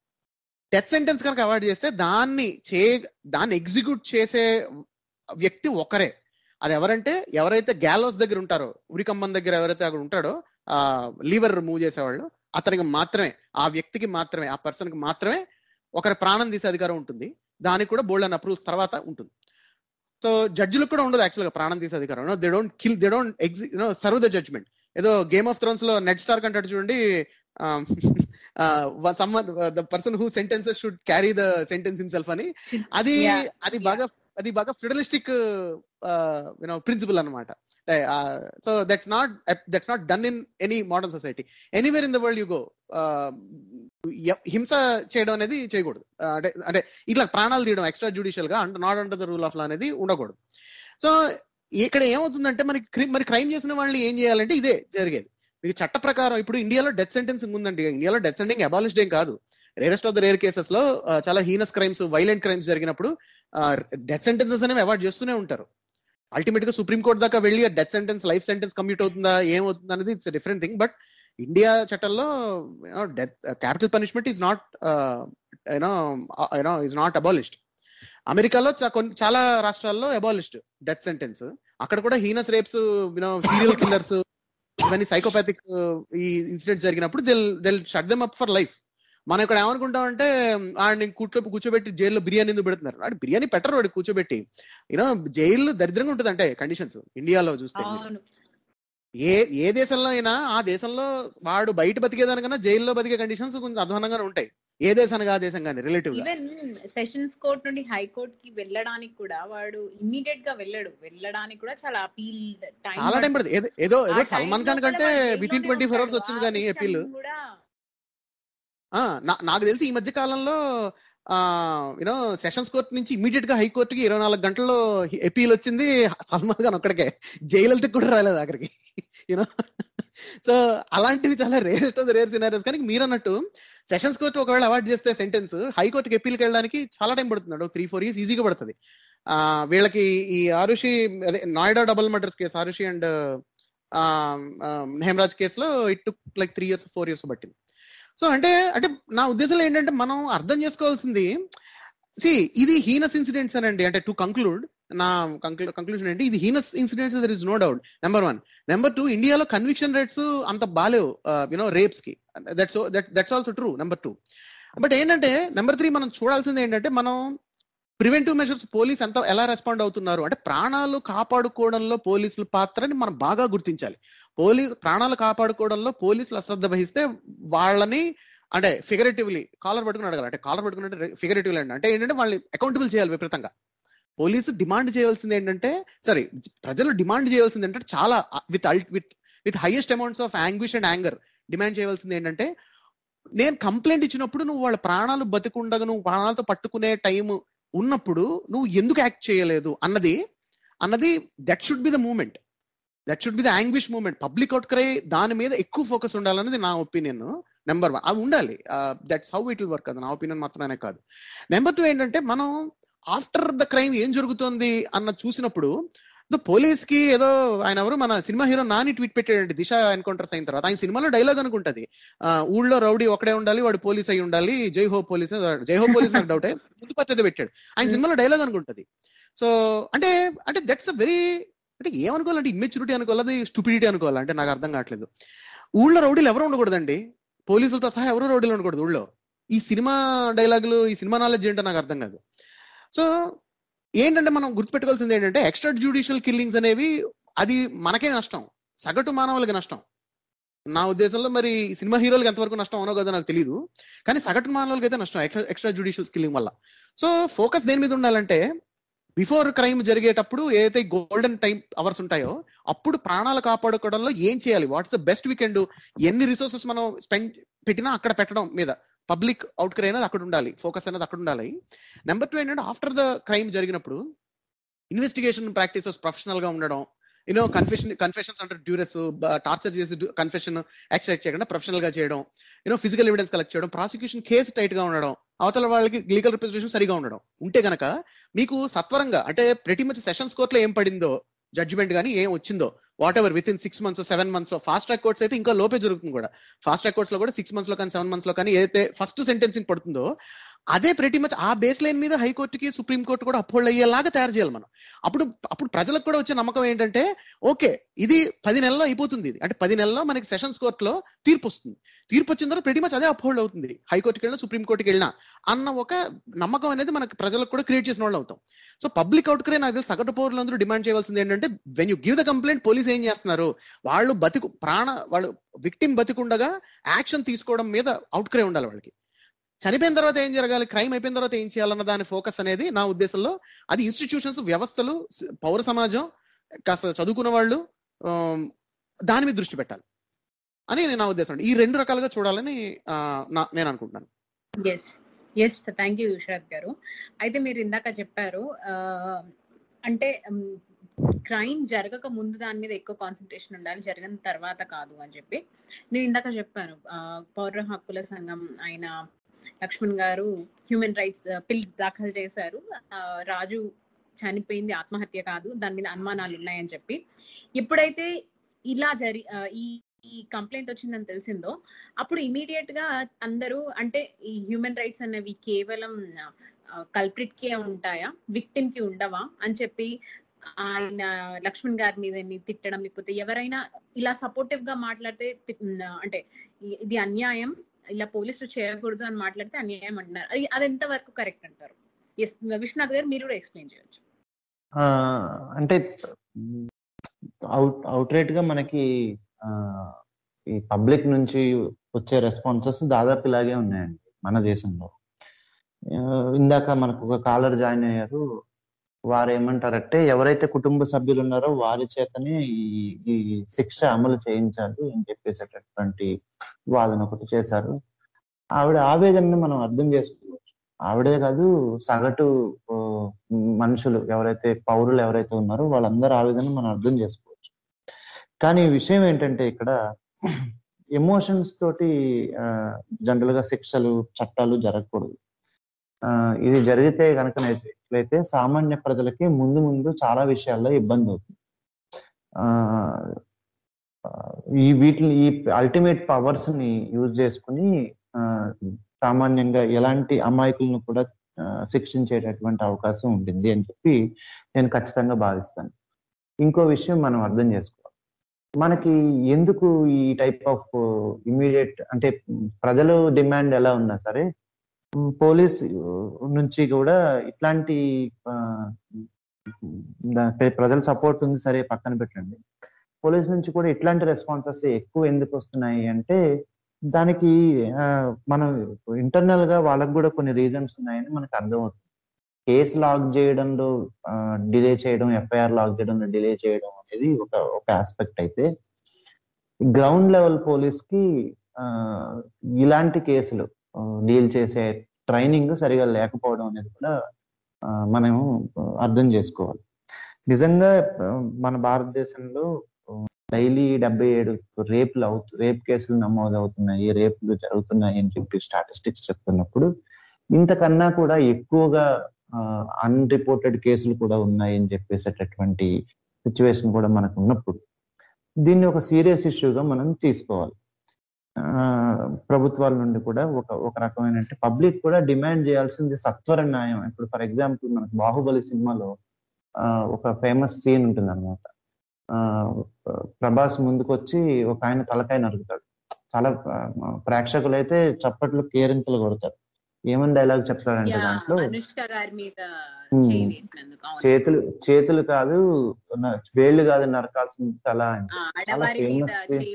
డెత్ సెంటెన్స్ కనుక అవాయిడ్ చేస్తే దాన్ని చే దాన్ని ఎగ్జిక్యూట్ చేసే వ్యక్తి ఒకరే. అది ఎవరంటే ఎవరైతే గ్యాలోస్ దగ్గర ఉంటారో, ఉరికమ్మం దగ్గర ఎవరైతే అక్కడ ఉంటాడో ఆ లీవర్ మూవ్ చేసేవాళ్ళు, అతనికి మాత్రమే, ఆ వ్యక్తికి మాత్రమే, ఆ పర్సన్ కి మాత్రమే ఒకరి ప్రాణం తీసే అధికారం ఉంటుంది. దానికి కూడా బోల్డ్ అండ్ అప్రూవ్స్ తర్వాత ఉంటుంది. సో జడ్జిలకు కూడా ఉండదు యాక్చువల్ గా ప్రాణం తీసే అధికారం. They don't kill, they don't exercise the judgment. ఏదో గేమ్ ఆఫ్ థ్రోన్స్ లో నెడ్ స్టార్క్ అంటాడు చూడండి, summon the person who sentences should carry the sentence himself అని. అది అది బాగా అది బాగా ఫెడరలిస్టిక్ యూనో ప్రిన్సిపల్ అనమాట. So that's not that's not done in any modern society. Anywhere in the world you go హింస చేయడం అనేది చేయకూడదు. అంటే అంటే ఇట్లా ప్రాణాలు తీయడం ఎక్స్ట్రా జ్యుడిషియల్ గా అంటే not under the rule of law అనేది ఉండకూడదు. సో ఇక్కడ ఏమవుతుందంటే మనకి మరి క్రైమ్ చేసిన వాళ్ళని ఏం చేయాలంటే ఇదే జరిగేది. మీకు చట్ట ప్రకారం ఇప్పుడు ఇండియాలో డెత్ సెంటెన్సింగ్ ఉందండి. ఇండియాలో డెత్ సెంటెన్సింగ్ అబాలిష్డ్ ఏం కాదు. Rarest of the rare cases లో చాలా హీనస్ క్రైమ్స్, వైలెంట్ క్రైమ్స్ జరిగినప్పుడు డెత్ సెంటెన్సెస్ అనేవి అవాయిడ్ చేస్తూనే ఉంటారు. అల్టిమేట్ గా సుప్రీం కోర్ట్ దాకా వెళ్ళి death sentence life sentence commute అవుతుందా ఏమవుతుంది అనేది it's different thing. But India చట్టంలో death capital punishment is not you know you know is not abolished. అమెరికాలో చాలా రాష్ట్రాల్లో అబాలిష్డ్ డెత్ సెంటెన్స్. అక్కడ కూడా heinous rapes, you know serial killers, ఇవన్నీ సైకోపాథిక్ ఈ ఇన్సిడెంట్స్ జరిగినప్పుడు Dil they'll shut them up for life. మనం ఇక్కడ ఏమనుకుంటామంటే ఆడిని కూర్చో కూర్చోబెట్టి జైల్లో బిర్యానీ ఎందుకు పెడుతున్నారు? వాడు బిర్యానీ పెట్టరు, వాడికి కూర్చోబెట్టి. యూనో జైలు దరిద్రంగా ఉంటుంది అంటే కండిషన్స్ ఇండియాలో చూస్తే. ఏ ఏ దేశంలో అయినా ఆ దేశంలో వాడు బయట బతికేదానికన్నా జైల్లో బతికే కండిషన్స్ కొంచెం అధ్వానంగానే ఉంటాయి. ఏ దేశానికి ఆ దేశం కానీ రిలేటివ్ గా. ఈవెన్ సెషన్స్ కోర్ట్ నుండి హైకోర్ట్ కి వెళ్ళడానికి కూడా వాడు ఇమ్మీడియట్ గా వెళ్ళడు. వెళ్ళడానికి కూడా చాలా అపీల్ టైం చాలా టైం పడుతుంది. ఏదో ఏదో సల్మాన్ ఖాన్ కంటే within twenty four hours వచ్చింది కానీ అపీల్. నాకు తెలిసి ఈ మధ్య కాలంలో యూనో సెషన్స్ కోర్ట్ నుంచి ఇమీడియట్ గా హైకోర్టుకి ఇరవై నాలుగు గంటల్లో అపీల్ వచ్చింది సల్మాన్ ఖాన్ ఒక్కడికే. జైలు కూడా రాలేదు అక్కడికి. యూనో సో అలాంటివి చాలా rarest of the rare scenarios. కానీ మీరు అన్నట్టు సెషన్స్ కోర్టు ఒకవేళ అవాయిడ్ చేస్తే సెంటెన్స్ హైకోర్టుకి అపీల్కి వెళ్ళడానికి చాలా టైం పడుతుంది. త్రీ ఫోర్ ఇయర్స్ ఈజీగా పడుతుంది. ఆ వీళ్ళకి ఈ ఆరుషి అదే Noida double murders case, Aarushi and Hemraj కేసులో it took like three years four years పట్టింది. సో అంటే అంటే నా ఉద్దేశంలో ఏంటంటే మనం అర్థం చేసుకోవాల్సింది, సి ఇది హీనస్ ఇన్సిడెంట్స్ అనండి. అంటే టు కంక్లూడ్ నా కంక్లూజన్ ఏంటి, ఇది heinous incidents, there is no doubt. Number one. Number two, ఇండియాలో కన్విక్షన్ రేట్స్ అంత బాలేవు యునో రేప్స్ కి. That's that's also true. Number two. But ఏంటంటే నెంబర్ త్రీ మనం చూడాల్సింది ఏంటంటే మనం ప్రివెంటివ్ మెజర్స్ పోలీస్ ఎంత ఎలా రెస్పాండ్ అవుతున్నారు అంటే ప్రాణాలు కాపాడుకోవడంలో పోలీసుల పాత్రని మనం బాగా గుర్తించాలి. పోలీస్ ప్రాణాలు కాపాడుకోవడంలో పోలీసులు అశ్రద్ధ వహిస్తే వాళ్ళని అంటే ఫిగరేటివ్లీ కాలర్ పట్టుకుని అడగాలి. అంటే కాలర్ పట్టుకున్నట్టు ఫిగరేటివ్లీ అంటే ఏంటంటే వాళ్ళని అకౌంటబుల్ చేయాలి విపరీతంగా. పోలీసు డిమాండ్ చేయవలసింది ఏంటంటే సారీ ప్రజలు డిమాండ్ చేయవలసింది ఏంటంటే చాలా with with with highest amounts of anguish and anger demand చేయవలసింది ఏంటంటే, నేను కంప్లైంట్ ఇచ్చినప్పుడు నువ్వు వాళ్ళ ప్రాణాలు బతికుండగా నువ్వు ప్రాణాలతో పట్టుకునే టైం ఉన్నప్పుడు నువ్వు ఎందుకు యాక్ట్ చేయలేదు అన్నది అన్నది that should be the moment. That should be the anguish moment. Public outcry దాని మీద ఎక్కువ ఫోకస్ ఉండాలనేది నా ఒపీనియన్. నెంబర్ వన్ అది ఉండాలి. That's how it will work. అది నా ఒపీనియన్ మాత్రమే కాదు. నెంబర్ టూ ఏంటంటే మనం ఆఫ్టర్ ద క్రైమ్ ఏం జరుగుతుంది అన్న చూసినప్పుడు పోలీస్ కి ఏదో ఆయన ఎవరు మన సినిమా హీరో నాని ట్వీట్ పెట్టాడండి దిశ ఎన్కౌంటర్స్ అయిన తర్వాత. ఆయన సినిమాలో డైలాగ్ అనుకుంటది, ఊళ్ళో రౌడీ ఒకడే ఉండాలి, వాడు పోలీస్ అయి ఉండాలి, జై హో పోలీస్. జై హో పోలీస్ నాకు డౌటే, ముందు పద్ధతి పెట్టాడు. ఆయన సినిమాలో డైలాగ్ అనుకుంటది. సో అంటే అంటే దట్స్ అ వెరీ అంటే ఏమనుకోవాలంటే ఇమ్మెచ్యూరిటీ అనుకోవాలి, అది స్టూపిడిటీ అనుకోవాలి. అంటే నాకు అర్థం కావట్లేదు. ఊళ్ళో రౌడీలు ఎవరు ఉండకూడదండి, పోలీసులతో సహా ఎవరు రౌడీలు ఉండకూడదు ఊళ్ళో. ఈ సినిమా డైలాగులు ఈ సినిమా నాలెడ్జ్ ఏంటో నాకు అర్థం కాదు. సో ఏంటంటే మనం గుర్తుపెట్టుకోవాల్సింది ఏంటంటే ఎక్స్ట్రా జ్యుడిషియల్ కిల్లింగ్స్ అనేవి అది మనకే నష్టం, సగటు మానవులకి నష్టం. నా ఉద్దేశంలో మరి సినిమా హీరోలకి ఎంతవరకు నష్టం అవునో కదా నాకు తెలియదు, కానీ సగటు మానవులకి అయితే నష్టం ఎక్స్ట్రా ఎక్స్ట్రా జ్యుడిషియల్ కిల్లింగ్ వల్ల. సో ఫోకస్ దేని మీద ఉండాలంటే బిఫోర్ క్రైమ్ జరిగేటప్పుడు ఏదైతే గోల్డెన్ టైం అవర్స్ ఉంటాయో అప్పుడు ప్రాణాలు కాపాడుకోవడంలో ఏం చేయాలి, what's the best we can do, ఎన్ని రిసోర్సెస్ మనం స్పెండ్ పెట్టినా అక్కడ పెట్టడం మీద పబ్లిక్ అవుట్ క్రై అనేది అక్కడ ఉండాలి, ఫోకస్ అనేది అక్కడ ఉండాలి. నెంబర్ టూ ఏంటంటే ఆఫ్టర్ ద క్రైమ్ జరిగినప్పుడు ఇన్వెస్టిగేషన్ ప్రాక్టీసెస్ ప్రొఫెషనల్ గా ఉండడం, you know confession confessions under duress, torture చేసి కన్ఫెషన్ ఎక్స్ట్రాక్ట్ చేయకుండా ప్రొఫెషనల్ గా చేయడం, యూనో ఫిజికల్ ఎవిడెన్స్ కలెక్ట్ చేయడం, ప్రాసిక్యూషన్ కేసు టైట్ గా ఉండడం, అవతల వాళ్ళకి లీగల్ రిప్రజెంటేషన్ సరిగా ఉండడం ఉంటే గనక మీకు సత్వరంగా అంటే ప్రతి మచ్ సెషన్స్ కోర్టులో ఏం పడిందో జడ్జిమెంట్ కానీ ఏం వచ్చిందో whatever within six months seven months fast track courts అయితే ఇంకా లోపే జరుగుతుంది కూడా. ఫాస్ట్ ట్రాక్ కోర్ట్స్ లో కూడా సిక్స్ మంత్స్ లో కానీ సెవెన్ మంత్స్ లో కానీ ఏదైతే ఫస్ట్ సెంటెన్సింగ్ పడుతుందో అదే ప్రతి మచ్ ఆ బేస్ లైన్ మీద హైకోర్టుకి సుప్రీం కోర్టు కూడా అప్హోల్డ్ అయ్యేలాగా తయారు చేయాలి మనం. అప్పుడు అప్పుడు ప్రజలకు కూడా వచ్చే నమ్మకం ఏంటంటే ఓకే ఇది పది నెలల్లో అయిపోతుంది, ఇది అంటే పది నెలల్లో మనకి సెషన్స్ కోర్టులో తీర్పు వస్తుంది, తీర్పు వచ్చిన తర్వాత ప్రతి మచ్ అదే అప్హోల్డ్ అవుతుంది హైకోర్టుకి వెళ్ళినా సుప్రీం కోర్టుకి వెళ్ళినా అన్న ఒక నమ్మకం అనేది మనకి ప్రజలకు కూడా క్రియేట్ చేసిన వాళ్ళు అవుతాం. సో పబ్లిక్ అవుట్క్రే నాకు తెలిసి సగటు పౌరులందరూ డిమాండ్ చేయవలసింది ఏంటంటే when you give the complaint police ఏం చేస్తున్నారు, వాళ్ళు బతికు ప్రాణ వాళ్ళు విక్టిమ్ బతికుండగా యాక్షన్ తీసుకోవడం మీద అవుట్క్రే ఉండాలి వాళ్ళకి. చనిపోయిన తర్వాత ఏం జరగాలి, క్రైమ్ అయిపోయిన తర్వాత ఏం చేయాలన్న దాని ఫోకస్ అనేది నా ఉద్దేశంలో అది ఇన్స్టిట్యూషన్స్, వ్యవస్థలు, పౌర సమాజం, కాస్త చదువుకున్న వాళ్ళు దాని మీద దృష్టి పెట్టాలి అని నా ఉద్దేశం. ఈ రెండు రకాలుగా చూడాలని నేను అనుకుంటున్నాను. Yes yes thank you Sharath garu. అయితే మీరు ఇందాక చెప్పారు అంటే క్రైమ్ జరగక ముందు దాని మీద ఎక్కువ కాన్సన్ట్రేషన్ ఉండాలి, జరిగిన తర్వాత కాదు అని చెప్పి. నేను ఇందాక చెప్పాను పౌర హక్కుల సంఘం ఆయన లక్ష్మణ్ గారు హ్యూమన్ రైట్స్ పిల్ దాఖలు చేశారు, రాజు చనిపోయింది ఆత్మహత్య కాదు, దాని మీద అనుమానాలు ఉన్నాయని చెప్పి. ఎప్పుడైతే ఇలా జరి ఈ ఈ కంప్లైంట్ వచ్చిందని తెలిసిందో అప్పుడు ఇమీడియట్ గా అందరూ అంటే ఈ హ్యూమన్ రైట్స్ అనేవి కేవలం కల్ప్రిట్ కే ఉంటాయా, విక్టిమ్ కి ఉండవా అని చెప్పి ఆయన లక్ష్మణ్ గారి మీద తిట్టడం, లేకపోతే ఎవరైనా ఇలా సపోర్టివ్ గా మాట్లాడితే అంటే ఇది అన్యాయం, ఇలా పోలీసులు చేయకూడదు అని మాట్లాడితే అన్యాయం అంటున్నారు. అది అది ఎంత వరకు కరెక్ట్ అంటారు? ఎస్ విశ్వనాథ్ గారు మీరు కూడా ఎక్స్ప్లెయిన్ చేయొచ్చు. అంటే అవుట్ అవుట్ రైట్ గా మనకి ఈ పబ్లిక్ నుంచి వచ్చే రెస్పాన్సెస్ దాదాపు ఇలాగే ఉన్నాయండి మన దేశంలో. ఇందాక మనకు ఒక కాలర్ జాయిన్ అయ్యారు, వారు ఏమంటారంటే ఎవరైతే కుటుంబ సభ్యులు ఉన్నారో వారి చేతనే ఈ ఈ శిక్ష అమలు చేయించాలి అని చెప్పేసేటటువంటి వాదన ఒకటి చేశారు. ఆవిడ ఆవేదనని మనం అర్థం చేసుకోవచ్చు. ఆవిడే కాదు, సగటు మనుషులు ఎవరైతే పౌరులు ఎవరైతే ఉన్నారో వాళ్ళందరూ ఆవేదన మనం అర్థం చేసుకోవచ్చు. కానీ విషయం ఏంటంటే ఇక్కడ ఎమోషన్స్ తోటి జనరల్ గా శిక్షలు చట్టాలు జరగకూడదు. ఆ ఇది జరిగితే కనుకనైతే సామాన్య ప్రజలకి ముందు ముందు చాలా విషయాల్లో ఇబ్బంది అవుతుంది. ఆ ఈ వీటిని ఈ అల్టిమేట్ పవర్స్ ని యూజ్ చేసుకుని ఆ సామాన్యంగా ఎలాంటి అమాయకులను కూడా శిక్షించేటటువంటి అవకాశం ఉంటుంది అని చెప్పి నేను ఖచ్చితంగా భావిస్తాను. ఇంకో విషయం మనం అర్థం చేసుకోవాలి, మనకి ఎందుకు ఈ టైప్ ఆఫ్ ఇమీడియట్ అంటే ప్రజలు డిమాండ్ ఎలా ఉన్నా సరే పోలీస్ నుంచి కూడా ఇట్లాంటి ప్రజల సపోర్ట్ ఉంది సరే పక్కన పెట్టండి, పోలీస్ నుంచి కూడా ఇట్లాంటి రెస్పాన్సెస్ ఎక్కువ ఎందుకు వస్తున్నాయి అంటే దానికి మనం ఇంటర్నల్ గా వాళ్ళకు కూడా కొన్ని రీజన్స్ ఉన్నాయని మనకు అర్థమవుతుంది. కేసు లాక్ చేయడంలో డిలే చేయడం, ఎఫ్ఐఆర్ లాక్ చేయడంలో డిలే చేయడం అనేది ఒక ఒక ఆస్పెక్ట్ అయితే, గ్రౌండ్ లెవెల్ పోలీస్ కి ఆ ఇలాంటి కేసులు డీల్ చేసే ట్రైనింగ్ సరిగా లేకపోవడం అనేది కూడా మనం అర్థం చేసుకోవాలి. నిజంగా మన భారతదేశంలో డైలీ డెబ్బై ఏడు రేపులు అవుతు రేప్ కేసులు నమోదు అవుతున్నాయి, రేపులు జరుగుతున్నాయి అని చెప్పి స్టాటిస్టిక్స్ చెప్తున్నప్పుడు ఇంతకన్నా కూడా ఎక్కువగా అన్రిపోర్టెడ్ కేసులు కూడా ఉన్నాయి అని చెప్పేసేటటువంటి సిచ్యువేషన్ కూడా మనకు ఉన్నప్పుడు దీన్ని ఒక సీరియస్ ఇష్యూగా మనం తీసుకోవాలి. ప్రభుత్వాల నుండి కూడా ఒక ఒక రకమైన పబ్లిక్ కూడా డిమాండ్ చేయాల్సింది సత్వర న్యాయం. ఇప్పుడు ఫర్ ఎగ్జాంపుల్ మనకు బాహుబలి సినిమాలో ఆ ఒక ఫేమస్ సీన్ ఉంటుంది అనమాట. ఆ ప్రభాస్ ముందుకు వచ్చి ఒక ఆయన తలకాయ నరుకుతాడు. చాలా ప్రేక్షకులు అయితే చప్పట్లు కేరింతలు కొడతారు. ఏమని డైలాగ్ చెప్తాడంటే దాంట్లో చేతులు చేతులు కాదు వేళ్ళు కాదు నరకాల్సింది తల అని, చాలా ఫేమస్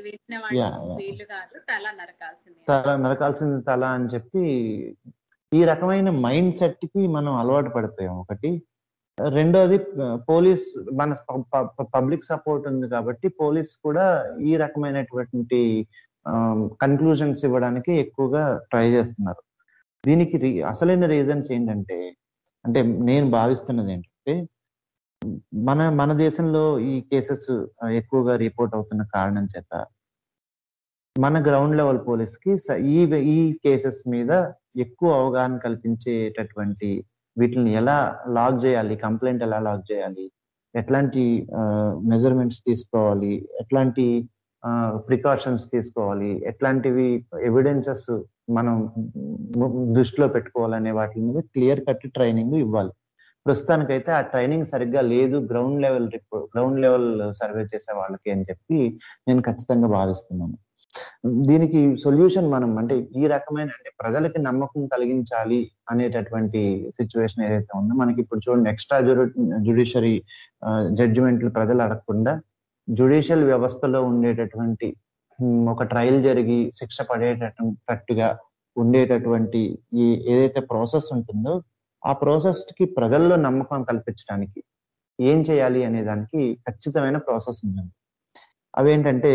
తల నరకాల్సింది తల అని చెప్పి ఈ రకమైన మైండ్ సెట్ కి మనం అలవాటు పడిపోయాం ఒకటి. రెండోది పోలీస్ మన పబ్లిక్ సపోర్ట్ ఉంది కాబట్టి పోలీస్ కూడా ఈ రకమైనటువంటి కన్క్లూజన్స్ ఇవ్వడానికి ఎక్కువగా ట్రై చేస్తున్నారు. దీనికి అసలైన రీజన్స్ ఏంటంటే అంటే నేను భావిస్తున్నది ఏంటంటే మన మన దేశంలో ఈ కేసెస్ ఎక్కువగా రిపోర్ట్ అవుతున్న కారణం చేత మన గ్రౌండ్ లెవెల్ పోలీస్ కి ఈ ఈ కేసెస్ మీద ఎక్కువ అవగాహన కల్పించేటటువంటి వీటిని ఎలా లాక్ చేయాలి, కంప్లైంట్ ఎలా లాక్ చేయాలి, ఎట్లాంటి మెజర్మెంట్స్ తీసుకోవాలి, ఎట్లాంటి ప్రికాషన్స్ తీసుకోవాలి, ఎట్లాంటివి ఎవిడెన్సెస్ మనం దృష్టిలో పెట్టుకోవాలనే వాటి మీద క్లియర్ కట్ ట్రైనింగ్ ఇవ్వాలి. ప్రస్తుతానికైతే ఆ ట్రైనింగ్ సరిగ్గా లేదు ground level ground level survey చేసే వాళ్ళకి అని చెప్పి నేను ఖచ్చితంగా భావిస్తున్నాను. దీనికి సొల్యూషన్ మనం అంటే ఈ రకమైన అంటే ప్రజలకి నమ్మకం కలిగించాలి అనేటటువంటి సిచ్యువేషన్ ఏదైతే ఉందో మనకి ఇప్పుడు చూడండి, ఎక్స్ట్రా జ్యుడిషియరీ జడ్జిమెంట్లు ప్రజలు అడగకుండా జ్యుడిషియల్ వ్యవస్థలో ఉండేటటువంటి ఒక ట్రయల్ జరిగి శిక్ష పడేటట్టుగా ఉండేటటువంటి ఈ ఏదైతే ప్రాసెస్ ఉంటుందో ఆ ప్రాసెస్ కి ప్రజల్లో నమ్మకం కల్పించడానికి ఏం చేయాలి అనే దానికి ఖచ్చితమైన ప్రాసెస్ ఉందండి. అవేంటంటే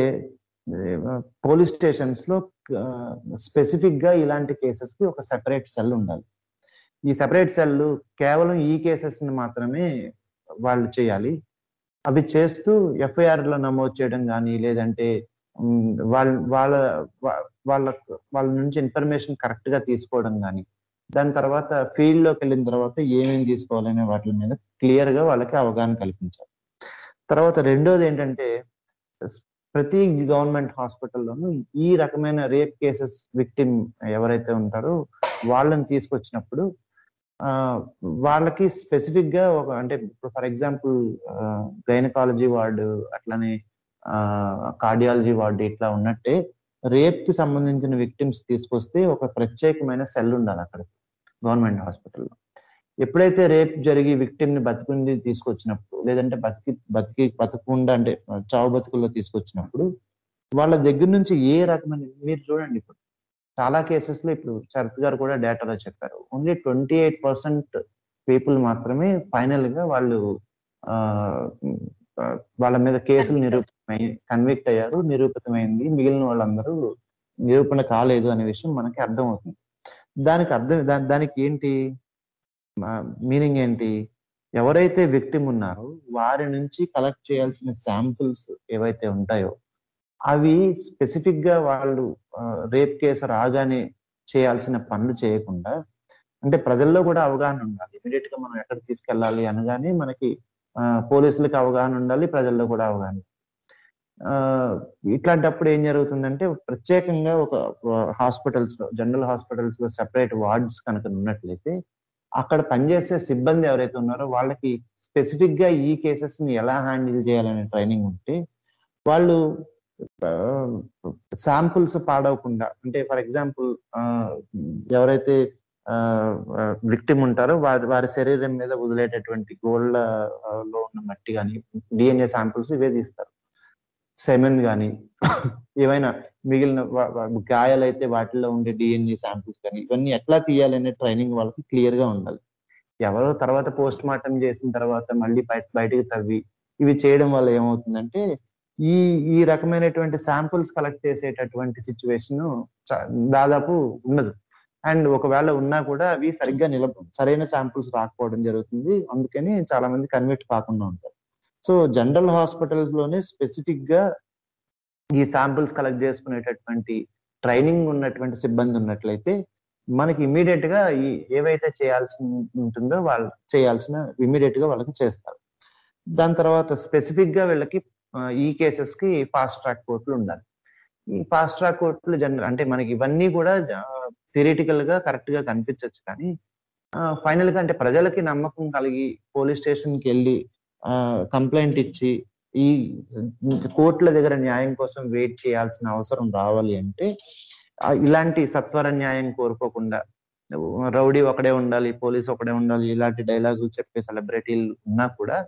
పోలీస్ స్టేషన్స్ లో స్పెసిఫిక్ గా ఇలాంటి కేసెస్ కి ఒక సెపరేట్ సెల్ ఉండాలి. ఈ సెపరేట్ సెల్ కేవలం ఈ కేసెస్ ని మాత్రమే వాళ్ళు చేయాలి. అవి చేస్తూ ఎఫ్ఐఆర్ లో నమోదు చేయడం కానీ లేదంటే వాళ్ళ వాళ్ళ వాళ్ళ వాళ్ళ నుంచి ఇన్ఫర్మేషన్ కరెక్ట్ గా తీసుకోవడం కానీ దాని తర్వాత ఫీల్డ్ లోకి వెళ్ళిన తర్వాత ఏమేమి తీసుకోవాలనే వాటి మీద క్లియర్ గా వాళ్ళకి అవగాహన కల్పించాలి. తర్వాత రెండోది ఏంటంటే ప్రతి గవర్నమెంట్ హాస్పిటల్లోనూ ఈ రకమైన రేప్ కేసెస్ విక్టిమ్ ఎవరైతే ఉంటారో వాళ్ళని తీసుకొచ్చినప్పుడు ఆ వాళ్ళకి స్పెసిఫిక్ గా ఒక అంటే ఫర్ ఎగ్జాంపుల్ గైనకాలజీ వార్డు అట్లానే ఆ కార్డియాలజీ వార్డు ఇట్లా ఉన్నట్టే రేప్ కి సంబంధించిన విక్టిమ్స్ తీసుకొస్తే ఒక ప్రత్యేకమైన సెల్ ఉండాలి అక్కడ గవర్నమెంట్ హాస్పిటల్లో. ఎప్పుడైతే రేప్ జరిగి విక్టిమ్ ని బతికుండి తీసుకొచ్చినప్పుడు లేదంటే బతికి బతికి బతకుండా అంటే చావు బతుకుల్లో తీసుకొచ్చినప్పుడు వాళ్ళ దగ్గర నుంచి ఏ రకమైన మీరు చూడండి ఇప్పుడు చాలా కేసెస్ లో ఇప్పుడు శరత్ గారు కూడా డేటాలో చెప్పారు only twenty eight percent people మాత్రమే ఫైనల్ గా వాళ్ళు ఆ వాళ్ళ మీద కేసులు నిరూపితమై కన్విక్ట్ అయ్యారు, నిరూపితమైంది. మిగిలిన వాళ్ళందరూ నిరూపణ కాలేదు అనే విషయం మనకి అర్థమవుతుంది. దానికి అర్థం దా దానికి ఏంటి మీనింగ్ ఏంటి? ఎవరైతే విక్టిమ్ ఉన్నారో వారి నుంచి కలెక్ట్ చేయాల్సిన శాంపుల్స్ ఏవైతే ఉంటాయో అవి స్పెసిఫిక్ గా వాళ్ళు రేప్ కేసు రాగానే చేయాల్సిన పనులు చేయకుండా అంటే ప్రజల్లో కూడా అవగాహన ఉండాలి. ఇమీడియట్ గా మనం ఎక్కడ తీసుకెళ్ళాలి అనగానే మనకి ఆ పోలీసులకు అవగాహన ఉండాలి, ప్రజల్లో కూడా అవగాహన. ఆ ఇట్లాంటప్పుడు ఏం జరుగుతుందంటే ప్రత్యేకంగా ఒక హాస్పిటల్స్ లో జనరల్ హాస్పిటల్స్ లో సెపరేట్ వార్డ్స్ కనుక ఉన్నట్లయితే అక్కడ పనిచేసే సిబ్బంది ఎవరైతే ఉన్నారో వాళ్ళకి స్పెసిఫిక్ గా ఈ కేసెస్ ని ఎలా హ్యాండిల్ చేయాలనే ట్రైనింగ్ ఉంటే వాళ్ళు శాంపుల్స్ పాడవకుండా అంటే ఫర్ ఎగ్జాంపుల్ ఎవరైతే విక్టిమ్ ఉంటారో వారి వారి శరీరం మీద వదిలేటటువంటి గోళ్ళ లో ఉన్న మట్టి కానీ డిఎన్ఏ శాంపుల్స్ ఇవే తీస్తారు. సెమెన్ కానీ ఏవైనా మిగిలిన గాయాలైతే వాటిల్లో ఉండే డిఎన్ఏ శాంపుల్స్ కానీ ఇవన్నీ ఎట్లా తీయాలనే ట్రైనింగ్ వాళ్ళకి క్లియర్ గా ఉండాలి. ఎవరో తర్వాత పోస్ట్ మార్టం చేసిన తర్వాత మళ్ళీ బయట బయటకు తవ్వి ఇవి చేయడం వల్ల ఏమవుతుందంటే ఈ ఈ రకమైనటువంటి శాంపుల్స్ కలెక్ట్ చేసేటటువంటి సిచ్యువేషన్ దాదాపు ఉండదు. అండ్ ఒకవేళ ఉన్నా కూడా అవి సరిగ్గా నిలబ సరైన శాంపుల్స్ రాకపోవడం జరుగుతుంది. అందుకని చాలా మంది కన్వర్ట్ కాకుండా ఉంటారు. సో జనరల్ హాస్పిటల్స్ లోనే స్పెసిఫిక్ గా ఈ శాంపుల్స్ కలెక్ట్ చేసుకునేటటువంటి ట్రైనింగ్ ఉన్నటువంటి సిబ్బంది ఉన్నట్లయితే మనకి ఇమీడియట్ గా ఈ ఏవైతే చేయాల్సి ఉంటుందో వాళ్ళు చేయాల్సిన ఇమీడియట్ గా వాళ్ళకి చేస్తారు. దాని తర్వాత స్పెసిఫిక్ గా వీళ్ళకి ఈ కేసెస్ కి ఫాస్ట్ ట్రాక్ కోర్టులు ఉండాలి. ఈ ఫాస్ట్ ట్రాక్ కోర్టులు జనరల్ అంటే మనకి ఇవన్నీ కూడా థియరిటికల్ గా కరెక్ట్ గా కనిపించవచ్చు, కానీ ఫైనల్ గా అంటే ప్రజలకి నమ్మకం కలిగి పోలీస్ స్టేషన్ కి వెళ్ళి ఆ కంప్లైంట్ ఇచ్చి ఈ కోర్టుల దగ్గర న్యాయం కోసం వెయిట్ చేయాల్సిన అవసరం రావాలి అంటే ఇలాంటి సత్వర న్యాయం కోరుకోకుండా రౌడీ ఒకడే ఉండాలి, పోలీస్ ఒకడే ఉండాలి ఇలాంటి డైలాగులు చెప్పే సెలబ్రిటీలు ఉన్నా కూడా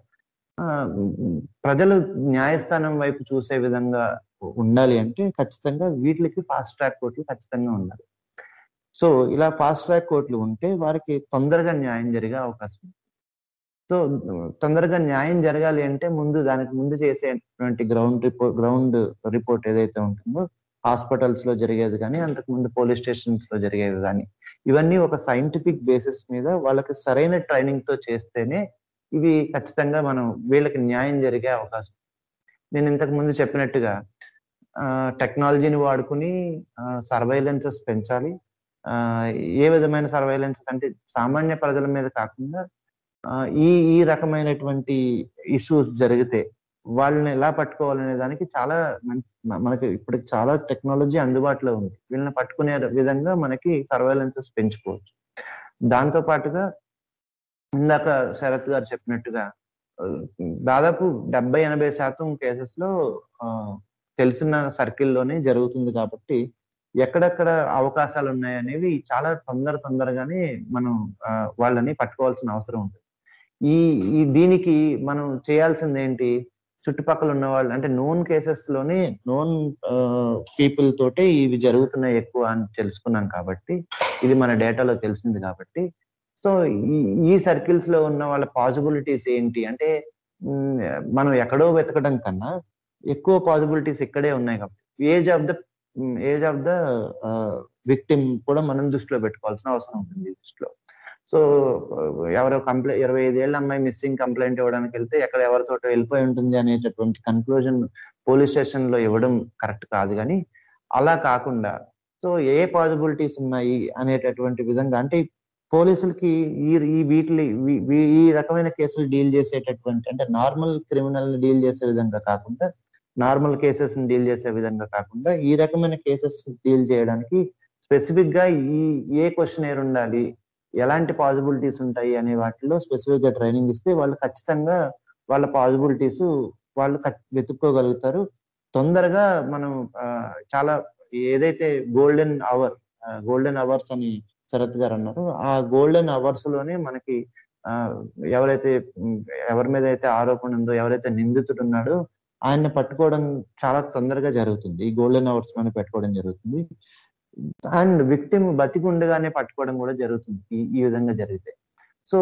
ప్రజలు న్యాయస్థానం వైపు చూసే విధంగా ఉండాలి అంటే ఖచ్చితంగా వీటికి ఫాస్ట్ ట్రాక్ కోర్టులు ఖచ్చితంగా ఉండాలి. సో ఇలా ఫాస్ట్ ట్రాక్ కోర్టులు ఉంటే వారికి తొందరగా న్యాయం జరిగే అవకాశం. సో తొందరగా న్యాయం జరగాలి అంటే ముందు దానికి ముందు చేసేటువంటి గ్రౌండ్ రిపోర్ట్ గ్రౌండ్ రిపోర్ట్ ఏదైతే ఉంటుందో హాస్పిటల్స్ లో జరిగేది కానీ అంతకు ముందు పోలీస్ స్టేషన్స్ లో జరిగేవి కానీ ఇవన్నీ ఒక సైంటిఫిక్ బేసిస్ మీద వాళ్ళకి సరైన ట్రైనింగ్ తో చేస్తేనే ఇవి ఖచ్చితంగా మనం వీళ్ళకి న్యాయం జరిగే అవకాశం. నేను ఇంతకు ముందు చెప్పినట్టుగా టెక్నాలజీని వాడుకుని సర్వైలెన్సెస్ పెంచాలి. ఆ ఏ విధమైన సర్వైలెన్స్ అంటే సామాన్య ప్రజల మీద కాకుండా ఈ ఈ రకమైనటువంటి ఇష్యూస్ జరిగితే వాళ్ళని ఎలా పట్టుకోవాలనే దానికి చాలా మనకి ఇప్పటికి చాలా టెక్నాలజీ అందుబాటులో ఉంది. వీళ్ళని పట్టుకునే విధంగా మనకి సర్వేలెన్సెస్ పెంచుకోవచ్చు. దాంతో పాటుగా ఇందాక శరత్ గారు చెప్పినట్టుగా దాదాపు డెబ్బై ఎనభై శాతం కేసెస్ లో తెలిసిన సర్కిల్లోనే జరుగుతుంది కాబట్టి ఎక్కడెక్కడ అవకాశాలు ఉన్నాయనేవి చాలా తొందర తొందరగానే మనం వాళ్ళని పట్టుకోవాల్సిన అవసరం ఉంటుంది. ఈ ఈ దీనికి మనం చేయాల్సింది ఏంటి, చుట్టుపక్కల ఉన్న వాళ్ళు అంటే నోన్ కేసెస్ లోనే నోన్ పీపుల్ తోటే ఇవి జరుగుతున్నాయి ఎక్కువ అని తెలుసుకున్నాం కాబట్టి, ఇది మన డేటాలో తెలిసింది కాబట్టి, సో ఈ ఈ సర్కిల్స్ లో ఉన్న వాళ్ళ పాసిబిలిటీస్ ఏంటి అంటే మనం ఎక్కడో వెతకడం కన్నా ఎక్కువ పాసిబిలిటీస్ ఇక్కడే ఉన్నాయి కాబట్టి age of the age of the victim కూడా మనం దృష్టిలో పెట్టుకోవాల్సిన అవసరం ఉంటుంది ఈ దృష్టిలో. సో ఎవరో కంప్లైంట్ ఇరవై ఐదు ఏళ్ళ అమ్మాయి మిస్సింగ్ కంప్లైంట్ ఇవ్వడానికి వెళ్తే ఎక్కడ ఎవరితో వెళ్ళిపోయి ఉంటుంది అనేటటువంటి కన్క్లూజన్ పోలీస్ స్టేషన్ లో ఇవ్వడం కరెక్ట్ కాదు. కానీ అలా కాకుండా సో ఏ పాసిబిలిటీస్ ఉన్నాయి అనేటటువంటి విధంగా అంటే పోలీసులకి ఈ ఈ వీటిని ఈ రకమైన కేసులు డీల్ చేసేటటువంటి అంటే నార్మల్ క్రిమినల్ డీల్ చేసే విధంగా కాకుండా నార్మల్ కేసెస్ ని డీల్ చేసే విధంగా కాకుండా ఈ రకమైన కేసెస్ డీల్ చేయడానికి స్పెసిఫిక్ గా ఈ ఏ క్వశ్చన్ ఉండాలి, ఎలాంటి పాసిబిలిటీస్ ఉంటాయి అనే వాటిలో స్పెసిఫిక్ గా ట్రైనింగ్ ఇస్తే వాళ్ళు ఖచ్చితంగా వాళ్ళ పాసిబిలిటీస్ వాళ్ళు వెతుక్కోగలుగుతారు. తొందరగా మనం చాలా ఏదైతే గోల్డెన్ అవర్ గోల్డెన్ అవర్స్ అని శరత్ గారు అన్నారు, ఆ గోల్డెన్ అవర్స్ లోనే మనకి ఆ ఎవరైతే ఎవరి మీద అయితే ఆరోపణ ఉందో, ఎవరైతే నిందితుడు ఉన్నాడో ఆయన్ని పట్టుకోవడం చాలా తొందరగా జరుగుతుంది. ఈ గోల్డెన్ అవర్స్ లోనే పెట్టుకోవడం జరుగుతుంది. అండ్ విక్టిమ్ బతికుండగానే పట్టుకోవడం కూడా జరుగుతుంది ఈ ఈ విధంగా జరిగితే. సో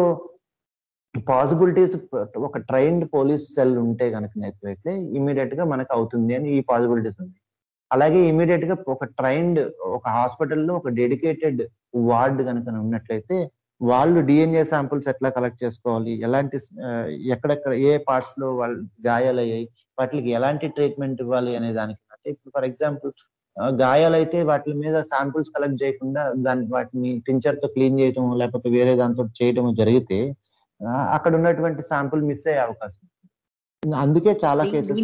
పాసిబిలిటీస్ ఒక ట్రైన్డ్ పోలీస్ సెల్ ఉంటే కనుక అయితే ఇమీడియట్ గా మనకు అవుతుంది అని ఈ పాసిబిలిటీస్ ఉంది. అలాగే ఇమీడియట్ గా ఒక ట్రైన్డ్ ఒక హాస్పిటల్లో ఒక డెడికేటెడ్ వార్డ్ కనుక ఉన్నట్లయితే వాళ్ళు డిఎన్ఏ శాంపుల్స్ ఎట్లా కలెక్ట్ చేసుకోవాలి, ఎలాంటి ఎక్కడెక్కడ ఏ పార్ట్స్ లో వాళ్ళు గాయాలయ్యాయి, వాటికి ఎలాంటి ట్రీట్మెంట్ ఇవ్వాలి అనే దానికి అంటే ఇప్పుడు ఫర్ ఎగ్జాంపుల్ గాయాలైతే వాటి మీద శాంపుల్స్ కలెక్ట్ చేయకుండా దాని వాటిని టించర్ తో క్లీన్ చేయటం లేకపోతే వేరే దాంతో చేయటం జరిగితే అక్కడ ఉన్నటువంటి శాంపుల్ మిస్ అయ్యే అవకాశం. అందుకే చాలా కేసెస్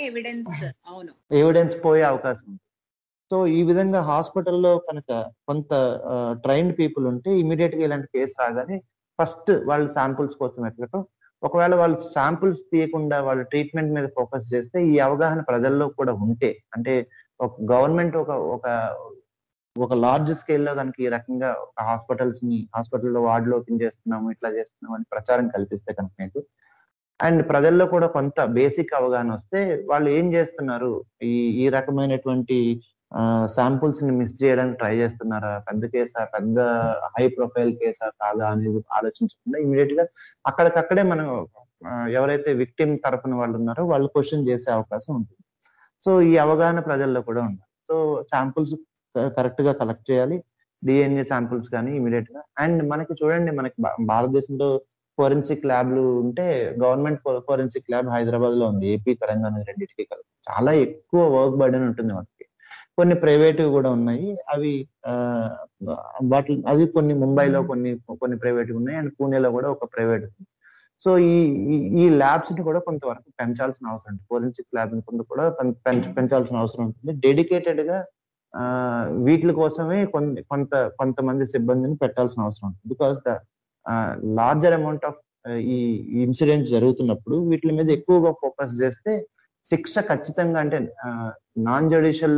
ఎవిడెన్స్ పోయే అవకాశం ఉంది. సో ఈ విధంగా హాస్పిటల్లో కనుక కొంత ట్రైన్డ్ పీపుల్ ఉంటే ఇమీడియట్ గా ఇలాంటి కేసు రాగానే ఫస్ట్ వాళ్ళు శాంపుల్స్ కోసం ఎక్కడం, ఒకవేళ వాళ్ళు శాంపుల్స్ తీయకుండా వాళ్ళు ట్రీట్మెంట్ మీద ఫోకస్ చేస్తే ఈ అవగాహన ప్రజల్లో కూడా ఉంటే అంటే ఒక గవర్నమెంట్ ఒక ఒక ఒక లార్జ్ స్కేల్లో కనుక ఈ రకంగా ఒక హాస్పిటల్స్ ని హాస్పిటల్లో వార్డులు ఓపెన్ చేస్తున్నాము ఇట్లా చేస్తున్నాము అని ప్రచారం కల్పిస్తే కనుక అండ్ ప్రజల్లో కూడా కొంత బేసిక్ అవగాహన వస్తే వాళ్ళు ఏం చేస్తున్నారు, ఈ ఈ రకమైనటువంటి శాంపుల్స్ ని మిస్ చేయడానికి ట్రై చేస్తున్నారా, పెద్ద కేసా పెద్ద హై ప్రొఫైల్ కేసా కాదా అనేది ఆలోచించకుండా ఇమీడియట్ గా అక్కడికక్కడే మనం ఎవరైతే విక్టిమ్ తరఫున వాళ్ళు ఉన్నారో వాళ్ళు క్వశ్చన్ చేసే అవకాశం ఉంటుంది. సో ఈ అవగాహన ప్రజల్లో కూడా ఉండాలి. సో శాంపుల్స్ కరెక్ట్ గా కలెక్ట్ చేయాలి, డిఎన్ఏ శాంపుల్స్ కానీ ఇమీడియట్ గా. అండ్ మనకి చూడండి మనకి భారతదేశంలో ఫోరెన్సిక్ ల్యాబ్లు ఉంటే గవర్నమెంట్ ఫోరెన్సిక్ ల్యాబ్ హైదరాబాద్ లో ఉంది, ఏపీ తెలంగాణ రెండింటికి కలిపి చాలా ఎక్కువ వర్క్ బర్డెన్ ఉంటుంది మనకి. కొన్ని ప్రైవేట్ కూడా ఉన్నాయి, అవి ఆ వాటి అది కొన్ని ముంబైలో కొన్ని కొన్ని ప్రైవేట్ ఉన్నాయి అండ్ పూణేలో కూడా ఒక ప్రైవేట్ ఉంది. సో ఈ ఈ ల్యాబ్స్ ని కూడా కొంతవరకు పెంచాల్సిన అవసరం ఉంటుంది, ఫోరెన్సిక్ ల్యాబ్ ని కొంత కూడా పెంచాల్సిన అవసరం ఉంటుంది. డెడికేటెడ్ గా ఆ వీటి కోసమే కొంత కొంత కొంతమంది సిబ్బందిని పెట్టాల్సిన అవసరం ఉంటుంది. Because the larger amount of ఈ ఇన్సిడెంట్స్ జరుగుతున్నప్పుడు వీటి మీద ఎక్కువగా ఫోకస్ చేస్తే శిక్ష ఖచ్చితంగా అంటే నాన్ జ్యుడిషియల్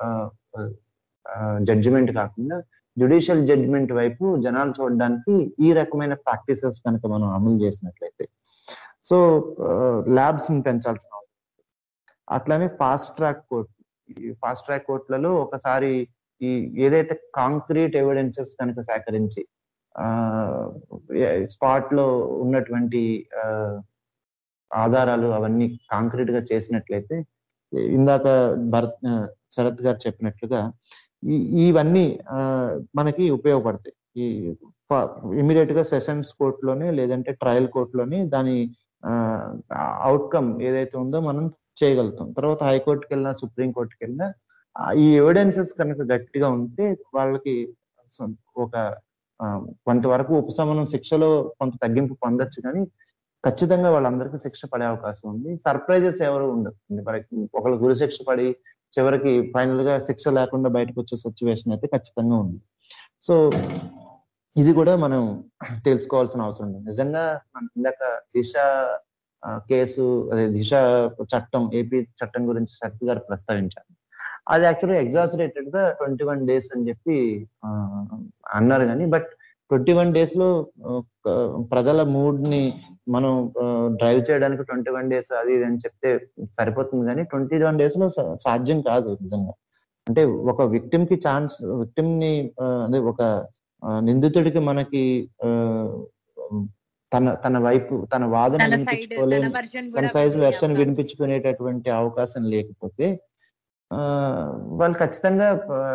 జడ్జిమెంట్ కాకుండా జ్యుడిషియల్ జడ్జిమెంట్ వైపు జనాలు చూడడానికి ఈ రకమైన ప్రాక్టీసెస్ కనుక మనం అమలు చేసినట్లయితే సో ల్యాబ్స్ ని పెంచాల్సిన అవసరం. అట్లానే fast track court fast track కోర్టులలో ఒకసారి ఈ ఏదైతే కాంక్రీట్ ఎవిడెన్సెస్ కనుక సేకరించి ఆ స్పాట్ లో ఉన్నటువంటి ఆ ఆధారాలు అవన్నీ కాంక్రీట్ గా చేసినట్లయితే ఇందాక భరత్ శరత్ గారు చెప్పినట్లుగా ఈ ఇవన్నీ ఆ మనకి ఉపయోగపడతాయి. ఈ ఇమీడియట్ గా సెషన్స్ కోర్టులోనే లేదంటే ట్రయల్ కోర్టులోనే దాని అవుట్కమ్ ఏదైతే ఉందో మనం చేయగలుగుతాం. తర్వాత హైకోర్టుకి వెళ్ళినా సుప్రీంకోర్టుకి వెళ్ళినా ఈ ఎవిడెన్సెస్ కనుక గట్టిగా ఉంటే వాళ్ళకి ఒక కొంతవరకు ఉపశమనం శిక్షలో కొంత తగ్గింపు పొందొచ్చు. కానీ ఖచ్చితంగా వాళ్ళందరికీ శిక్ష పడే అవకాశం ఉంది. సర్ప్రైజెస్ ఎవరు ఉండదు. ఒకళ్ళు గురి శిక్ష పడి చివరికి ఫైనల్ గా శిక్ష లేకుండా బయటకు వచ్చే సిచ్యువేషన్ అయితే ఖచ్చితంగా ఉంది. సో ఇది కూడా మనం తెలుసుకోవాల్సిన అవసరం ఉంది. నిజంగా మనం ఇందాక దిశ కేసు అదే దిశ చట్టం ఏపీ చట్టం గురించి శరత్ గారు ప్రస్తావించారు. అది యాక్చువల్గా ఎగ్జాజరేటెడ్ గా ట్వంటీ వన్ డేస్ అని చెప్పి అన్నారు కానీ బట్ ట్వంటీ వన్ డేస్ లో ప్రజల మూడ్ ని మనం డ్రైవ్ చేయడానికి ట్వంటీ వన్ డేస్ అది ఇది అని చెప్తే సరిపోతుంది కానీ ట్వంటీ వన్ డేస్ లో సాధ్యం కాదు నిజంగా. అంటే ఒక విక్టిమ్ కి ఛాన్స్ విక్టిమ్ ని అదే ఒక నిందితుడికి మనకి తన తన వైపు తన వాదన వినిపించుకోలేని తన సైజ్ వెర్షన్ వినిపించుకునేటటువంటి అవకాశం లేకపోతే ఆ వాళ్ళు ఖచ్చితంగా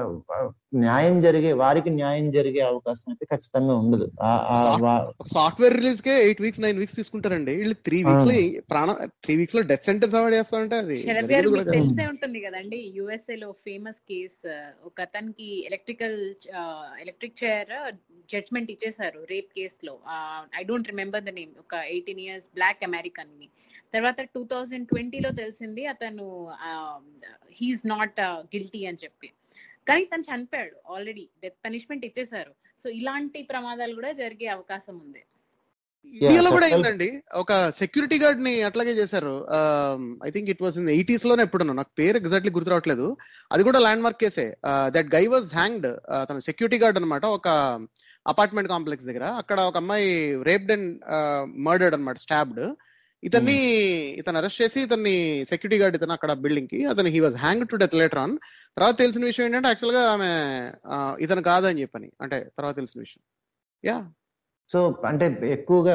న్యాయం జరిగే వారికి న్యాయం జరిగే అవకాశం అయితే ఖచ్చితంగా ఉండదు. సాఫ్ట్వేర్ రిలీజ్ కే ఎయిట్ వీక్స్ నైన్ వీక్స్ తీసుకుంటారండి. వీళ్ళు త్రీ వీక్స్ లో ప్రాణ త్రీ వీక్స్ లో డెత్ సెంటెన్స్ అవార్డ్ చేస్తామంటే అది తెలిసే ఉంటుంది కదండి. యుఎస్ఏ లో ఫేమస్ కేస్ ఒక అతనికి ఎలక్ట్రికల్ ఎలక్ట్రిక్ చైర్ జడ్జ్మెంట్ ఇచ్చేసారు రేప్ కేస్ లో. I don't remember the name. ఒక ఎయిటీన్ ఇయర్స్ బ్లాక్ అమెరికన్ ని. తర్వాత టూ థౌజండ్ ట్వంటీలో తెలిసింది అతను హీఈస్ నాట్ గిల్టీ అని చెప్పి. కానీ తను చనిపోయాడు, ఆల్రెడీ డెత్ పనిష్మెంట్ ఇచ్చేసారు. సో ఇలాంటి ప్రమాదాలు కూడా జరిగే అవకాశం ఉంది. ఇండియాలో కూడా అయిందండి. ఒక సెక్యూరిటీ గార్డ్ ని అట్లాగే చేశారు. I think it was in eighties లోనే ఎప్పుడున్నా, నాకు పేరు ఎగ్జాక్ట్లీ గుర్తు రావట్లేదు. అది కూడా ల్యాండ్ మార్క్ కేసే. That guy was hanged. తన సెక్యూరిటీ గార్డ్ అనమాట, ఒక అపార్ట్మెంట్ కాంప్లెక్స్ దగ్గర. అక్కడ ఒక అమ్మాయి రేప్డ్ అండ్ మర్డర్డ్ అనమాట, స్టాబ్డ్. ఇతన్ని ఇతను అరెస్ట్ చేసి ఇతన్ని సెక్యూరిటీ గార్డ్ ఇతను అక్కడ బిల్డింగ్ కి అతను he was hang to death later on. తర్వాత తెలిసిన విషయం ఏంటంటే యాక్చువల్ గా ఆమె ఇతను కాదని చెప్పని, అంటే తర్వాత తెలిసిన విషయం. యా సో అంటే ఎక్కువగా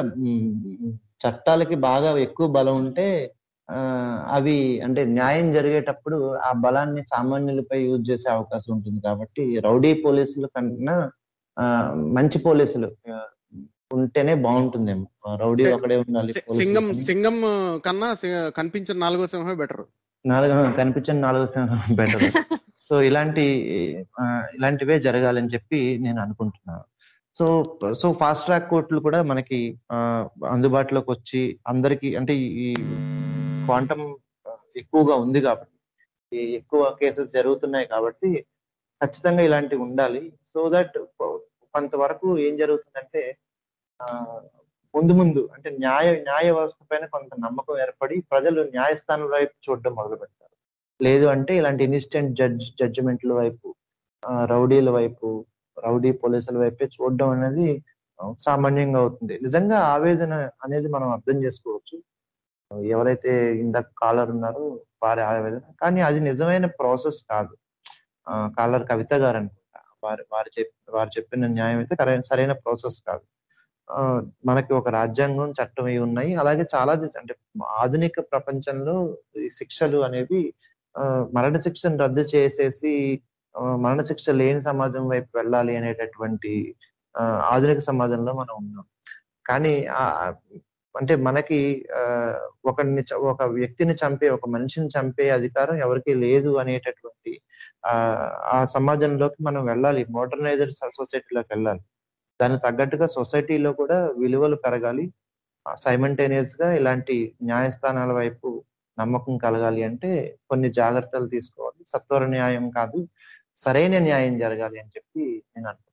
చట్టాలకి బాగా ఎక్కువ బలం ఉంటే ఆ అవి అంటే న్యాయం జరిగేటప్పుడు ఆ బలాన్ని సామాన్యులపై యూజ్ చేసే అవకాశం ఉంటుంది. కాబట్టి రౌడీ పోలీసుల కన్నా ఆ మంచి పోలీసులు ఉంటేనే బాగుంటుందేమో. రౌడీ ఒకడే ఉండాలి. సింగం సింగం కన్నా కనిపించిన నాలుగో సింహమే బెటర్. నాలుగో కనిపించిన నాలుగో సింహం బెటర్. సో ఇలాంటి ఇలాంటివే జరగాలని చెప్పి నేను అనుకుంటున్నాను. సో సో ఫాస్ట్ ట్రాక్ కోర్టులు కూడా మనకి ఆ అందుబాటులోకి వచ్చి అందరికి అంటే ఈ క్వాంటమ్ ఎక్కువగా ఉంది కాబట్టి, ఎక్కువ కేసెస్ జరుగుతున్నాయి కాబట్టి ఖచ్చితంగా ఇలాంటివి ఉండాలి. సో దట్ కొంతవరకు ఏం జరుగుతుందంటే ఆ ముందు ముందు అంటే న్యాయ న్యాయ వ్యవస్థ పైన కొంత నమ్మకం ఏర్పడి ప్రజలు న్యాయస్థానం వైపు చూడడం మొదలు పెడతారు. లేదు అంటే ఇలాంటి ఇన్స్టెంట్ జడ్జ్ జడ్జిమెంట్ల వైపు, రౌడీల వైపు, రౌడీ పోలీసుల వైపే చూడడం అనేది సామాన్యంగా అవుతుంది. నిజంగా ఆవేదన అనేది మనం అర్థం చేసుకోవచ్చు. ఎవరైతే ఇందాక కాలర్ ఉన్నారో వారి ఆవేదన, కానీ అది నిజమైన ప్రాసెస్ కాదు. ఆ కాలర్ కవిత గారు అనుకుంటా, వారి వారు చెప్ వారు చెప్పిన న్యాయం అయితే సరైన ప్రాసెస్ కాదు. ఆ మనకి ఒక రాజ్యాంగం, చట్టం ఇవి ఉన్నాయి. అలాగే చాలా అంటే ఆధునిక ప్రపంచంలో ఈ శిక్షలు అనేవి ఆ మరణ శిక్షను రద్దు చేసేసి మరణ శిక్ష లేని సమాజం వైపు వెళ్ళాలి అనేటటువంటి ఆ ఆధునిక సమాజంలో మనం ఉన్నాం. కానీ ఆ అంటే మనకి ఆ ఒకరిని ఒక వ్యక్తిని చంపే, ఒక మనిషిని చంపే అధికారం ఎవరికి లేదు అనేటటువంటి ఆ ఆ సమాజంలోకి మనం వెళ్ళాలి. మోడర్నైజ్డ్ సొసైటీలోకి వెళ్ళాలి. దానికి తగ్గట్టుగా సొసైటీలో కూడా విలువలు పెరగాలి. సైమల్టేనియస్ గా ఇలాంటి న్యాయస్థానాల వైపు నమ్మకం కలగాలి అంటే కొన్ని జాగ్రత్తలు తీసుకోవాలి. సత్వర న్యాయం కాదు, సరైన న్యాయం జరగాలి అని చెప్పి నేను అనుకుంటున్నాను.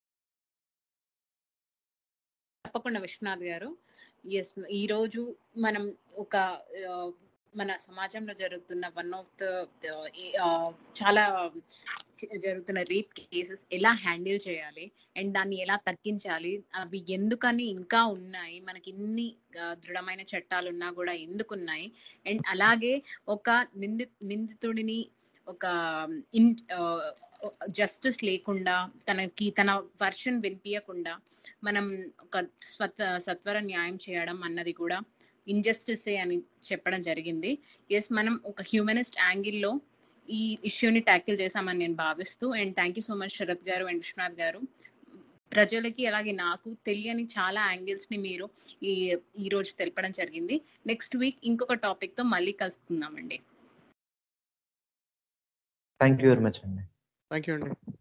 తప్పకుండా విశ్వనాథ్ గారు. ఎస్, ఈ రోజు మనం ఒక మన సమాజంలో జరుగుతున్న వన్ ఆఫ్ ద చాలా జరుగుతున్న రేప్ కేసెస్ ఎలా హ్యాండిల్ చేయాలి అండ్ దాన్ని ఎలా తగ్గించాలి, అవి ఎందుకని ఇంకా ఉన్నాయి, మనకి ఇన్ని దృఢమైన చట్టాలు ఉన్నా కూడా ఎందుకున్నాయి, అండ్ అలాగే ఒక నింది నిందితుడిని ఒక ఇన్ జస్టిస్ లేకుండా తనకి తన వర్షన్ వినిపించకుండా మనం ఒక స్వత్ సత్వర న్యాయం చేయడం అన్నది కూడా ఇంజస్టిసే అని చెప్పడం జరిగింది. ఎస్, మనం ఒక హ్యూమనిస్ట్ యాంగిల్లో ఈ ఇష్యూని ట్యాకిల్ చేశామని నేను భావిస్తూ, and thank you so much Sharath garu and Vishwanath గారు. ప్రజలకి అలాగే నాకు తెలియని చాలా యాంగిల్స్ ని మీరు ఈ ఈ రోజు తెలపడం జరిగింది. నెక్స్ట్ వీక్ ఇంకొక టాపిక్ తో మళ్ళీ కలుసుకుందామండి. థ్యాంక్ యూ వెరీ మచ్ అండి. థ్యాంక్ యూ అండి.